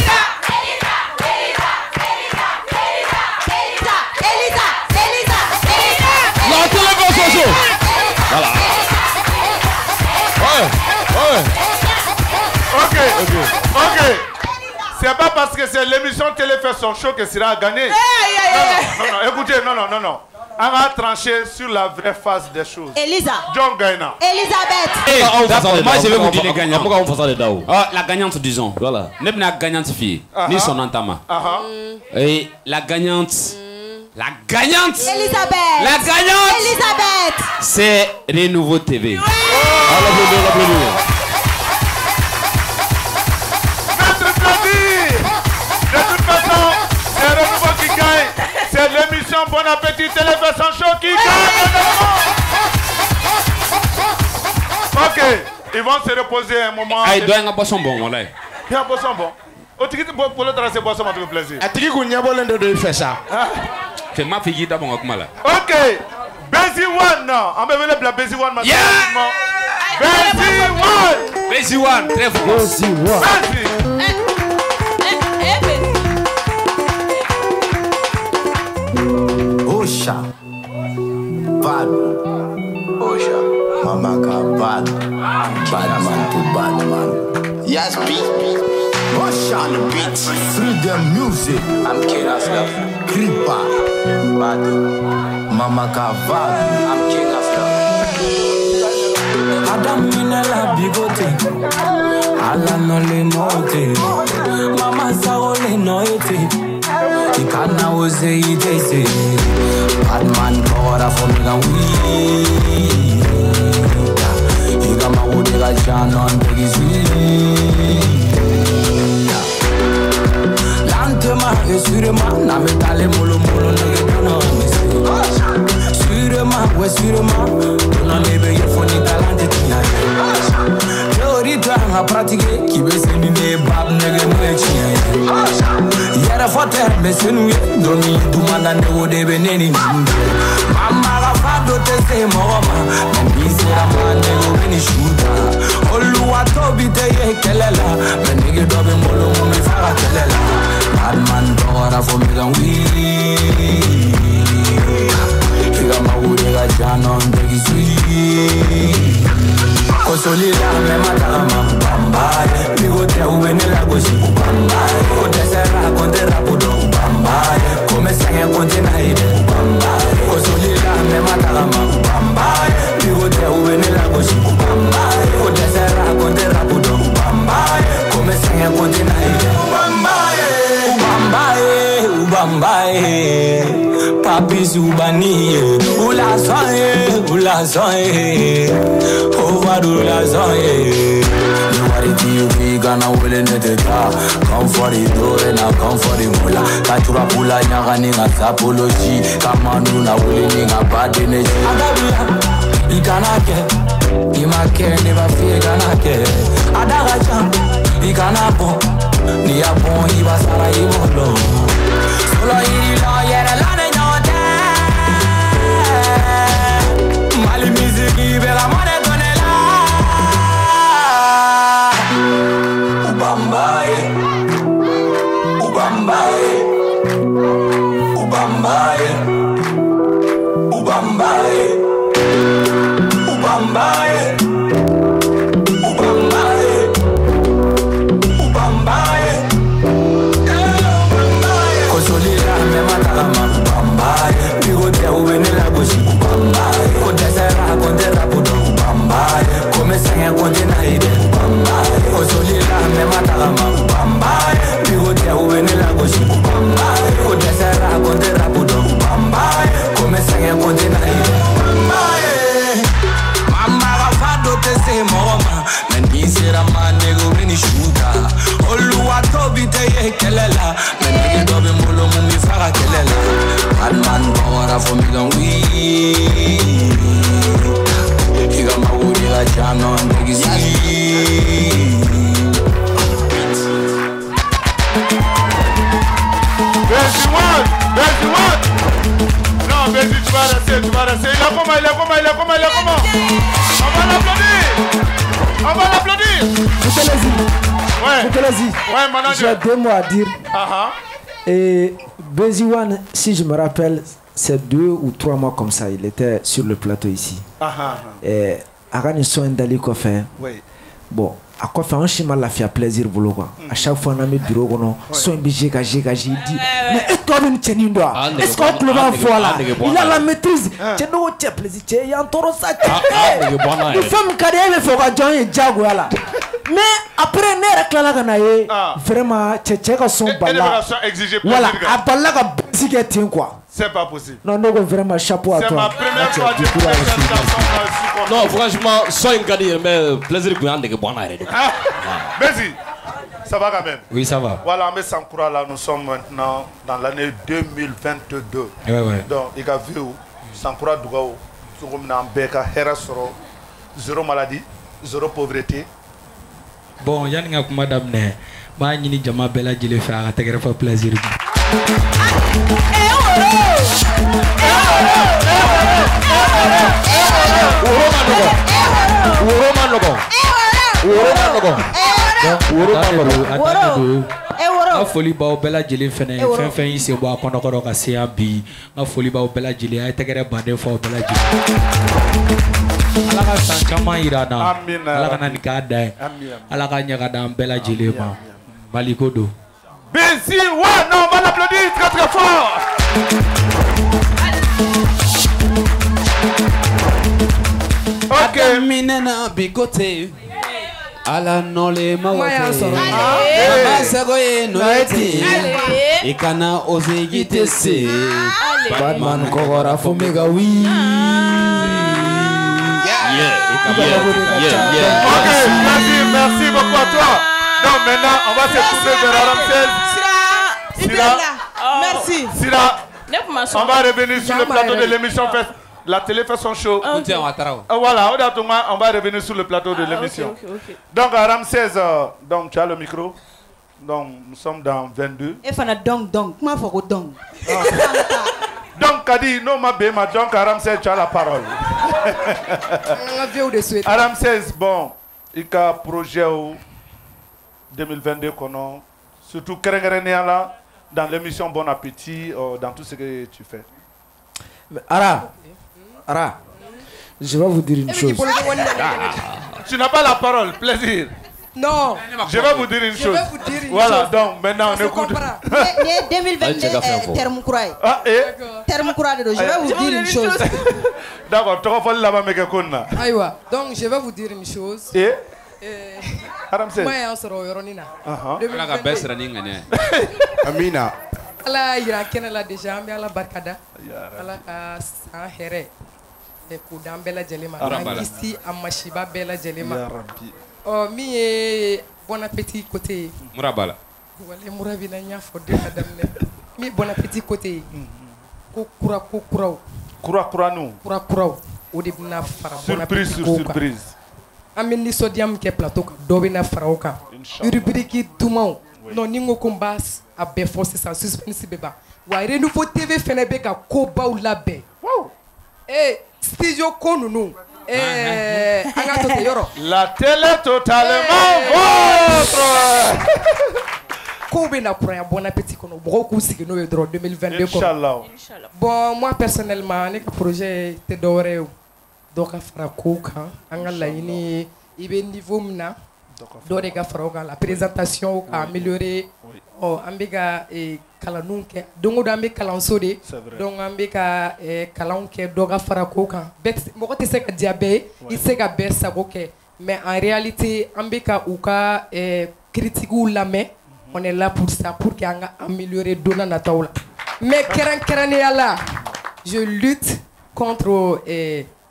Elisa, Elisa, Elisa. La télévision. Voilà. Ouais, ouais. Ok, ok, ok. C'est pas parce que c'est l'émission Télé fait son show que Sira a gagné. Non, non, non, non, écoutez, non, non, non, non. On va trancher sur la vraie face des choses. Elisa. John Gaina. Elisabeth. Hey, moi je vais vous dire les gagnants. Pourquoi on fait ça les daos? Oh, la gagnante, disons. Voilà. N'est pas la gagnante fille, ni son entama. Et la gagnante. La gagnante. Elisabeth. La gagnante. Elisabeth. C'est Renouveau T V. De toute façon, c'est Renouveau qui gagne. C'est l'émission Bon Appétit Télévision Show qui gagne. Ok, ils vont se reposer un moment. Ah, il doit y avoir un boisson bon, voilà. Il y a un boisson bon. Au tiki pour le tracer boisson, ça me fait plaisir. A tiki qu'on y a besoin de faire ça. C'est ma fille d'abord en là. Ok, Bezi One, on va venir la Bezi One maintenant. Bezi One. Bezi One, très fort. Bezi One. Osha, bad, Osha, Mama ka bad, bad man to bad man. Yes, beat, Osha on the beat, freedom music. I'm King of Love, Creeper, bad, Mama ka bad, I'm King of Love. Adam minela bigote, ala no le note, Mama sao le note. Ikana ose itese bad man kora for me ga we Igama wode ga janon begi Lantema e surema na metale molo molo nege dono Surema we surema dono lebe ye foni talante tina Teori tanga pratique ki be sendi ne bab nege no e chia Yara fote mesenwe domi dumanda ne wode beneni Mama la fado te se mama Mbisi la mane go beni shuta Olu watobi te ye kelela Benige dobe molo mumi fara kelela Bad man dora for me gan we Kiga mawude ga janon begi sweet Kosolila me matama bambaye Migo te uwene la goshi bambaye Kote sera konte rapudo bambaye Kome senge konte na ide bambaye Kosolila me matama bambaye Migo te uwene la goshi bambaye Kote sera konte rapudo bambaye Kome senge konte na ide bambaye Ubambaye, ubambaye Papi subaniye Ula soye, ula soye Ovadula soye Nobody to you gonna will in the come for the door and I come for the mula Katura pula nyaga ninga sapology Kamanu na will ninga bad energy Adabia, ikanake Imake never fear ganake Adagacha, ikanapo Ni apon iba sara ibolo Solo iri lo yere lane nyote Mali miziki bela mone tonela Ubambaye Ubambaye Ubambaye Ubambaye Ubambaye Ubambaye Ubambaye te se mama Meni sera ma nego mini shuta Oluwa tobi te ye kelela Meni dobe mulo mumi fara kelela Alman bawara for me gon we Higa mawuri la jano negi si vingt-et-un, vingt-et-un. Non, mais tu vas rester, tu vas rester. Il est comment, il est comment, il est comment, il est comment? On va l'applaudir. On va l'applaudir. Ouais. Ouais, maintenant. J'ai deux mots à dire. Uh-huh. Et Beziwan, si je me rappelle, c'est deux ou trois mois comme ça, il était sur le plateau ici. Uh-huh. Et Arani Soin Dali Kofin. Oui. Bon. A quoi faire un chemin la fait plaisir pour quoi. À chaque fois on a mis bureau qu'on soit obligé gager gager dit mais est-ce qu'on veut tenir doigt est-ce qu'on peut le voir là il a la maîtrise tu nous tu plaisir tu y a un taureau ça nous sommes carrière il faut qu'on joigne jago là mais après ne réclame la ganaye vraiment tu tu as son bala voilà à bala ka si que tient quoi. C'est pas possible. Non, non, vraiment chapeau à toi. C'est ma première fois que je fais cette chanson. Non, franchement, sois une gardienne, mais plaisir que vous avez bon arrêt. Merci. Ça va quand même? Oui, ça va. Voilà, mais Sankura, là, nous sommes maintenant dans l'année deux mille vingt-deux. Ouais, ouais. Donc, il y a vu Sankura Dougao, Beka, Herasoro, zéro maladie, zéro pauvreté. Bon, il y a une madame, mais il y a une jama bella qui le fait à te faire plaisir. A foli baw bɛɛ lajɛlen fɛnɛ fɛn fɛn y'i sen bɔ a kɔnɔkɔrɔ ka se yan bi a foli baw bɛɛ lajɛlen a ye tɛgɛrɛ baden fɔ bɛɛ lajɛlen Ala ka san caman yira na Ala ka na nin k'a da ye Ala ka ɲɛ ka d'an bɛɛ lajɛlen ma Mali ko don. Benzi, ouais, non, on va l'applaudir très très fort. Ok. Minena bigote. Ala nole mawate. Masego ye noeti. Ikana oze gitese. Batman kogora fomega wi. Yeah, yeah, yeah. Ok, merci, merci beaucoup à toi. Donc maintenant, on va se tourner vers Ramsès. Sira, merci. Sira, on va revenir sur le plateau de l'émission. La télé fait son show. Okay. Voilà, on va revenir sur le plateau de l'émission. Okay, okay, okay. Donc, Ramsès, donc tu as le micro. Donc, nous sommes dans vingt-deux. Et fana donc donc, comment faut que donc. Donc, Kadi, non ma béma, donc Ramsès, tu as la parole. Ramsès, bon, il y a un projet deux mille vingt-deux qu'on a, surtout là, dans l'émission Bon Appétit, euh, dans tout ce que tu fais. Mais Ara, Ara, je vais vous dire une chose. Tu n'as pas la parole, plaisir. Non. Je vais vous dire une chose. Je vais vous dire une voilà, chose. donc maintenant on écoute. deux mille vingt-deux, terme courage. Ah, et terme courage, je vais vous dire une chose. D'accord, tu vas faire là-bas, mais que Aïwa, donc je vais vous dire une chose. Et Moi, je suis Yoronina. Amina. Ala ira kene la déjà ambi ala barkada ala ka san here e ko dan bela jelema kisi amashiba bela jelema ya rabbi oh mi e bon appétit côté murabala wala murabi na nya fo de adam ne mi bon appétit côté ko kura ko kuraw kura kura nu kura kuraw o de bina fara bon appétit sur surprise amin ni sodium ke plateau do bina fara o ka rubrique dumaw non ni ngo kombas a bɛɛ fɔ sisan suspense bɛ ban wa Renouveau T V fɛnɛ bɛ ka kobaw labɛn eh studio ko ninnu eh an ka to ten yɔrɔ la télé totalement votre kow bɛ na kuraya Bon Appétit kɔnɔ mɔgɔw k'u sigi n'o ye dɔrɔn deux mille vingt-deux kɔnɔ Inch'Allah. Bon moi personnellement ne ka projet tɛ dɔwɛrɛ ye dɔ ka fara kow kan an ka laɲini ye i bɛ niveau min na dɔ de ka fara o kan la présentation ka améliorer ɔ an bɛ ka kalanniw kɛ don o don an bɛ kalanso de donc an bɛ ka kalanw kɛ dɔ ka fara kow kan mɔgɔ tɛ se ka diya bɛɛ ye i tɛ se ka bɛɛ sago kɛ mais en réalité an bɛ ka u ka critiquew lamɛn on est là pour ça pour que an ka améliorer don n'a nataw la mais kɛrɛnkɛrɛnnenya la je lutte contre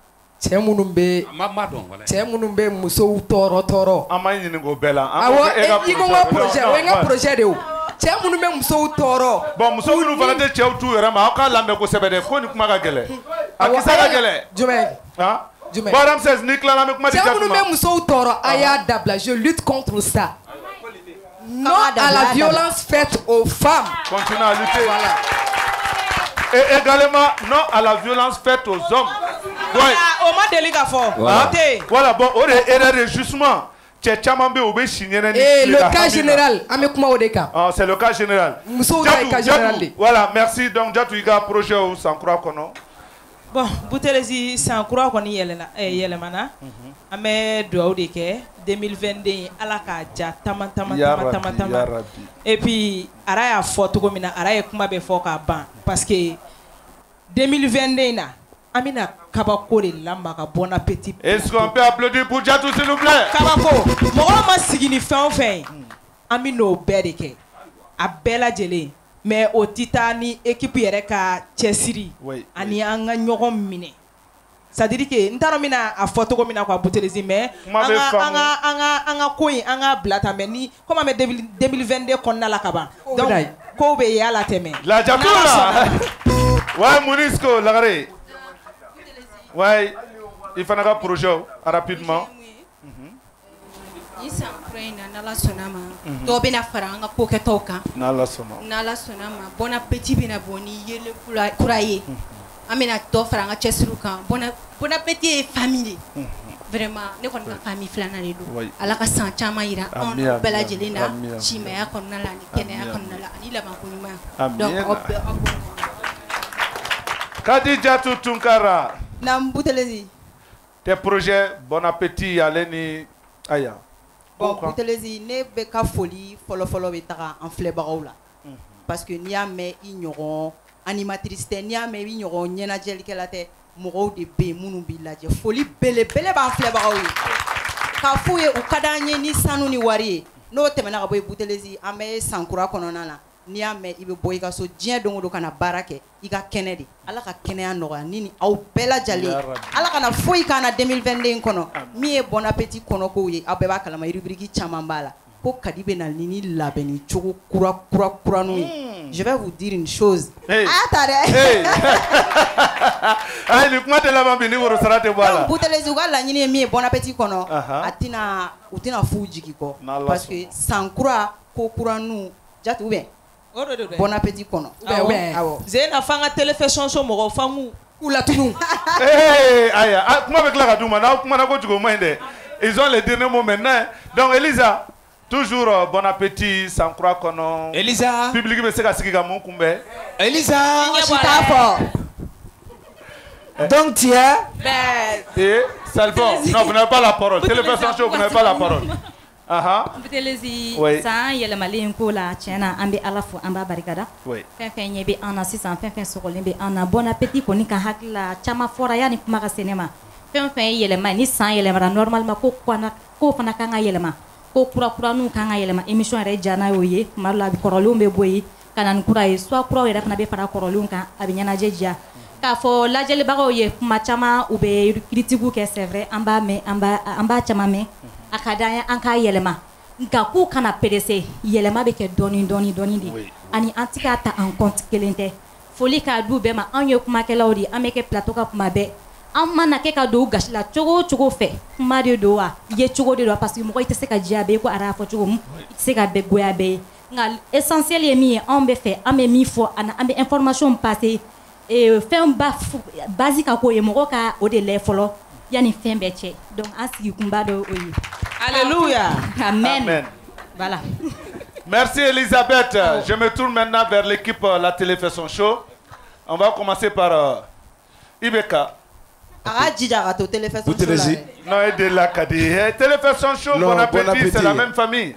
cɛ minnu bɛ cɛ minnu bɛ musow tɔɔrɔ tɔɔrɔ. An ma ɲini k'o bɛɛ la. Awɔ i ko n ka projet o ye n ka projet de ye o. Cɛ minnu bɛ musow tɔɔrɔ. Bon muso minnu fana tɛ cɛw t'u yɛrɛ ma aw k'a lamɛn kosɛbɛ dɛ ko ni kuma ka gɛlɛn. A kisɛ ka gɛlɛn. Jumɛn. Han. Jumɛn. Bon Ramsès ni tilala an bɛ kuma di Jack ma. Cɛ minnu bɛ musow tɔɔrɔ a y'a dabila je lutte contre ça. Non à la violence faite aux femmes. Continue à lutter. Voilà. Et également non à la violence faite aux hommes. Ouais. Au moins délicat fort. Voilà bon on est erreur de jugement. Et le cas général, ah, c'est le cas général. Jatou, Jatou, voilà, merci. Donc, Jatou, il y a un projet où sans croire qu'on a. Bon, Boutelezi, sans croire qu'on y est là. Amé doit deux mille vingt-deux à la Kaja, tama tama tama tama tama. Et puis, araya photo comme na araya kuma be foka ban parce que deux mille vingt-deux na Amina Kabako de Lambaka, bon appétit. Est-ce qu'on peut applaudir pour Jatou, s'il vous plaît? Kabako, mon ma signi fin fin. Amino Bereke, a Bella Jelly, mais au Titani, équipe Yereka, Chessiri, Ani Anga Nyoron Mine. Ça dit que Ntaramina a photo commeina kwa Boutelezi, mais Anga Anga Anga Koi, Anga Blatameni, comme à deux mille vingt-deux qu'on a la Kaba. Donc, Kobe ya la teme. La Jatou là! Ouais, Mounisco, l'arrêt. Ouais, il faut un projet rapidement. Isa Ukraine nala sonama. To bena faranga ko ketoka. Nala sonama. Nala sonama. Bon appétit bena boni yele kuraye. Amena to faranga chesruka. Bon bon appétit famille. Vraiment, ne connais pas famille flana le do. Ala ka san chama ira on bela jelena chimaya konna la ni kenya konna la ani la bankunuma. Donc Khadija Tunkara. Nambutelezi. Tes projets, bon appétit, Aleni Aya. Bon, Boutelezi, ne be ka foli folo folo betara en flebaraw la. Parce que ni a me ignorant animatrice te ni a me ignorant nyena jelikela te mɔgɔw de be munu bi lajɛ foli bele bele b'an flebaraw ye. Ka fu ye u kad'an ye ni sanu ni wari ye. N'o tɛmɛna ka bɔ ye Boutelezi an bɛ sankura kɔnɔna la. N'i y'a mɛn i bɛ bɔ i ka so diɲɛ don o don ka na baara kɛ i ka kɛnɛ de Ala ka kɛnɛya nɔgɔya ni ni aw bɛɛ lajɛlen Ala kana foyi k'an na deux mille vingt-deux kɔnɔ min ye bon appétit kɔnɔkow ye aw bɛɛ b'a kalama rubrique caman b'a la ko Kadi bɛ na ni ni labɛnni cogo kura kura kuraniw ye. Je vais vous dire une chose. Hey. Ah ta dɛ. Ayi ni kuma tɛ laban bi ni woro sara tɛ bɔ a la. Boutelezi u ka laɲini ye min ye bon appétit kɔnɔ a tɛna u tɛna f'u jigi kɔ parce que san kura ko kuraniw Jatou bɛ. Bon appétit kono. Zena fanga télévision so mo fangu kula tunu. Eh aya, comment avec la Douma na kuma na ko jugo mende. Ils ont les derniers mots maintenant. Donc Elisa, toujours euh, bon appétit sans croire kono. Elisa. Public be se ka sigi ka mon kumbe. Elisa. Chita fort. Donc tu es Et Salvo, non vous n'avez pas la parole. Télévision show vous n'avez pas la parole. Aha. Boutelezi san yɛlɛmalen ko la tiɲɛna an bɛ Ala fo an b'a barikada fɛn fɛn ɲɛ bɛ an na sisan fɛn fɛn sɔgɔlen bɛ an na bon appétit kɔni ka hakili la caman fɔra yanni kuma ka se ne ma fɛn fɛn ye yɛlɛma ni san yɛlɛmara normalement ko ko fana kan ka yɛlɛma ko kura kuraniw kan ka yɛlɛma émission yɛrɛ diya n'a y'o ye tuma dɔ la kɔrɔlenw bɛ bɔ yen ka na ni kura ye soit kuraw yɛrɛ fana bɛ fara kɔrɔlenw kan a bɛ ɲɛnajɛ diya k'a fɔ lajɛlibagaw ye kuma caman u bɛ critiques kɛ c'est vrai an b'a mɛn an b'a an b'a caman mɛn a ka d'an ye an k'a yɛlɛma nka k'u kana perese yɛlɛma bɛ kɛ dɔɔni dɔɔni dɔɔni de ani an ti k'a ta en compte kelen tɛ foli k'a du bɛɛ ma anw ye kumakɛlaw de an bɛ kɛ plateau kan kuma bɛɛ an mana kɛ ka don gasi la cogo o cogo fɛ kuma de don wa ye cogo de don parce que mɔgɔ i tɛ se ka diya bɛɛ ko a y'a fɔ cogo min i tɛ se ka bɛɛ goya bɛɛ ye nka essentiel ye min ye anw bɛ fɛ an bɛ min fɔ an bɛ information passer fɛn ba basique ka ko ye mɔgɔ ka o de lajɛ fɔlɔ yanni fɛn bɛɛ cɛ donc an sigi kun b'a dɔn o ye. Alléluia. Amen. Amen. Voilà. Merci Elisabeth. Oh. Je me tourne maintenant vers l'équipe euh, La Télé fait son show. On va commencer par euh, Ibeka. Ah, Djidja, tu Télé fait son show. Non, et de la Kadi. Télé fait son show, bon appétit, c'est la même famille.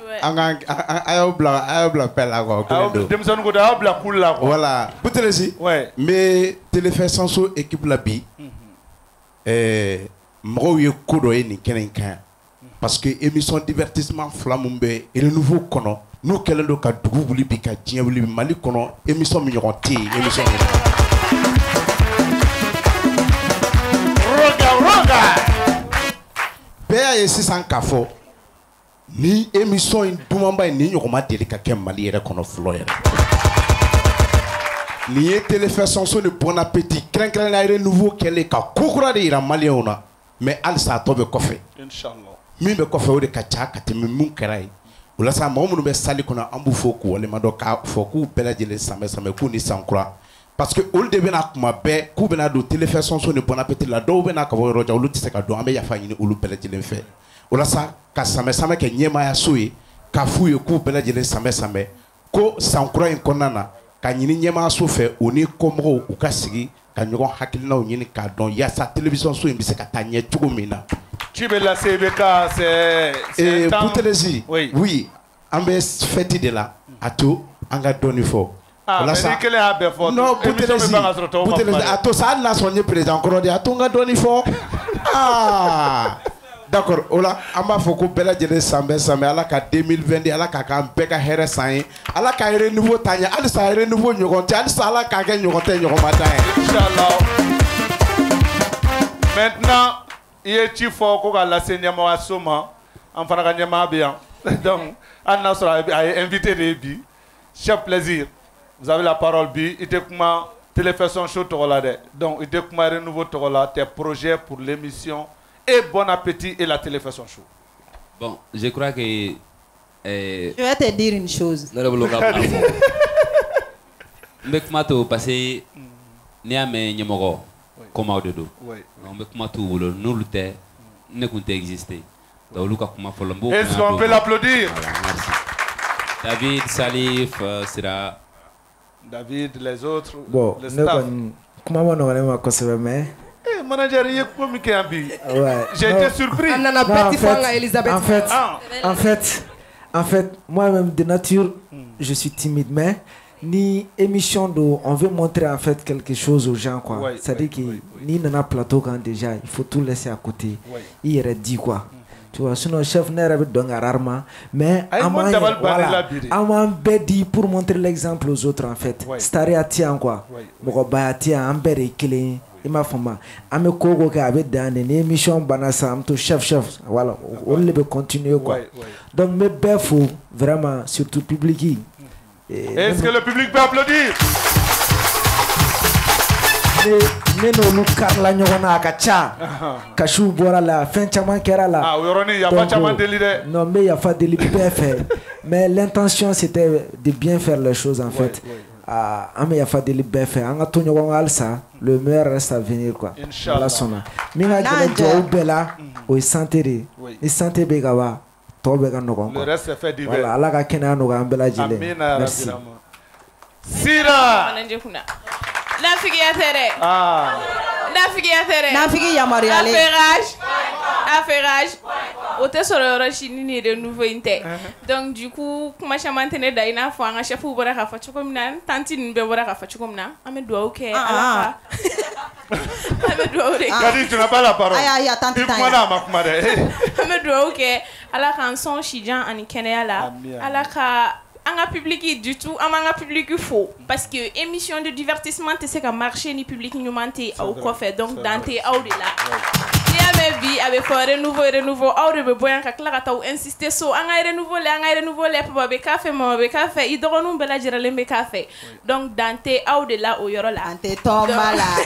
Voilà. Boutelezi. Ouais. Mais Télé fait son show équipe la bi. Eh, mɔgɔw ye ko dɔ ye nin kɛnɛ in kan parce que émission divertissement fila mun bɛ Renouveau kɔnɔ n'u kɛlen don ka dugu wuli bi ka diɲɛ wuli bi Mali kɔnɔ émission min ɲɔgɔn tɛ yen émission Roga roga bɛɛ y'a ye sisan k'a fɔ ni émission in dumanba in ni ɲɔgɔn ma deli ka kɛ Mali yɛrɛ kɔnɔ fɔlɔ yɛrɛ. Nin ye téléfɛsɔnso ni Bon Appétit kɛrɛnkɛrɛnnenya renouveau kɛlen ka ko kura de yira maliyɛnw na mais halisa a tɔ bɛ kɔfɛ. Inshallah. Min bɛ kɔfɛ o de ka ca ka tɛmɛ mun kɛra ye. O la sa mɔgɔ minnu bɛ salle kɔnɔ an b'u fɔ k'u waleɲumandɔn k'a fɔ k'u bɛɛ lajɛlen sanbɛ sanbɛ k'u ni sankura. Parce que olu de bɛna kuma bɛɛ k'u bɛna don téléfɛsɔnso ni Bon Appétit la dɔw bɛna ka bɔ yɔrɔ jan olu tɛ se ka don an bɛ yafa ɲini olu bɛɛ lajɛlen fɛ. O la sa ka sanbɛ sanbɛ kɛ ɲɛmaayaso ye k'a f'u ye k'u bɛɛ lajɛlen sanbɛ sanbɛ ko sankura in kɔnɔna na ka ɲini ɲɛmaayaso fɛ o ni kɔmɔgɔw u ka sigi ka ɲɔgɔn hakilinaw ɲini k'a dɔn yaasa télévision so in bɛ se ka taa ɲɛ cogo min na. Tu veux la C B K, c'est un Boutelesi, oui. Oui, an bɛ fête de la a to an ka dɔɔni fɔ. Ah, mais ni kelen y'a bɛɛ fɔ. Non, Boutelesi, Boutelesi a to sa hali n'a sɔrɔ n ye président kɔrɔ de a to n ka dɔɔni fɔ. Ah, d'accord o la an b'a fɔ ko bɛɛ lajɛlen san bɛɛ san bɛɛ Ala ka deux mille vingt Ala k'a k'an bɛɛ ka hɛrɛ san ye Ala ka renouveau ta ɲɛ halisa renouveau ɲɔgɔn tɛ halisa Ala k'a kɛ ɲɔgɔn tɛ ɲɔgɔn ma ta ye. Inch'Allah. Maintenant il y a ci fɔ ko ka lase ɲɛmaayaso ma an fana ka ɲɛmaa bɛ yan donc hali n'a sɔrɔ a ye invité de ye bi chef plaisir vous avez la parole bi i tɛ kuma téléfɛsɔn show tɔgɔ la dɛ donc i tɛ kuma renouveau tɔgɔ la tes projets pour l'émission et Bon Appétit et la téléfɛsɔn show. Bon, je crois que euh, je vais te dire une chose. Ne le pas. Mais comment tu passer ni à mes numéros comme au dedo. On me comment tu veux nous lutter ne compte exister. Donc Lucas comment faut l'embo. Est-ce qu'on peut l'applaudir? Merci. David, Salif, euh, sera David, les autres, bon, le staff. Comment on aurait ma conseil mais Eh, manager, il est comme qui a vu. Ouais. J'ai été surpris. Non, en fait, Elisabeth. En fait, ah. en fait, en fait, moi-même de nature, mm. je suis timide, mais ni émission d'eau, on veut montrer en fait quelque chose aux gens, quoi. Ouais, c'est-à-dire ouais, que ouais, ouais. ni dans un plateau quand déjà, il faut tout laisser à côté. Ouais. Il aurait dit quoi. Mm. Tu vois, sinon le chef n'est pas donc rarement, mais à moi, voilà, à moi dit pour montrer l'exemple aux autres en fait. Staré à tiens quoi. Mokoba tiens, ambere kile. Ima fama ame kogo ka abe dans une émission banasa am to chef chef voilà on le peut continuer quoi ouais, ouais. Donc me befo vraiment surtout public est-ce que le public peut applaudir mais no lu karla nyona ka cha ka shu bora la fin chama kera la ah yoroni ya pas chama délire non mais il y a pas de faire mais l'intention c'était de bien faire les choses en fait ouais, ouais. Ah, mais il y a pas de libérer faire. On a tout niveau alsa, le meilleur reste à venir quoi. Inch'Allah. Minga jele jo bela, o santere, ni santé begawa, to bega no. Le reste est fait divers. Voilà, Allah ka kena no gambela jele. Merci. Sira. Nafigi ya tere. Ah. Nafigi ya tere. Nafigi ya Mariale. Affairage. Affairage. O te soro yɔrɔ si ni ni de nouveau in tɛ. Donc du coup kuma caman tɛ ne da i n'a fɔ an ka chef bɔra k'a fɔ cogo min na tanti ninnu bɛɛ bɔra k'a fɔ cogo min na an bɛ dugawu kɛ Ala ka an bɛ dugawu de kɛ. Kadi tu n'as pas la parole. Ayi ayi tanti ta ye. I kuma na a ma kuma dɛ. An bɛ dugawu kɛ Ala k'an sɔn sijan ani kɛnɛya la. Ala ka an ka public du tout an b'an ka public fo parce que émission de divertissement tɛ se ka marcher ni public ɲuman tɛ aw kɔfɛ donc dan tɛ aw de la. N'i y'a mɛn bi a bɛ fɔ renouveau renouveau aw de bɛ bɔ yan ka tila ka taa insister so an ka renouveau lɛ an ka renouveau lɛ papa bɛ k'a fɛ mama bɛ k'a fɛ i dɔgɔninw bɛɛ lajɛlen bɛ k'a fɛ donc dan tɛ aw de la o yɔrɔ la. An tɛ tɔnba la.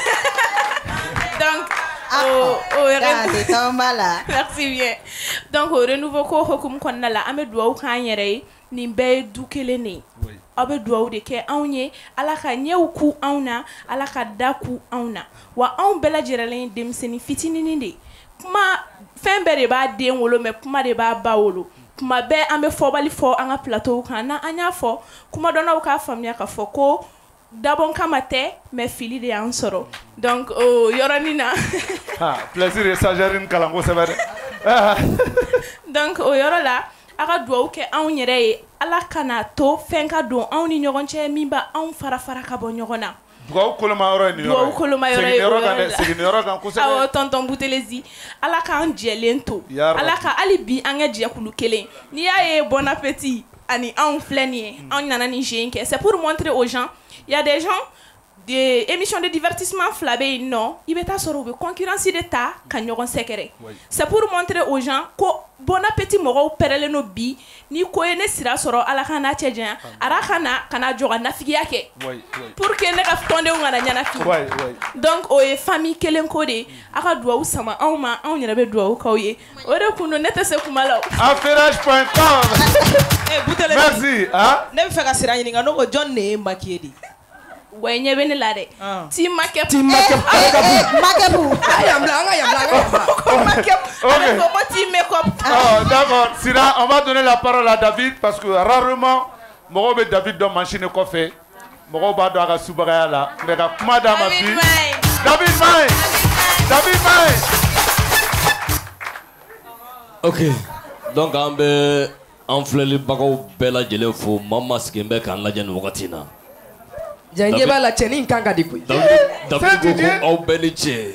Donc o o dan tɛ tɔnba la. Merci bien. Donc o renouveau ko hokumu kɔnɔna la an bɛ dugawu k'an yɛrɛ ye nin bɛɛ ye du kelen de ye. Aw bɛ dugawu de kɛ anw ye Ala ka ɲɛw ku anw na Ala ka da ku anw na wa anw bɛɛ lajɛlen ye denmisɛnnin fitinin de kuma fɛn bɛɛ de b'a den wolo mais kuma de b'a ba wolo kuma bɛɛ an bɛ fɔbali fɔ an ka plateau kan na an y'a fɔ kuma dɔnnaw k'a faamuya k'a fɔ ko dabɔ kama tɛ mais fili de y'an sɔrɔ donc o yɔrɔnin na ah plaisir ye sagère kalan kosɛbɛ dɛ donc o yɔrɔ la a ka dugawu kɛ anw yɛrɛ ye Ala kana to fɛn ka don anw ni ɲɔgɔn cɛ min ba anw fara fara ka bɔ ɲɔgɔn na. Dugawu koloma yɔrɔ ye nin yɔrɔ ye. Dugawu koloma yɔrɔ ye o yɔrɔ la. Segin yɔrɔ kan kosɛbɛ. Awɔ tonton Boutelesi Ala k'an jɛlen to. Ala ka hali bi an ka jɛkulu kelen. N'i y'a ye Bon Appétit ani anw filɛ nin ye anw nana nin jeu in kɛ c'est pour montrer aux gens il y a des gens des émissions de divertissement flabé non il bɛ taa sɔrɔ u bɛ concurrence de ta ka ɲɔgɔn sɛgɛrɛ c'est pour montrer aux gens ko bon appétit mɔgɔw pɛrɛlen no bi ni ko ye ne sira sɔrɔ ala ka n'a cɛ janya ara ka na ka na jɔ ka nafigiya kɛ pour que ne ka tɔndenw kana ɲanafin donc o ye famille kelen ko de a ka duwawu sama anw ma anw yɛrɛ bɛ duwawu k'aw ye o de kun don ne tɛ se kuma la affairage point com merci ne bɛ fɛ ka sira ɲininka n'o ko jɔn de ye maquillé de wa ɲɛ bɛ ne la dɛ ti makeup ti makeup makeup a yambla an ka yambla makeup ale ko ko ti makeup oh d'accord Sira on va donner la parole à David parce que rarement mɔgɔw bɛ David dɔn machine kɔfɛ mɔgɔw b'a dɔn a ka subagaya la mais ka kuma d'a ma bi David May David May ok donc an bɛ an filɛlibagaw bɛɛ lajɛlen fo maa ma sigilen bɛ k'an lajɛ nin wagati in na Jange b'a la cɛnin kan ka di koyi David ko ko aw bɛɛ ni cɛ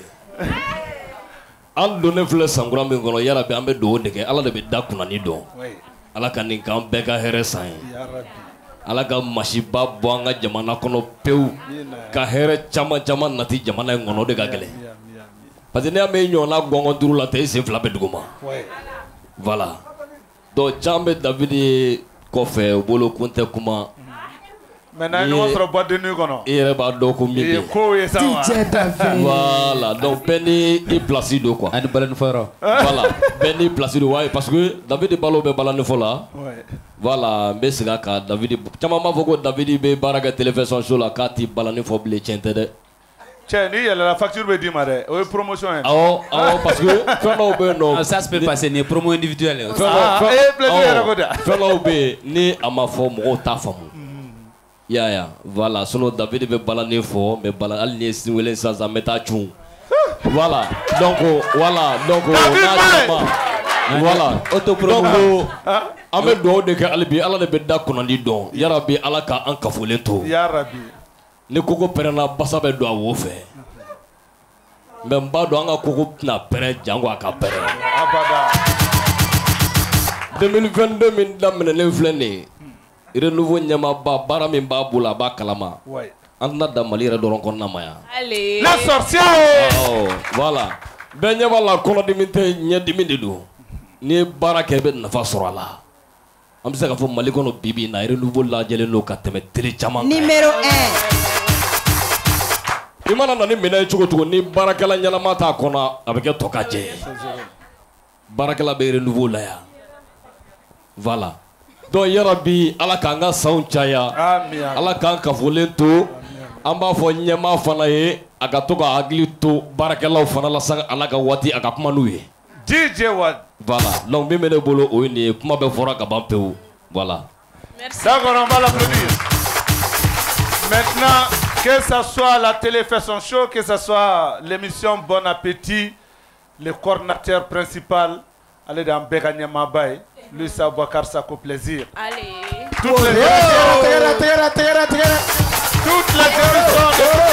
an donnen filɛ sankura min kɔnɔ yarabi an bɛ dugawu de kɛ ala de bɛ da kunnani dɔn ala ka nin k'an bɛɛ ka hɛrɛ san ye ala ka masiba bɔ an ka jamana kɔnɔ pewu ka hɛrɛ caman caman nati jamana in kɔnɔ o de ka gɛlɛn parce que n'i y'a mɛn i ɲɔgɔnna gɔngɔn duuru la tɛ i sen fila bɛ duguma voilà donc can bɛ David ye kɔfɛ o bolo kun tɛ kuma maintenant nous sera boîte de nuit kono i yɛrɛ b'a dɔn ko min bɛ yen ko ye sa voilà donc bɛɛ ni i place don quoi ani balani fɔ yɔrɔ voilà bɛɛ ni place don waaye parce que David balo bɛ balani fɔ la voilà n bɛ segin a kan David caman b'a fɔ ko David bɛ baara kɛ télévision show la k'a ti balani fɔ bilen tiɲɛ tɛ dɛ cɛ ni yɛlɛla facture bɛ d'i ma dɛ o ye promotion ye awɔ awɔ parce que fɛn dɔw bɛ yen nɔ ça se peut passer ni promo individuel ye fɛn dɔw bɛ yen ni a ma fɔ mɔgɔw t'a faamu ya ya voilà sinon David bɛ balani fɔ mais bala hali ni ye sin wele sisan n bɛ taa cun voilà donc voilà donc voilà donc an bɛ dugawu de kɛ hali bi ala de bɛ da kunnandi dɔn yarabi ala ka an kafolen to yarabi ni koko pɛrɛnna basa bɛ don a wo fɛ mais n b'a dɔn an ka koko tɛna pɛrɛn jango a ka pɛrɛn deux mille vingt-deux min daminɛlen filɛ nin ye renouveau ɲɛmaaba baara min b'a bolo a b'a kalama an tɛna dan Mali yɛrɛ dɔrɔn kɔnɔna ma yan la sorcière voilà bɛɛ ɲɛ b'a la kɔnɔdimi tɛ ɲɛdimi de don n'i ye baara kɛ i bɛ nafa sɔrɔ a la an bɛ se k'a fɔ Mali kɔnɔ bi bi in na renouveau lajɛlen don ka tɛmɛ télé caman kan numéro un i mana na ni minɛ ye cogo cogo ni baarakɛla ɲɛnama t'a kɔnɔ a bɛ kɛ tɔ ka jɛ baarakɛla bɛ renouveau la yan voilà donc yarabi ala k'an ka sanw caya ala k'an kafolen to an b'a fɔ ɲɛmaa fana ye a ka to ka hakili to baarakɛlaw fana la sa ala ka waati a ka kuma n'u ye D J Wad voilà donc min bɛ ne bolo o ye nin ye kuma bɛɛ fɔra ka ban pewu voilà d'accord on va l'applaudir maintenant que ça soit la télé fait son show que ça soit l'émission Bon Appétit le coordinateur principal allez dans Beka Nyamabaye lui ça Bakar Sako plaisir allez toutes les toutes les émissions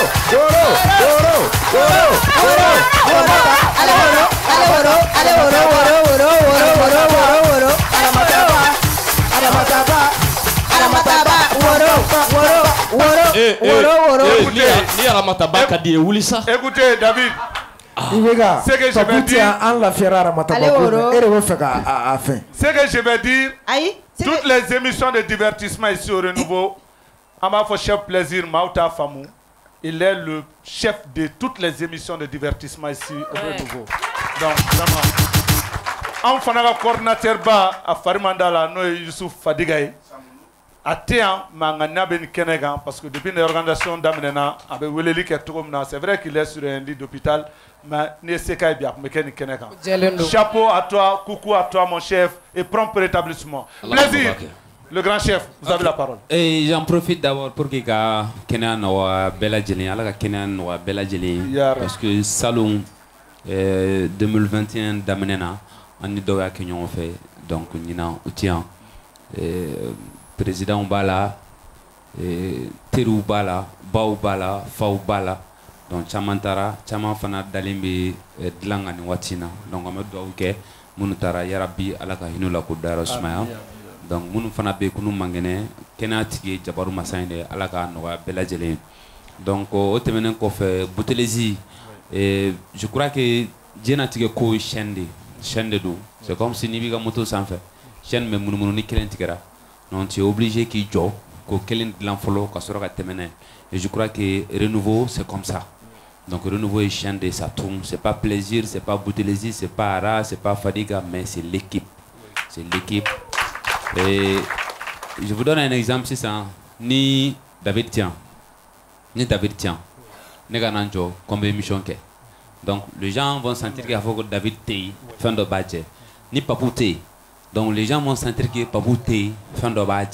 ni Aramataba ka di ye wuli sa écoutez David Ibeka, ce que je vais dire, an lafiyara Aramataba ko e de bɛ fɛ ka a fɛn. Ce que je vais dire, toutes les émissions de divertissement ici au Renouveau, on va faire chef plaisir Mauta Famou. Il est le chef de toutes les émissions de divertissement ici au Renouveau. Donc vraiment, on fait un coordinateur bas à Farimandala, nous Youssouf Fadigaye. À Théan, Mangana Ben Kenegan, parce que depuis l'organisation d'Amenena, avec Weleli Ketroumna, c'est vrai qu'il est sur un lit d'hôpital, mais n'est ce qu'il y a Mekeni Kenegan. Chapeau à toi, coucou à toi, mon chef, et prompt rétablissement. Plaisir. Le grand chef, vous avez la parole. Et j'en profite d'abord pour que Kenan Noa Bella Jelly, alors que Kenan Noa Bella Jelly, parce que Salon deux mille vingt et un d'Amenena, on est dans Kenyon fait, donc on est en tient. Président Bala, Terou Bala, Baou Bala, Faou Bala, donc Chamantara, Chaman Fana Dalimbi, Dlangani Watina, donc on me doit ok, Munutara Yarabi, Alaka Hinula Kudara Smile, donc Munu Fana Bekunu Mangene, Kenatiki, Jabaru Massaine, Alaka Noa Bella Jelly. Donc au tɛmɛnen kɔfɛ Boutelezi et je crois que diɲɛnatigɛ ko chaîne de chaîne de do. C'est comme si n'i b'i ka moto sanfɛ chaîne bɛ munumunu ni kelen tigɛra. Donc tu es obligé k'i jɔ ko kelen dilan fɔlɔ ka sɔrɔ ka tɛmɛ n'a ye. Et je crois que Renouveau c'est comme ça. Donc Renouveau est chaîne de ça tourne. C'est pas plaisir, c'est pas Boutelezi, c'est pas Ara, c'est pas Fadiga, mais c'est l'équipe. C'est l'équipe. Et je vous donne un exemple, c'est ça. Ni David Tian, ni David Tian, ni Gananjo, comme émission que. Donc les gens vont sentir qu'il faut que David Tei, fin de badge. Ni Papou Tei. Donc les gens vont sentir que Papou Tei, fin de badge.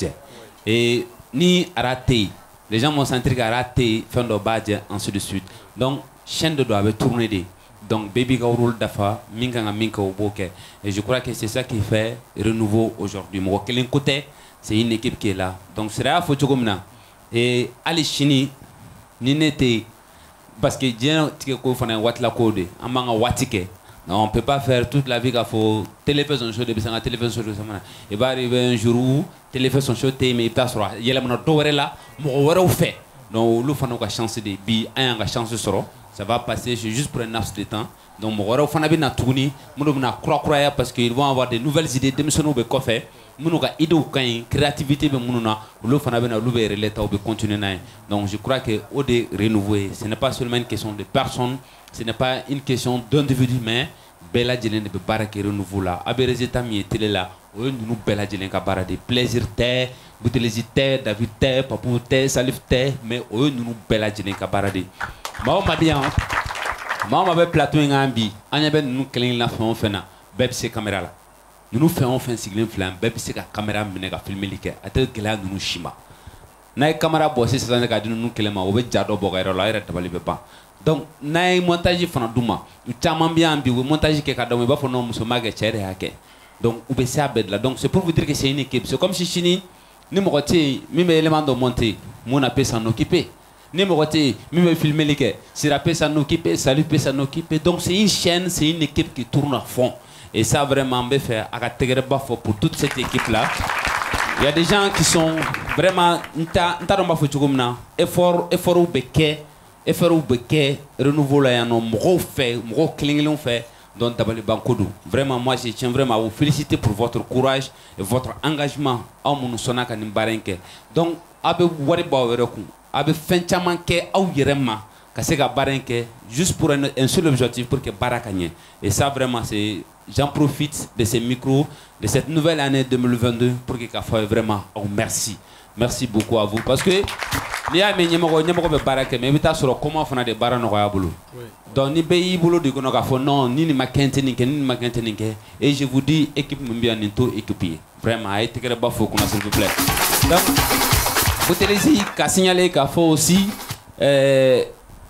Et ni Ara Tei. Les gens vont sentir qu'Ara Tei, fin de badge, ainsi de suite. Donc chaîne de doigt avait tourné des. Donc Baby Gaurul Dafa, Minkanga Minka Oboke. Et je crois que c'est ça qui fait Renouveau aujourd'hui. Mon côté, c'est une équipe qui est là. Donc c'est là Fotogomna. Et Ali Chini, Ninete, parce que Dieu, tu connais Watla Code, Amanga Watike. On ne peut pas faire toute la vie qu'il faut téléphone show, depuis un téléphone show. Il va arriver un jour où téléphone show, mais il passe là. Il y a le monde là, mon fait. Donc, nous avons la chance de bi, un la chance de soro. Ça va passer juste pour un laps de temps. Donc, mon roi, on a bien tourné, nous avons croire croire parce qu'ils vont avoir de nouvelles idées, de missions au café. Nous avons idée ou créativité, mais nous avons nous avons l'ouvert l'état ou continuer. Donc, je crois que au de renouveler, ce n'est pas seulement une question de personnes, ce n'est pas une question d'individu, mais Bella Djelen de Barake renouveau là. Abe résultat mi télé là. Nous nous Bella Djelen ka bara de plaisir té, Boutelezi té, David té, Papou té, Salif té, mais nous nous Bella Djelen ka bara de. Mao ma bien. Mao ma be plateau ngambi. Anya ben nous kelin la fon fena. Beb se caméra là. Nous nous faisons fin siglin flam, beb se ka caméra mine ka filmer like. Atel kela nous shima. Na caméra bossé c'est ça ka dinu nous kelema obe jado bogairo la ira tabali be pas. Donc nay montage fana duma chaman bien ambi montage ke kadam ba fo no muso mage chere hake donc ube sabed là donc c'est pour vous dire que c'est une équipe c'est comme si chini ni mo côté mi me élément de monter mon appel s'en occuper ni mo côté mi me filmer like si la peut s'en occuper salut peut s'en occuper donc c'est une chaîne c'est une équipe qui tourne à fond et ça vraiment me fait à tegere ba fo pour toute cette équipe là. Il y a des gens qui sont vraiment nta nta do ma fo chugumna effort effort ou beke et faire au béquet renouveau là un gros fait gros clignant fait donc d'abord bancoudou vraiment moi je tiens vraiment à vous féliciter pour votre courage et votre engagement à mon sonaka nimbarenke donc abe wari bawereku abe fenchamanke au yerema kaseka barenke juste pour un, un seul objectif pour que barakanye et ça vraiment c'est j'en profite de ces micros de cette nouvelle année deux mille vingt-deux pour que Kafa vraiment oh merci merci beaucoup à vous parce que ni a meñe mako ñamako be barake mais bita soro comment fana de bara no ya bulu donc ni be yi bulu di kono ka fo non ni ni makente ni ken ni makente ni ke et je vous dis équipe mbia ni to équipier vraiment ay tigre ba fo kuna s'il vous plaît donc Boutelezi ka signaler ka fo aussi euh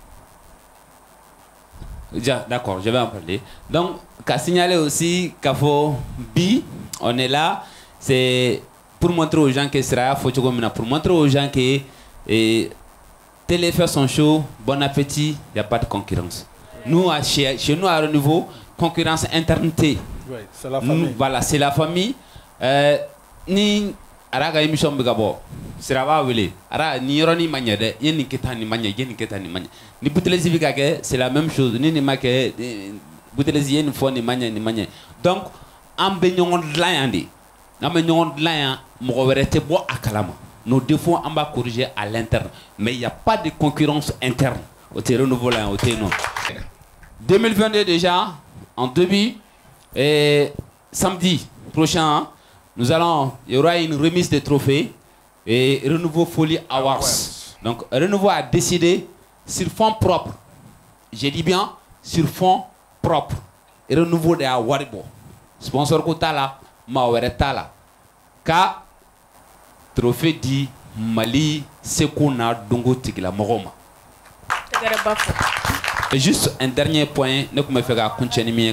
ja d'accord je vais en parler donc ka signaler aussi ka fo bi on est là c'est pour montrer aux gens que sera faut pour montrer aux gens que et télé fait son show, bon appétit, il n'y a pas de concurrence. Nous, à, chez, chez nous, à Renouveau, concurrence interne. Oui, c'est la famille. Nous, voilà, c'est la famille. Euh, ni araga émission bigabo, c'est la va wele. Ara ni roni manya de, yen ni keta ni manya, yen ni keta ni manya. Ni Boutelezi bigage, c'est la même chose. Ni ni make, Boutelezi yen fo ni manya ni manya. Donc, ambe nyon dlayandi, ambe nyon dlayan, mo werete bo akalama. Nos défauts, on va corriger à l'interne. Mais il n'y a pas de concurrence interne. Au renouveau là, au non. deux mille vingt-deux déjà, en début, et samedi prochain, nous allons, il y aura une remise de trophées et Renouveau Folie Awards. Donc Renouveau a décidé sur fond propre. J'ai dit bien sur fond propre. Et Renouveau de Awaribo. Sponsor Kotala, Maweretala. Ka trophée dit Mali Sekuna Dongo Tigla Moroma. Et juste un dernier point, ne me faire continuer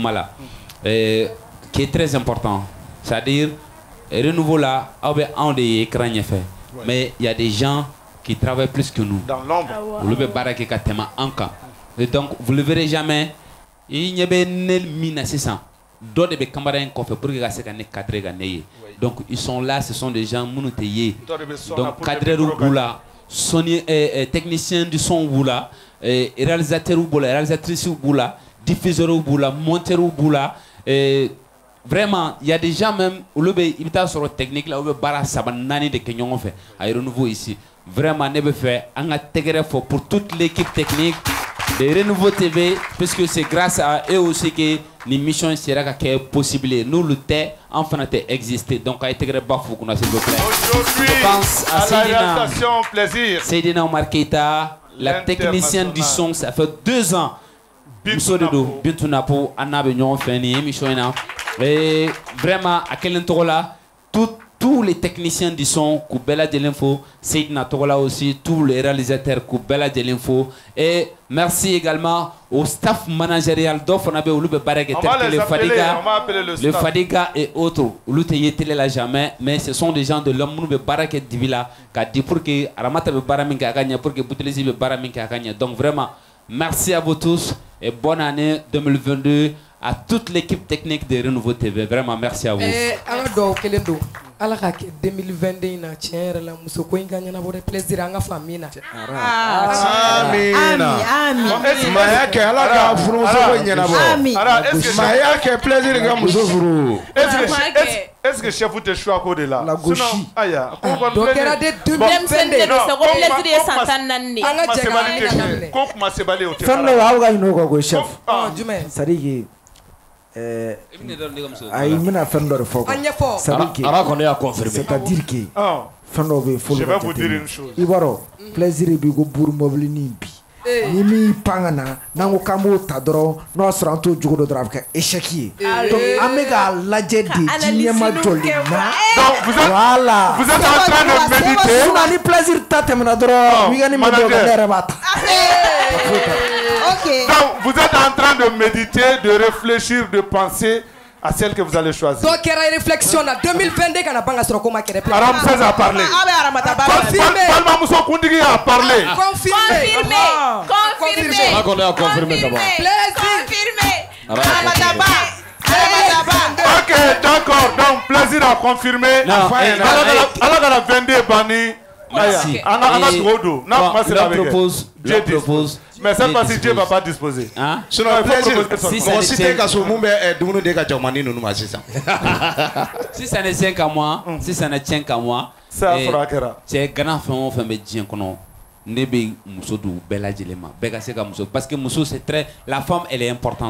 qui est très important. C'est-à-dire, renouveau là, on des écrans fait. Mais il y a des gens qui travaillent plus que nous. Dans l'ombre. Vous le verrez en cas. Et donc, vous ne le verrez jamais. Il n'y a pas de mine à six cents. D'autres des camarades qui pour que cadre. Donc ils sont là, ce sont des gens mounoteyés. Donc cadre Rougula, Sony, eh, eh, technicien du son boula, eh, réalisateur boula, réalisatrice boula, diffuseur boula, monteur boula. Eh, vraiment, il y a des gens même où le il est sur la technique là où le bara sabanani de Kenyon fait. À renouveau ici. Vraiment, ne fait un intégrer pour toute l'équipe technique de Renouveau T V, puisque c'est grâce à eux aussi que l'émission sera possible. Nous, le thé, enfin, existé. Donc, à intégrer Bafou, s'il vous plaît. Aujourd'hui, je pense à, à Seydina, la réalisation, plaisir. Seydina Omar Keita, la technicienne du son, ça fait deux ans. Bintou Napo, Bintou Napo, Anna Benyon, fait une émission. Et vraiment, à quel endroit là, tout. Tous les techniciens du son, Koubela de l'info, Seydina Togola aussi, tous les réalisateurs, Koubela de l'info. Et merci également au staff managérial d'Ofonabe, ou le Fadiga, le Fadiga et autres. Ou le là jamais, mais ce sont des gens de l'homme, nous, Baraket Divila, qui a dit pour que Aramata Baraminka a gagné, pour que Boutelesi Baraminka a gagné. Donc vraiment, merci à vous tous et bonne année deux mille vingt-deux à toute l'équipe technique de Renouveau T V. Vraiment, merci à vous. ala ka kɛ deux mille vingt-deux na tiɲɛ yɛrɛ la muso ko in ka ɲɛnabɔ dɛ plaisir an ka fa min na amina maya kɛ ala ka furumuso ko ɲɛnabɔ maya kɛ plaisir ka muso furu est-ce que chef tɛ choix ko de la la gauche aya ko dɔ kɛra de deux mille vingt-deux ko plaisir ye san tan naani an ka jɛ ka daminɛ ko kuma sebali o tɛ fɛn dɔ aw ka ɲin'o kɔ ko chef jumɛn c'est à dire que ayi n bɛna fɛn dɔ de fɔ quoi ara kɔni y'a confirmer c'est à dire que fɛn dɔ bɛ yen fɔlɔ ka jate i b'a dɔn plaisir b'i ko buru mobili ni bi ni min pan ka na n'an ko k'an b'o ta dɔrɔn n'o y'a sɔrɔ an t'o jogo dɔ dɔrɔn a bɛ kɛ échec ye donc an bɛ k'a lajɛ de diɲɛ ma jɔli na voilà vous êtes en train de méditer sinon ni plaisir ta tɛmɛna dɔrɔn weekend min bɛ ne yɛrɛ b'a ta. Okay. Donc, vous êtes en train de méditer, de réfléchir, de penser à celle que vous allez choisir. Donc, il y a une réflexion en deux mille vingt-deux quand on a pas sur comment qu'elle est. Aramsez a parlé. Confirmé. Palma Mousso Koundigi a parlé. Confirmé. Confirmé. Confirmé. Ah, qu'on est à confirmer d'abord. Confirmé. Confirmé. Ok, d'accord. Donc, plaisir à confirmer. Alors, dans la vingt-deux, Bani. Merci. Je propose, je propose. Mais cette fois-ci, Dieu ne va pas disposer. Hein? Sinon, si ça ne tient qu'à moi, si ça ne tient qu'à moi, ça fera que c'est grand fait fait me dire que non. Nebe muso du bella jelema bega se ka muso parce que muso c'est très la femme elle est importante.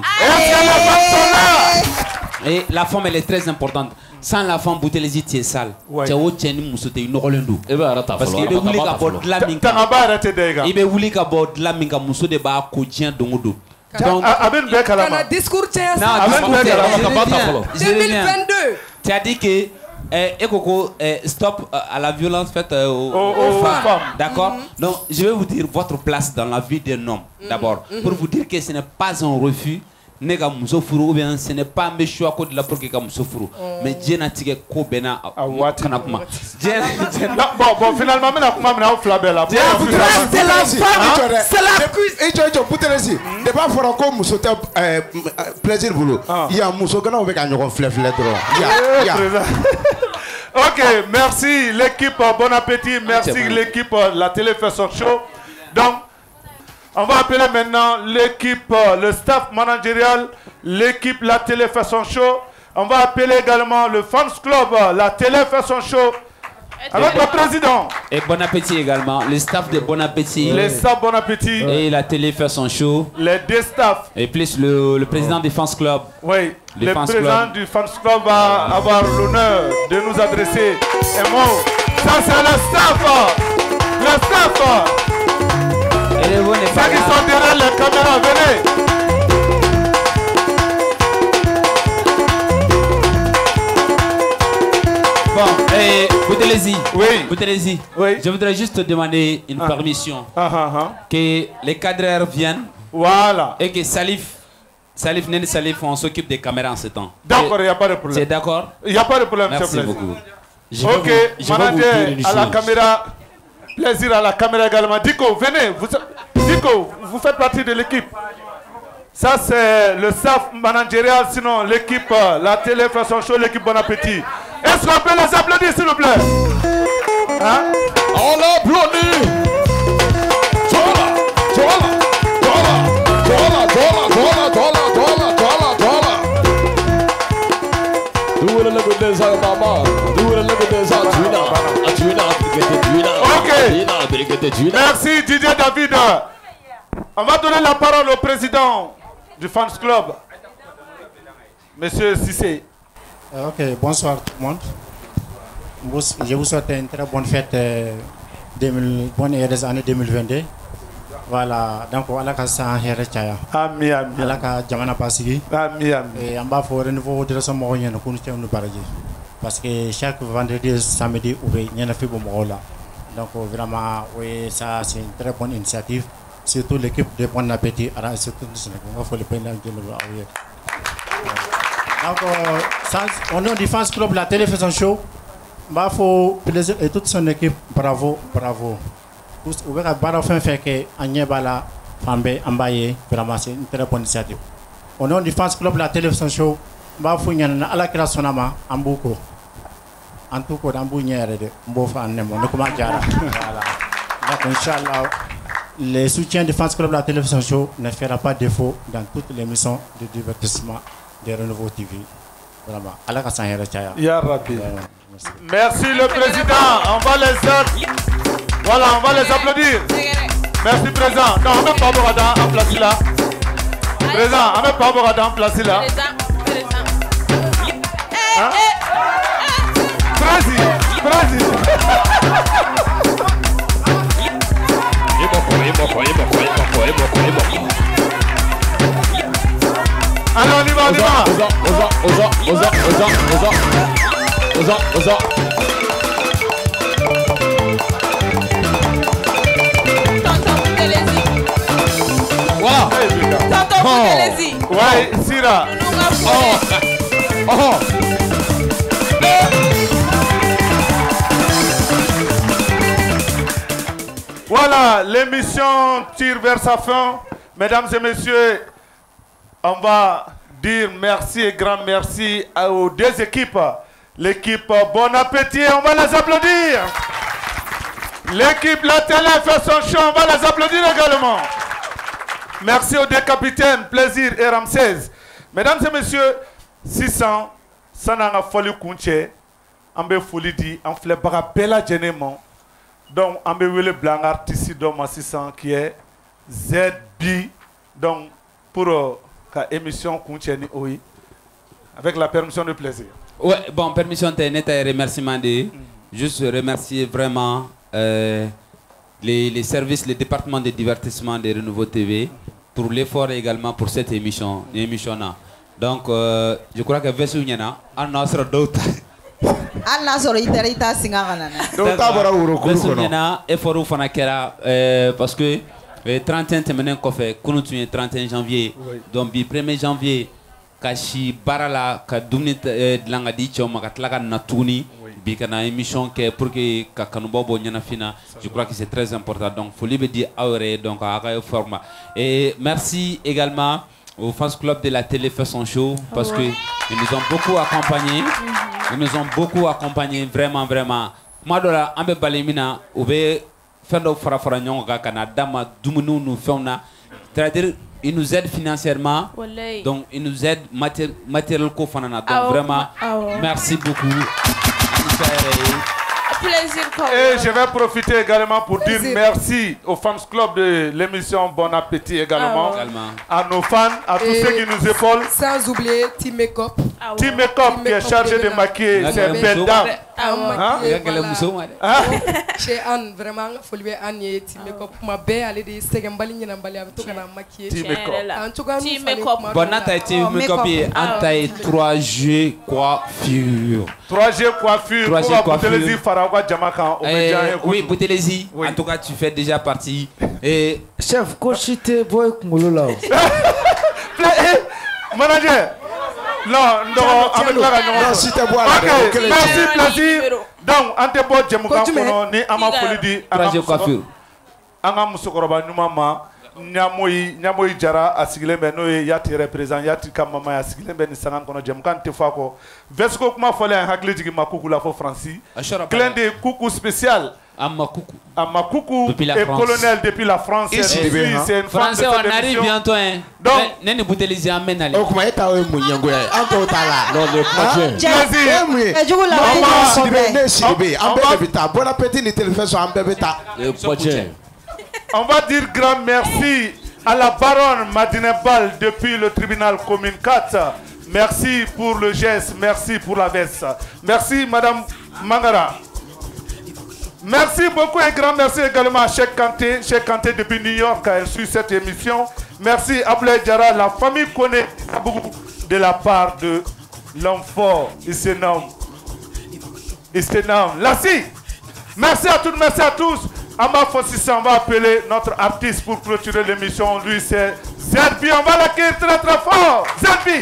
Et la femme elle est très importante. Sans la femme Boutelesi tu es sale. Tu as autre ni muso te inogolendu. Parce que il be wuli ka bod la minka. Il be wuli ka bod la minka muso de ba ko dien dongodo. Donc aben be kala ma. Discours tient ça. Aben be kala ma ka deux mille vingt-deux. Tu as dit que Eh, et Coco, eh, stop euh, à la violence faite euh, aux, oh, aux oh, femmes. femmes. D'accord? Mm-hmm. Donc, je vais vous dire votre place dans la vie d'un homme. Mm-hmm. D'abord, mm-hmm. pour vous dire que ce n'est pas un refus, nega muso furu, ou bien ce n'est pas un choix de la pour que muso furu. Mais Dieu n'a tige ko bena kana kuma. Bon, bon, finalement, mais la kuma mais la flabé là. C'est la femme, c'est la cuisse. Et tu as dit, Boutelesi, de pas faire encore muso te plaisir boulot. Il y a muso que nous avec un yon fleur fleur droit. Il y a. Ok, merci l'équipe, bon appétit, merci l'équipe, la télé fait son show. Donc, on va appeler maintenant l'équipe, le staff managérial, l'équipe, la télé fait son show. On va appeler également le fans club, la télé fait son show. Avec le président. Et bon appétit également, le staff de Bon Appétit. Les staff Bon Appétit. Et la télé fait son show. Les deux staffs. Et plus le, le président du fans club. Oui, le président club. du fans club va avoir l'honneur de nous adresser un mot. Ça c'est le staff. Le staff. Et les bons ceux qui sont derrière les caméras, venez. Bon, et Boutelesi, oui. Boutelesi, oui. Je voudrais juste te demander une ah. permission. Ah, ah, ah. Que les cadreurs viennent. Voilà. Et que Salif, Salif, Nene Salif, on s'occupe des caméras en ce temps. D'accord, il n'y a pas de problème. C'est d'accord? Il n'y a pas de problème. Merci beaucoup. Je ok, manager à la caméra. Plaisir à la caméra également. Dico, venez. Vous, Dico, vous faites partie de l'équipe. Ça, c'est le staff managérial. Sinon, l'équipe, la télé fait son show, l'équipe Bon Appétit. Est-ce qu'on peut les applaudir, s'il vous plaît? Hein? On l'applaudit. Ok. Merci Didier David. On va donner la parole au président du fans club, Monsieur Cissé. Ok, bonsoir tout le monde. Je vous souhaite une très bonne fête, euh, deux mille, bonne et heureuse année deux mille vingt-deux. Voilà, donc voilà que ça a été fait. Ami, ami. Voilà que Jamana Passigi. Ami, ami. Et on va faire un nouveau direction moyen pour nous nous parler. Parce que chaque vendredi, samedi, il y a un film au là. Donc vraiment, oui, ça c'est une très bonne initiative. Surtout l'équipe de Bon Appétit. Alors, surtout, on va faire le pain dans le donc, euh, ça, au nom du fans club, la télévision show, il faut plaisir et toute son équipe. Bravo, bravo. Vous verrez, Barofin fait que Agnébala, Fambe, Ambaye, vraiment, c'est une très bonne initiative. Au nom du fans club, la télévision show, il faut y aller à la création de Ambouko. En tout cas, Ambou Nyere de Mbofa Nemo, ne comment dire. Voilà. Donc, Inch'Allah, le soutien du fans club, la télévision show ne fera pas défaut dans toutes les émissions de divertissement de Renouveau T V. Vraiment. Allah ka san hɛrɛ caya. Ya Rabbi. Merci le président. On va les voilà, on va les applaudir. Merci président. Non, on met pas Borada en place là. Président, on met pas Borada en place là. Hein? Président, président. Allez, on y va, on y va. Oza, oza, oza, oza, oza, oza, oza. Tonton Boutelesi. Voilà. Tonton Boutelesi. Ouais, Sira. Oh. Oh. Voilà, l'émission tire vers sa fin. Mesdames et messieurs, on va dire merci et grand merci aux deux équipes. L'équipe Bon Appétit, on va les applaudir. L'équipe La Télé fait son show, on va les applaudir également. Merci aux deux capitaines, Plaisir et Ramsès. Mesdames et messieurs, six cents, ça n'a pas fallu compter. On va folie dit, on fait bara bella genément. Donc, on va le blanc artiste de six cents qui est Z B. Donc, pour euh, que l'émission continue, oui, avec la permission de Plaisir. Ouais, bon, permission de net et remerciement de. Mm. Juste remercier vraiment euh, les, les services, les départements de divertissement de Renouveau T V pour l'effort également pour cette émission. émission -là. Donc, euh, je crois que Vessu Nyana, on a d'autres. Allah soro itara ita singa kana na. D'autres bara uro kuru kono. Vessu Nyana, effort fana kera parce que le trente et un temenen kofe, kunu tuye trente et un janvier. Oui. Donc, le premier janvier, kashi barala ka dumni dilanga di choma ka tlaka na tuni bi kana émission que pour que ka kanuba bo nyana fina. Je crois que c'est très important. Donc, faut lui dire aure donc à format. Et merci également au fans club de la télé fait son show parce que ils nous ont beaucoup accompagnés. Ils nous ont beaucoup accompagnés vraiment vraiment. Madola ambe balemina obe fendo fara fara nyonga kana dama dumunu nu fona. C'est-à-dire ils nous aident financièrement. Olé. Donc ils nous aident matéri matériel ko fanana. Donc ah, vraiment ah, ouais. Merci beaucoup. Plaisir. Et je vais profiter également pour plaisir. Dire merci aux fans club de l'émission Bon Appétit également, ah, ouais. À nos fans, à tous et ceux qui nous épaulent. Sans oublier Team Makeup. Ah, ouais. Team Makeup qui est chargé de maquiller ces belles dames. Ah, chez Anne, vraiment, il faut lui Anne et Team Makeup. Ma belle, elle est de Segambali, il y a un balai avec tout le monde maquillé. Team Makeup. En tout cas, Team Makeup. Bon, Nata Team Makeup et Antaï trois G coiffure. trois G coiffure. trois G coiffure. Eh, oui, Boutelesi, oui. En tout cas, tu fais déjà partie. Et chef, coachité, boy, Kungolo. Manager. Non, non, avec la réunion. Ok, merci, plaisir. Donc, en te bon, je me comprends, ni à ma folie dit, à ma coiffure. À ma moussokoroba, nous maman. Nyamoy Nyamoy Jara a sigilé mais no yati représent yati kamama a sigilé ben sangan kono jam kan te fako vesko kuma fole un hakle jigi makuku la fo franci clin de coucou spécial À Makoukou. À Makoukou. Depuis la et France. colonel depuis la France. C'est Ici, une femme Français, de on cette arrive émission. bientôt. Hein. Donc, Nene Boutelisi amène à Oh, comment est-ce que tu es encore là? Non, le bon appétit, les téléphones sont en bébé. On va dire grand merci à la baronne Madine Bal depuis le tribunal commune quatre. Merci pour le geste, merci pour la veste. Merci Madame Mangara. Merci beaucoup et grand merci également à Cheikh Kanté, Cheikh Kanté depuis New York, elle suit cette émission. Merci Ablaye Diarra, la famille connaît beaucoup de la part de l'homme fort, il se nomme, il se nomme Lassi. Merci à toutes, merci à tous. Ama Fossissa, on va appeler notre artiste pour clôturer l'émission. Lui, c'est Zerbi. On va l'accueillir très très fort. Zerbi.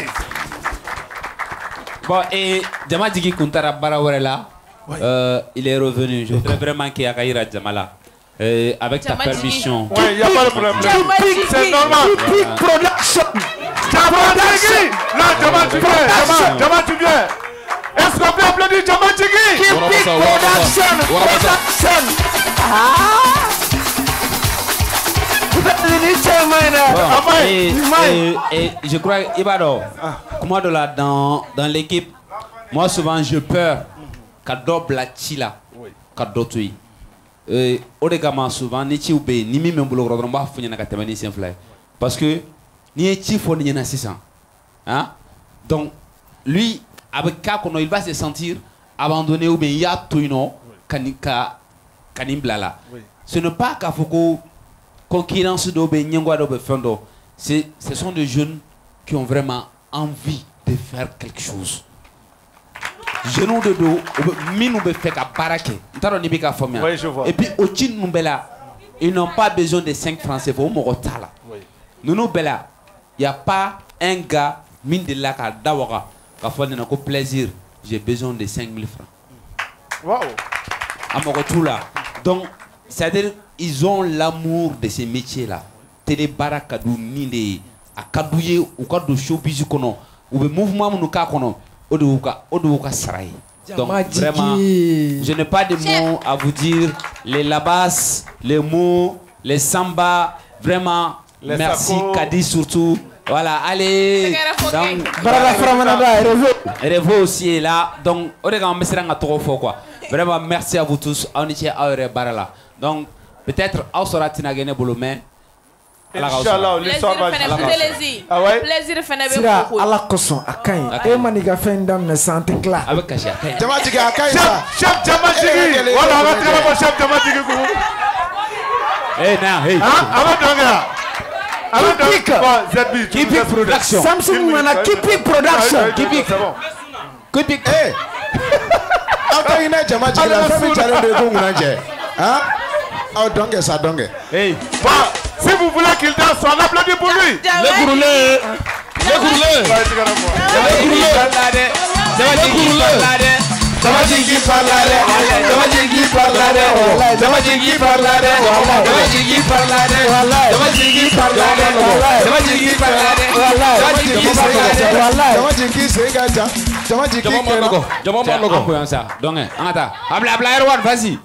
Bon, et Djamadjigi Kuntara Barawarela, euh, il est revenu. Je voudrais vraiment qu'il y ait Akaïra Djamala. Euh, avec ta permission. Oui, il n'y a pas de problème. C'est normal. Voilà. Production. Djamadjigi. Là, Djamadjigi. Djamadjigi. Est-ce qu'on peut applaudir Djamadjigi? Keep it production. Production. Bon, et, et, et je crois, Ibado, comment de là dans, dans l'équipe, moi souvent j'ai peur qu'à double chila, qu'à d'autres. Et au dégât, souvent, ni tu oublie, ni même boulot, on va finir à quatre vingt-dix parce que ni tu faut ni six cents. Hein? Donc, lui, avec cas qu'on il va se sentir abandonné ou bien il y a tout, non, kanika. Kanimblala. Oui. Ce n'est pas qu'à Foucault, concurrence d'Obe, Nyangwa d'Obe Fendo. Ce sont des jeunes qui ont vraiment envie de faire quelque chose. Jeunes de dos, Minou be fait qu'à Baraké. Oui, je vois. Et puis, au Chin Numbela, ils n'ont pas besoin de cinq francs, c'est pour Morotala. Nous, nous, Bella, il n'y a pas un gars, mine de la Dawara, qui a fait un plaisir. J'ai besoin de cinq mille francs. Waouh! À Morotula. Donc, c'est-à-dire ils ont l'amour de ces métiers-là. Télé barakadou ninde a kadouye ou kadou showbiz kono ou le mouvement munuka kono oduka oduka sarai. Donc vraiment, je n'ai pas de mots à vous dire. Les labas, les mots, les samba, vraiment les merci Kadi surtout. Voilà, allez. Donc, Revo aussi est là. Donc, on est quand même trop fort quoi. Vraiment, merci à vous tous. On est à Aure Barala. Donc, peut-être, on sera Tinagene Boulomé. Inch'Allah, l'histoire va plaisir. Ah ouais? Plaisir, Fenebe. Sira, ala koson, Akain. Et maniga fendam ne sante kla. Avec Kacha. Djamadjigi, Akain, ça. Chef Djamadjigi. Voilà, on va tirer mon chef Djamadjigi. Hey, now, hey. Avant de regarder. Keep it. Keep it production. Samsung mana keep it production. Keep it. Keep it. Hey. Encore une Djamadjigi, la famille Tchadé de Gongunanje. Hein? Oh, donc ça, donc. Hey. Bon, si vous voulez qu'il danse, on applaudit pour lui. Le gourou. Le gourou. Djamadjigi parlare, Djamadjigi parlare, Djamadjigi parlare, Djamadjigi parlare, Djamadjigi parlare, Djamadjigi parlare, Djamadjigi segaja, Djamadjigi keno. Jaman logo. Jaman ça. Donc, anga Abla abla Erwan, vas-y.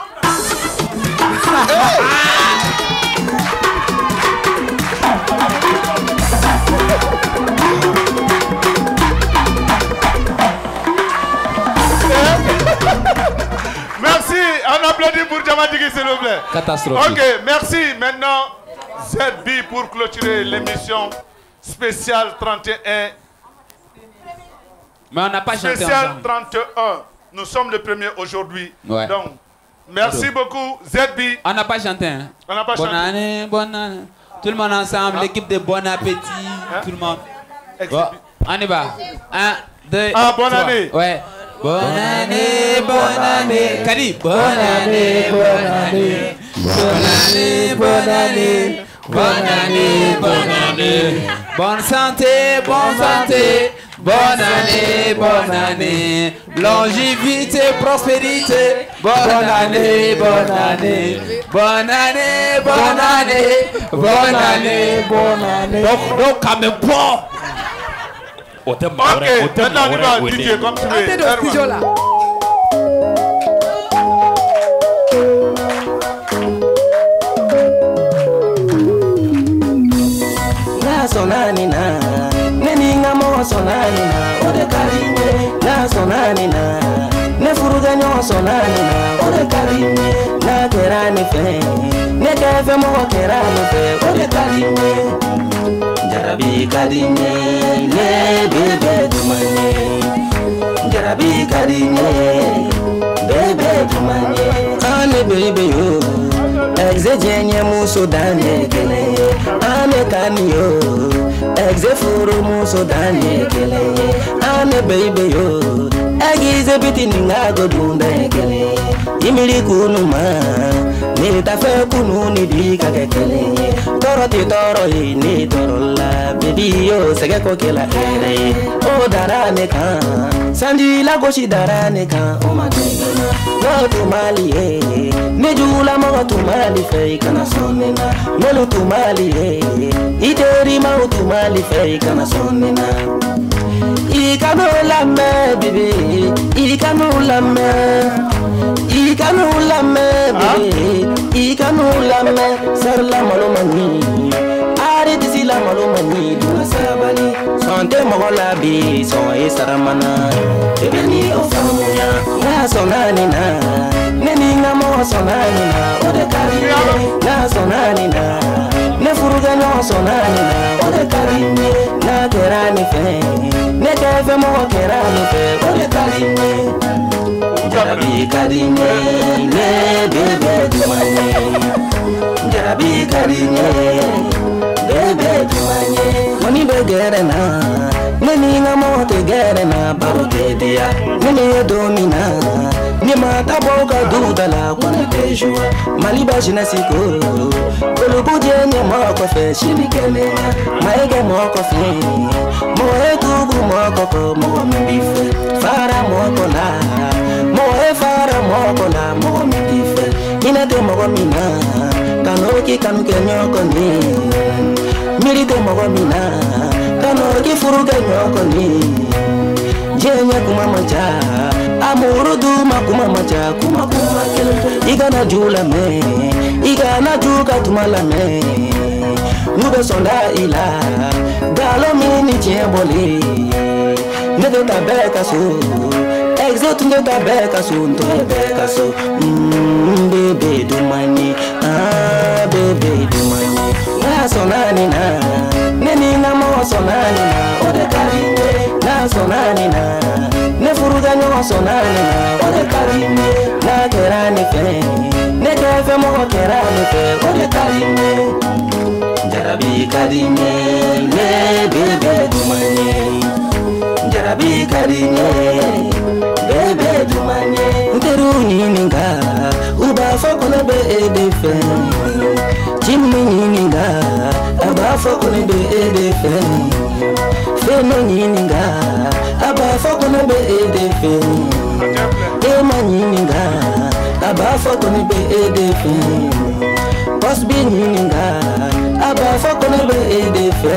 Merci, on applaudit pour Djamadjigi s'il vous plaît. Catastrophe. Ok, merci. Maintenant, Z B pour clôturer l'émission spéciale trente et un. Mais on n'a pas chanté Spécial ensemble. trente et un. Nous sommes le premier aujourd'hui. Ouais. Donc, merci Alors. beaucoup, Z B. On n'a pas chanté. Hein? On n'a pas bonne chanté. année, bonne année. Tout le monde ensemble, Ah. l'équipe de Bon Appétit, Hein? tout le monde. Bon, on y va. Un, deux, Ah, bonne trois. année. Ouais. Bonne année, bonne année. Kadi, bonne année, bonne année. Bonne année, bonne année. Bonne année, bonne année. Bonne santé, bonne santé. Bonne année, bonne année. Longévité, prospérité. Bonne année, bonne année. Bonne année, bonne année. Bonne année, bonne année. Donc, donc, quand même, bon. Ok, maintenant on y va, D J, comme tu veux. Arrêtez de studio là. nyo sonani na ode karime na sonani na ne furuga nyo sonani na ode karime na kerani fe ne kefe mo kerani fe ode karime jarabi karime le bebe dumane jarabi karime bebe dumane ane bebe yo exe jenye muso dane kele ane kani yo exe furu muso dane kele ane baby yo egize biti ninga go dunda kele imiri kunu ma ni ta fe kunu ni di ka kele toro ti toro yi ni toro la baby yo sege ko kela ere o darane ka sandi la goshi darane ka o ma tegena no to mali e me jula mo to mali fe kana sonena no to mali e iteri ma to mali fe kana sonena ikanu la me bebe ikanu la me ikanu la me bebe ikanu la me sarla malo mani ari disi la malo mani duna sabali sonte mogola bi so e saramana bebe ni ofamuya na sonani na neni nga mo sonani na ode karime na sonani na ne furuga no sonani na ode karime na kerani fe ne kefe mo kerani fe ode karime jarabi karime le bebe dumane jarabi karime bebe dumane woni be gere na neni nga mo te gere na baro te dia neni domina ni mata boga duda la kwana tejua maliba jina siko kolubu jenye moko fe shimikele maege moko fe moe tugu moko ko mo mbife fara moko la moe fara moko la mo mbife ina te moko mina kanoki kanuke nyoko ni miri te moko mina kanoki furuke nyoko ni jenye kumamacha amuru duma kumamacha kuma kuma kele igana jula me igana juga tumala me nube sonda ila galo mini cheboli nede tabeka so exot nede tabeka so nto tabeka so mm, bebe dumani ah bebe dumani na sonani na neni na mo sonani na ode karime na sonani na ne furuga nyo sonani na ode karime na kerani fe ne kefe mo kerani fe ode karime jarabi karime le bebe dumane jarabi karime bebe dumane nteru nininga uba foko na be edefe jimmi nininga aba foko na be edefe feno nininga aba foko na be edefe ema nininga aba foko na be edefe posbi nininga aba foko na be edefe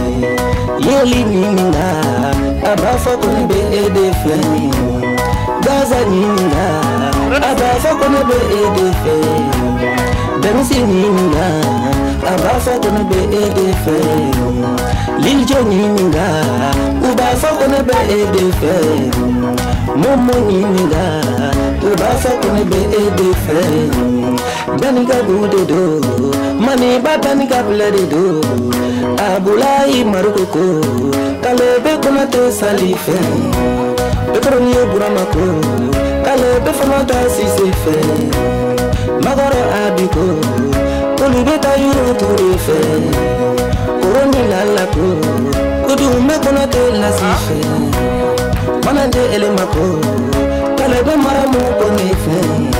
yeli nininga aba foko na be edefe gaza nininga aba foko na be edefe bensi nininga aba foko na be edefe liljo nininga uba foko na be edefe momo nininga uba foko na be edefe danika budedo mani batanika bledo abulai marukoko kalebe kuna te salife bekroni buramako kalebe famata sisefe magoro abiko kolube tayuro turefe koroni lalako kudume kuna te lasife manande elemako kalebe maramu konefe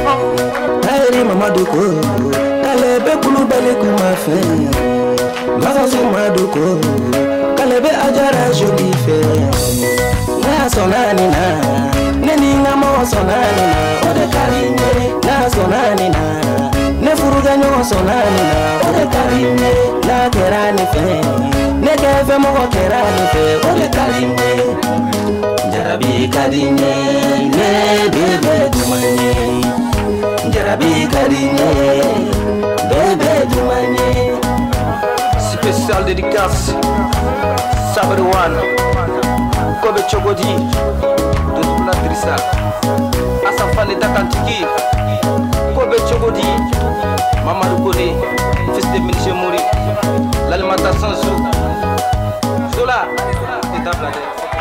ayri mamaduko kalebe kulubale kumafe magaso maduko kalebe ajara jolife na sonani na neni nga mo sonani na ode karime na sonani na ne furuga nyo sonani na ode karime na kerani fe ne kefe mo kerani fe ode karime jarabi karime ne bebe dumane jarabi karime bebe dumane spécial dédicace Sabri One Kobe Chogodi, Dodoula Drissa, Asafane Takantiki, Kobe Chogodi, Mamadou Kone, fils de Michel Mouri, l'alimentation sous Zola, et Tabladet.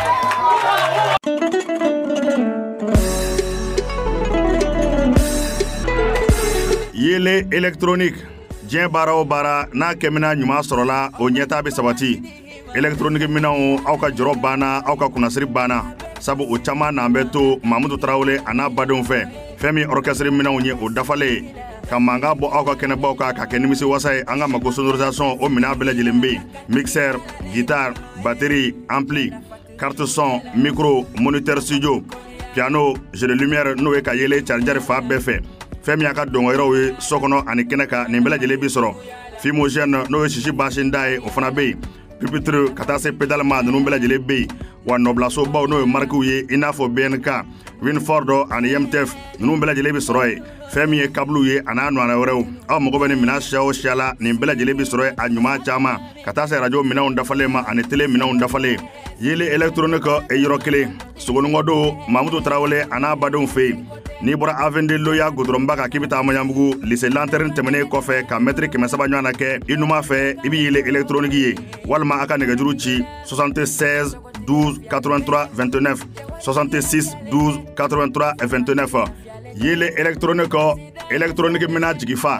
Yele électronique diɲɛ baara o baara n'a kɛmina ɲuman sɔrɔla o ɲɛta bɛ sabati électronique minɛnw aw ka jɔrɔ banna aw ka kunnasiri banna sabu o caman n'an bɛ to Mamudu Tarawele a n'a badenw fɛ fɛn min orchestre minɛnw ye o dafalen ka mankan bɔ aw ka kɛnɛbaw kan ka kɛ nimisi wasa ye an ka mago sonorisation o minɛn bɛɛ lajɛlen bɛ yen mixeur guitare batterie ampli carte son micro moniteur studio piano jeu de lumière n'o ye ka yele charger fa bɛɛ fɛ fɛn min y'a ka dɔngɔyɔrɔw ye so kɔnɔ ani kɛnɛ kan nin bɛɛ lajɛlen bi sɔrɔ fumogène n'o ye sisi bansinda ye o fana bɛ yen pupitre ka taa se pédale ma ninnu bɛɛ lajɛlen bɛ yen wa nɔbilasobaw n'o ye marquew ye i n'a fɔ B N K Winford ani M T F ninnu bɛɛ lajɛlen bi sɔrɔ yen fɛn min ye câble ye a n'a ɲɔgɔnna wɛrɛw aw mago bɛ nin minɛn siya o siya la nin bɛɛ lajɛlen bi sɔrɔ yen a ɲuman caman ka taa se radio minɛnw dafalen ma ani télé minɛnw dafalen yeli électronique e yɔrɔ kelen sogonikɔdo Mamudu Tarawele a n'a badenw fɛ yen n'i bɔra Avende Loya goudronba kan k'i bɛ taa Maɲanbugu lycée lanterne tɛmɛnen kɔfɛ ka mètre kɛmɛ saba ɲɔgɔnna kɛ i numan fɛ i bɛ yeli électronique ye walima a ka nɛgɛjuru ci soixante-seize douze quatre-vingt-trois vingt-neuf soixante-six douze quatre-vingt-trois vingt-neuf yeli électronique électronique mina jigi fa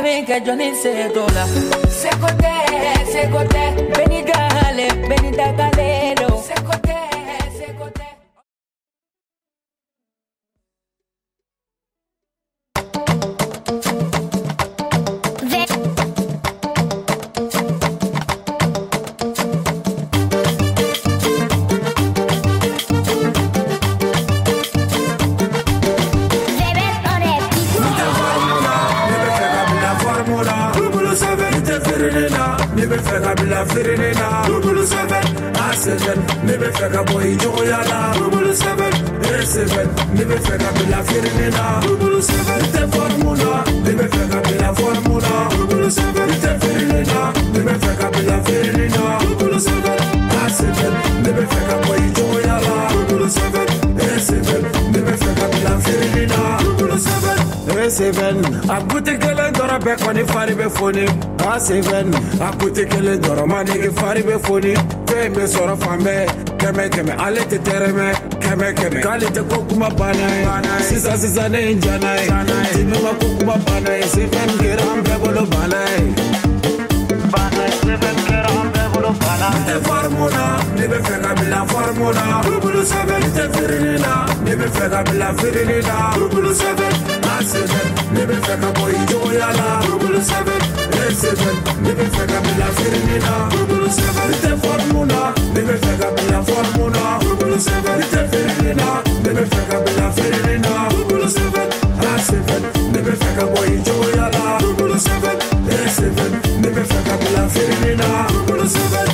Nebe feka bila firinina Double seven, A seven Nebe feka boy joyala Double seven, A seven Nebe feka bila firinina Double seven, te formula Nebe feka bila formula Double seven, te firinina Nebe feka bila firinina Double seven, A seven Nebe feka boy joyala Double seven, A seven Nebe feka bila firinina Double seven, A seven A gute kele dora be koni fari be foni A seven A gute kele dora manigi fari be foni Fe me sora fame Keme keme ale te tereme Keme keme Kali te kokuma banai Sisa sisa ne injanai Timi ma kokuma banai Seven geram bebolo banai Banai seven geram bebolo banai Te formula Nebe feka bila formula Double seven te firinina Nebe feka bila firinina Double seven A seven Nebe feka boy joyala Double seven A seven Nebe feka bila firinina Double seven te formula Nebe feka bila formula Double seven te firinina Nebe feka bila firinina Double seven A seven Nebe feka boy joyala Double seven A seven Nebe feka bila firinina Double seven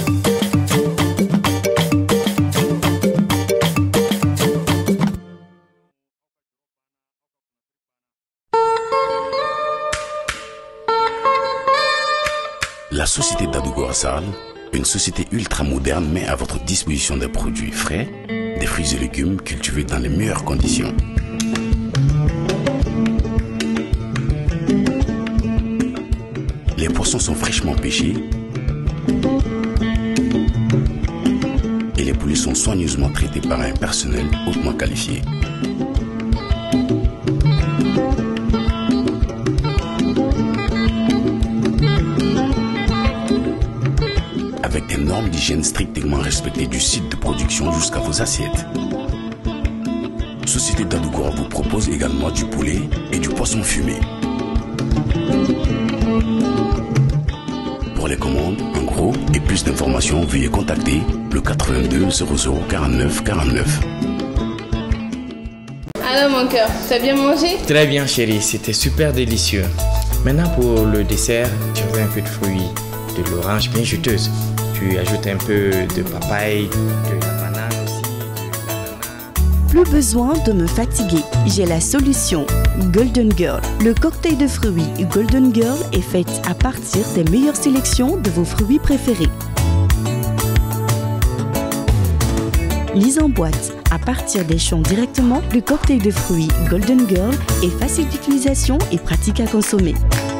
La société Dadougo Assal, une société ultra moderne, met à votre disposition des produits frais, des fruits et légumes cultivés dans les meilleures conditions. Les poissons sont fraîchement pêchés et les poulets sont soigneusement traités par un personnel hautement qualifié. Avec des normes d'hygiène strictement respectées du site de production jusqu'à vos assiettes. Société Dadougo vous propose également du poulet et du poisson fumé. Pour les commandes, en gros et plus d'informations, veuillez contacter le quatre-vingt-deux zéro zéro quarante-neuf quarante-neuf. Alors mon cœur, t'as bien mangé? Très bien chérie, c'était super délicieux. Maintenant pour le dessert, tu veux un peu de fruits, de l'orange bien juteuse. Tu ajoutes un peu de papaye, de la banane aussi, de l'ananas. Plus besoin de me fatiguer, j'ai la solution. Golden Girl. Le cocktail de fruits Golden Girl est fait à partir des meilleures sélections de vos fruits préférés. mise en boîte à partir des champs directement, le cocktail de fruits Golden Girl est facile d'utilisation et pratique à consommer.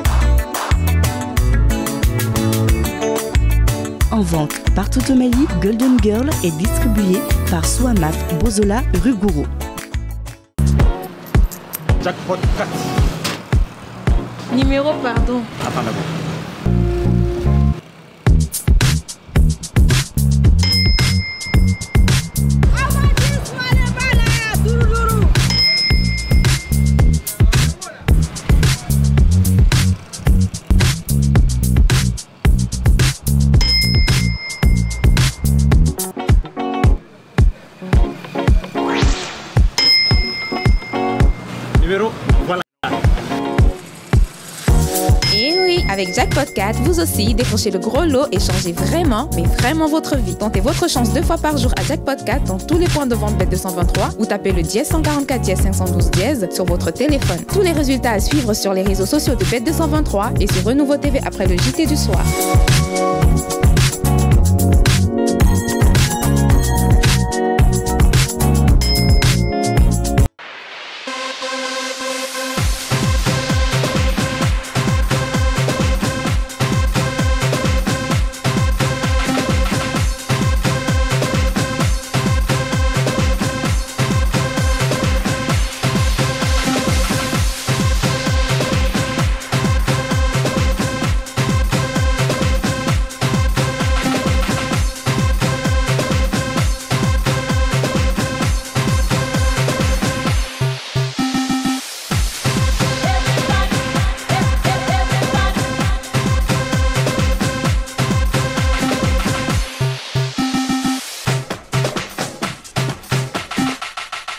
En vente partout au Mali, Golden Girl est distribué par Souamaf Bozola rue Gourou. Jackpot quatre. Numéro, pardon. Attends d'abord. Avec Jackpot quatre, vous aussi décrochez le gros lot et changez vraiment, mais vraiment votre vie. Tentez votre chance deux fois par jour à Jackpot quatre dans tous les points de vente Bet deux cent vingt-trois ou tapez le dièse cent quarante-quatre dièse cinq cent douze dièse sur votre téléphone. Tous les résultats à suivre sur les réseaux sociaux de Bet deux cent vingt-trois et sur Renouveau T V après le J T du soir.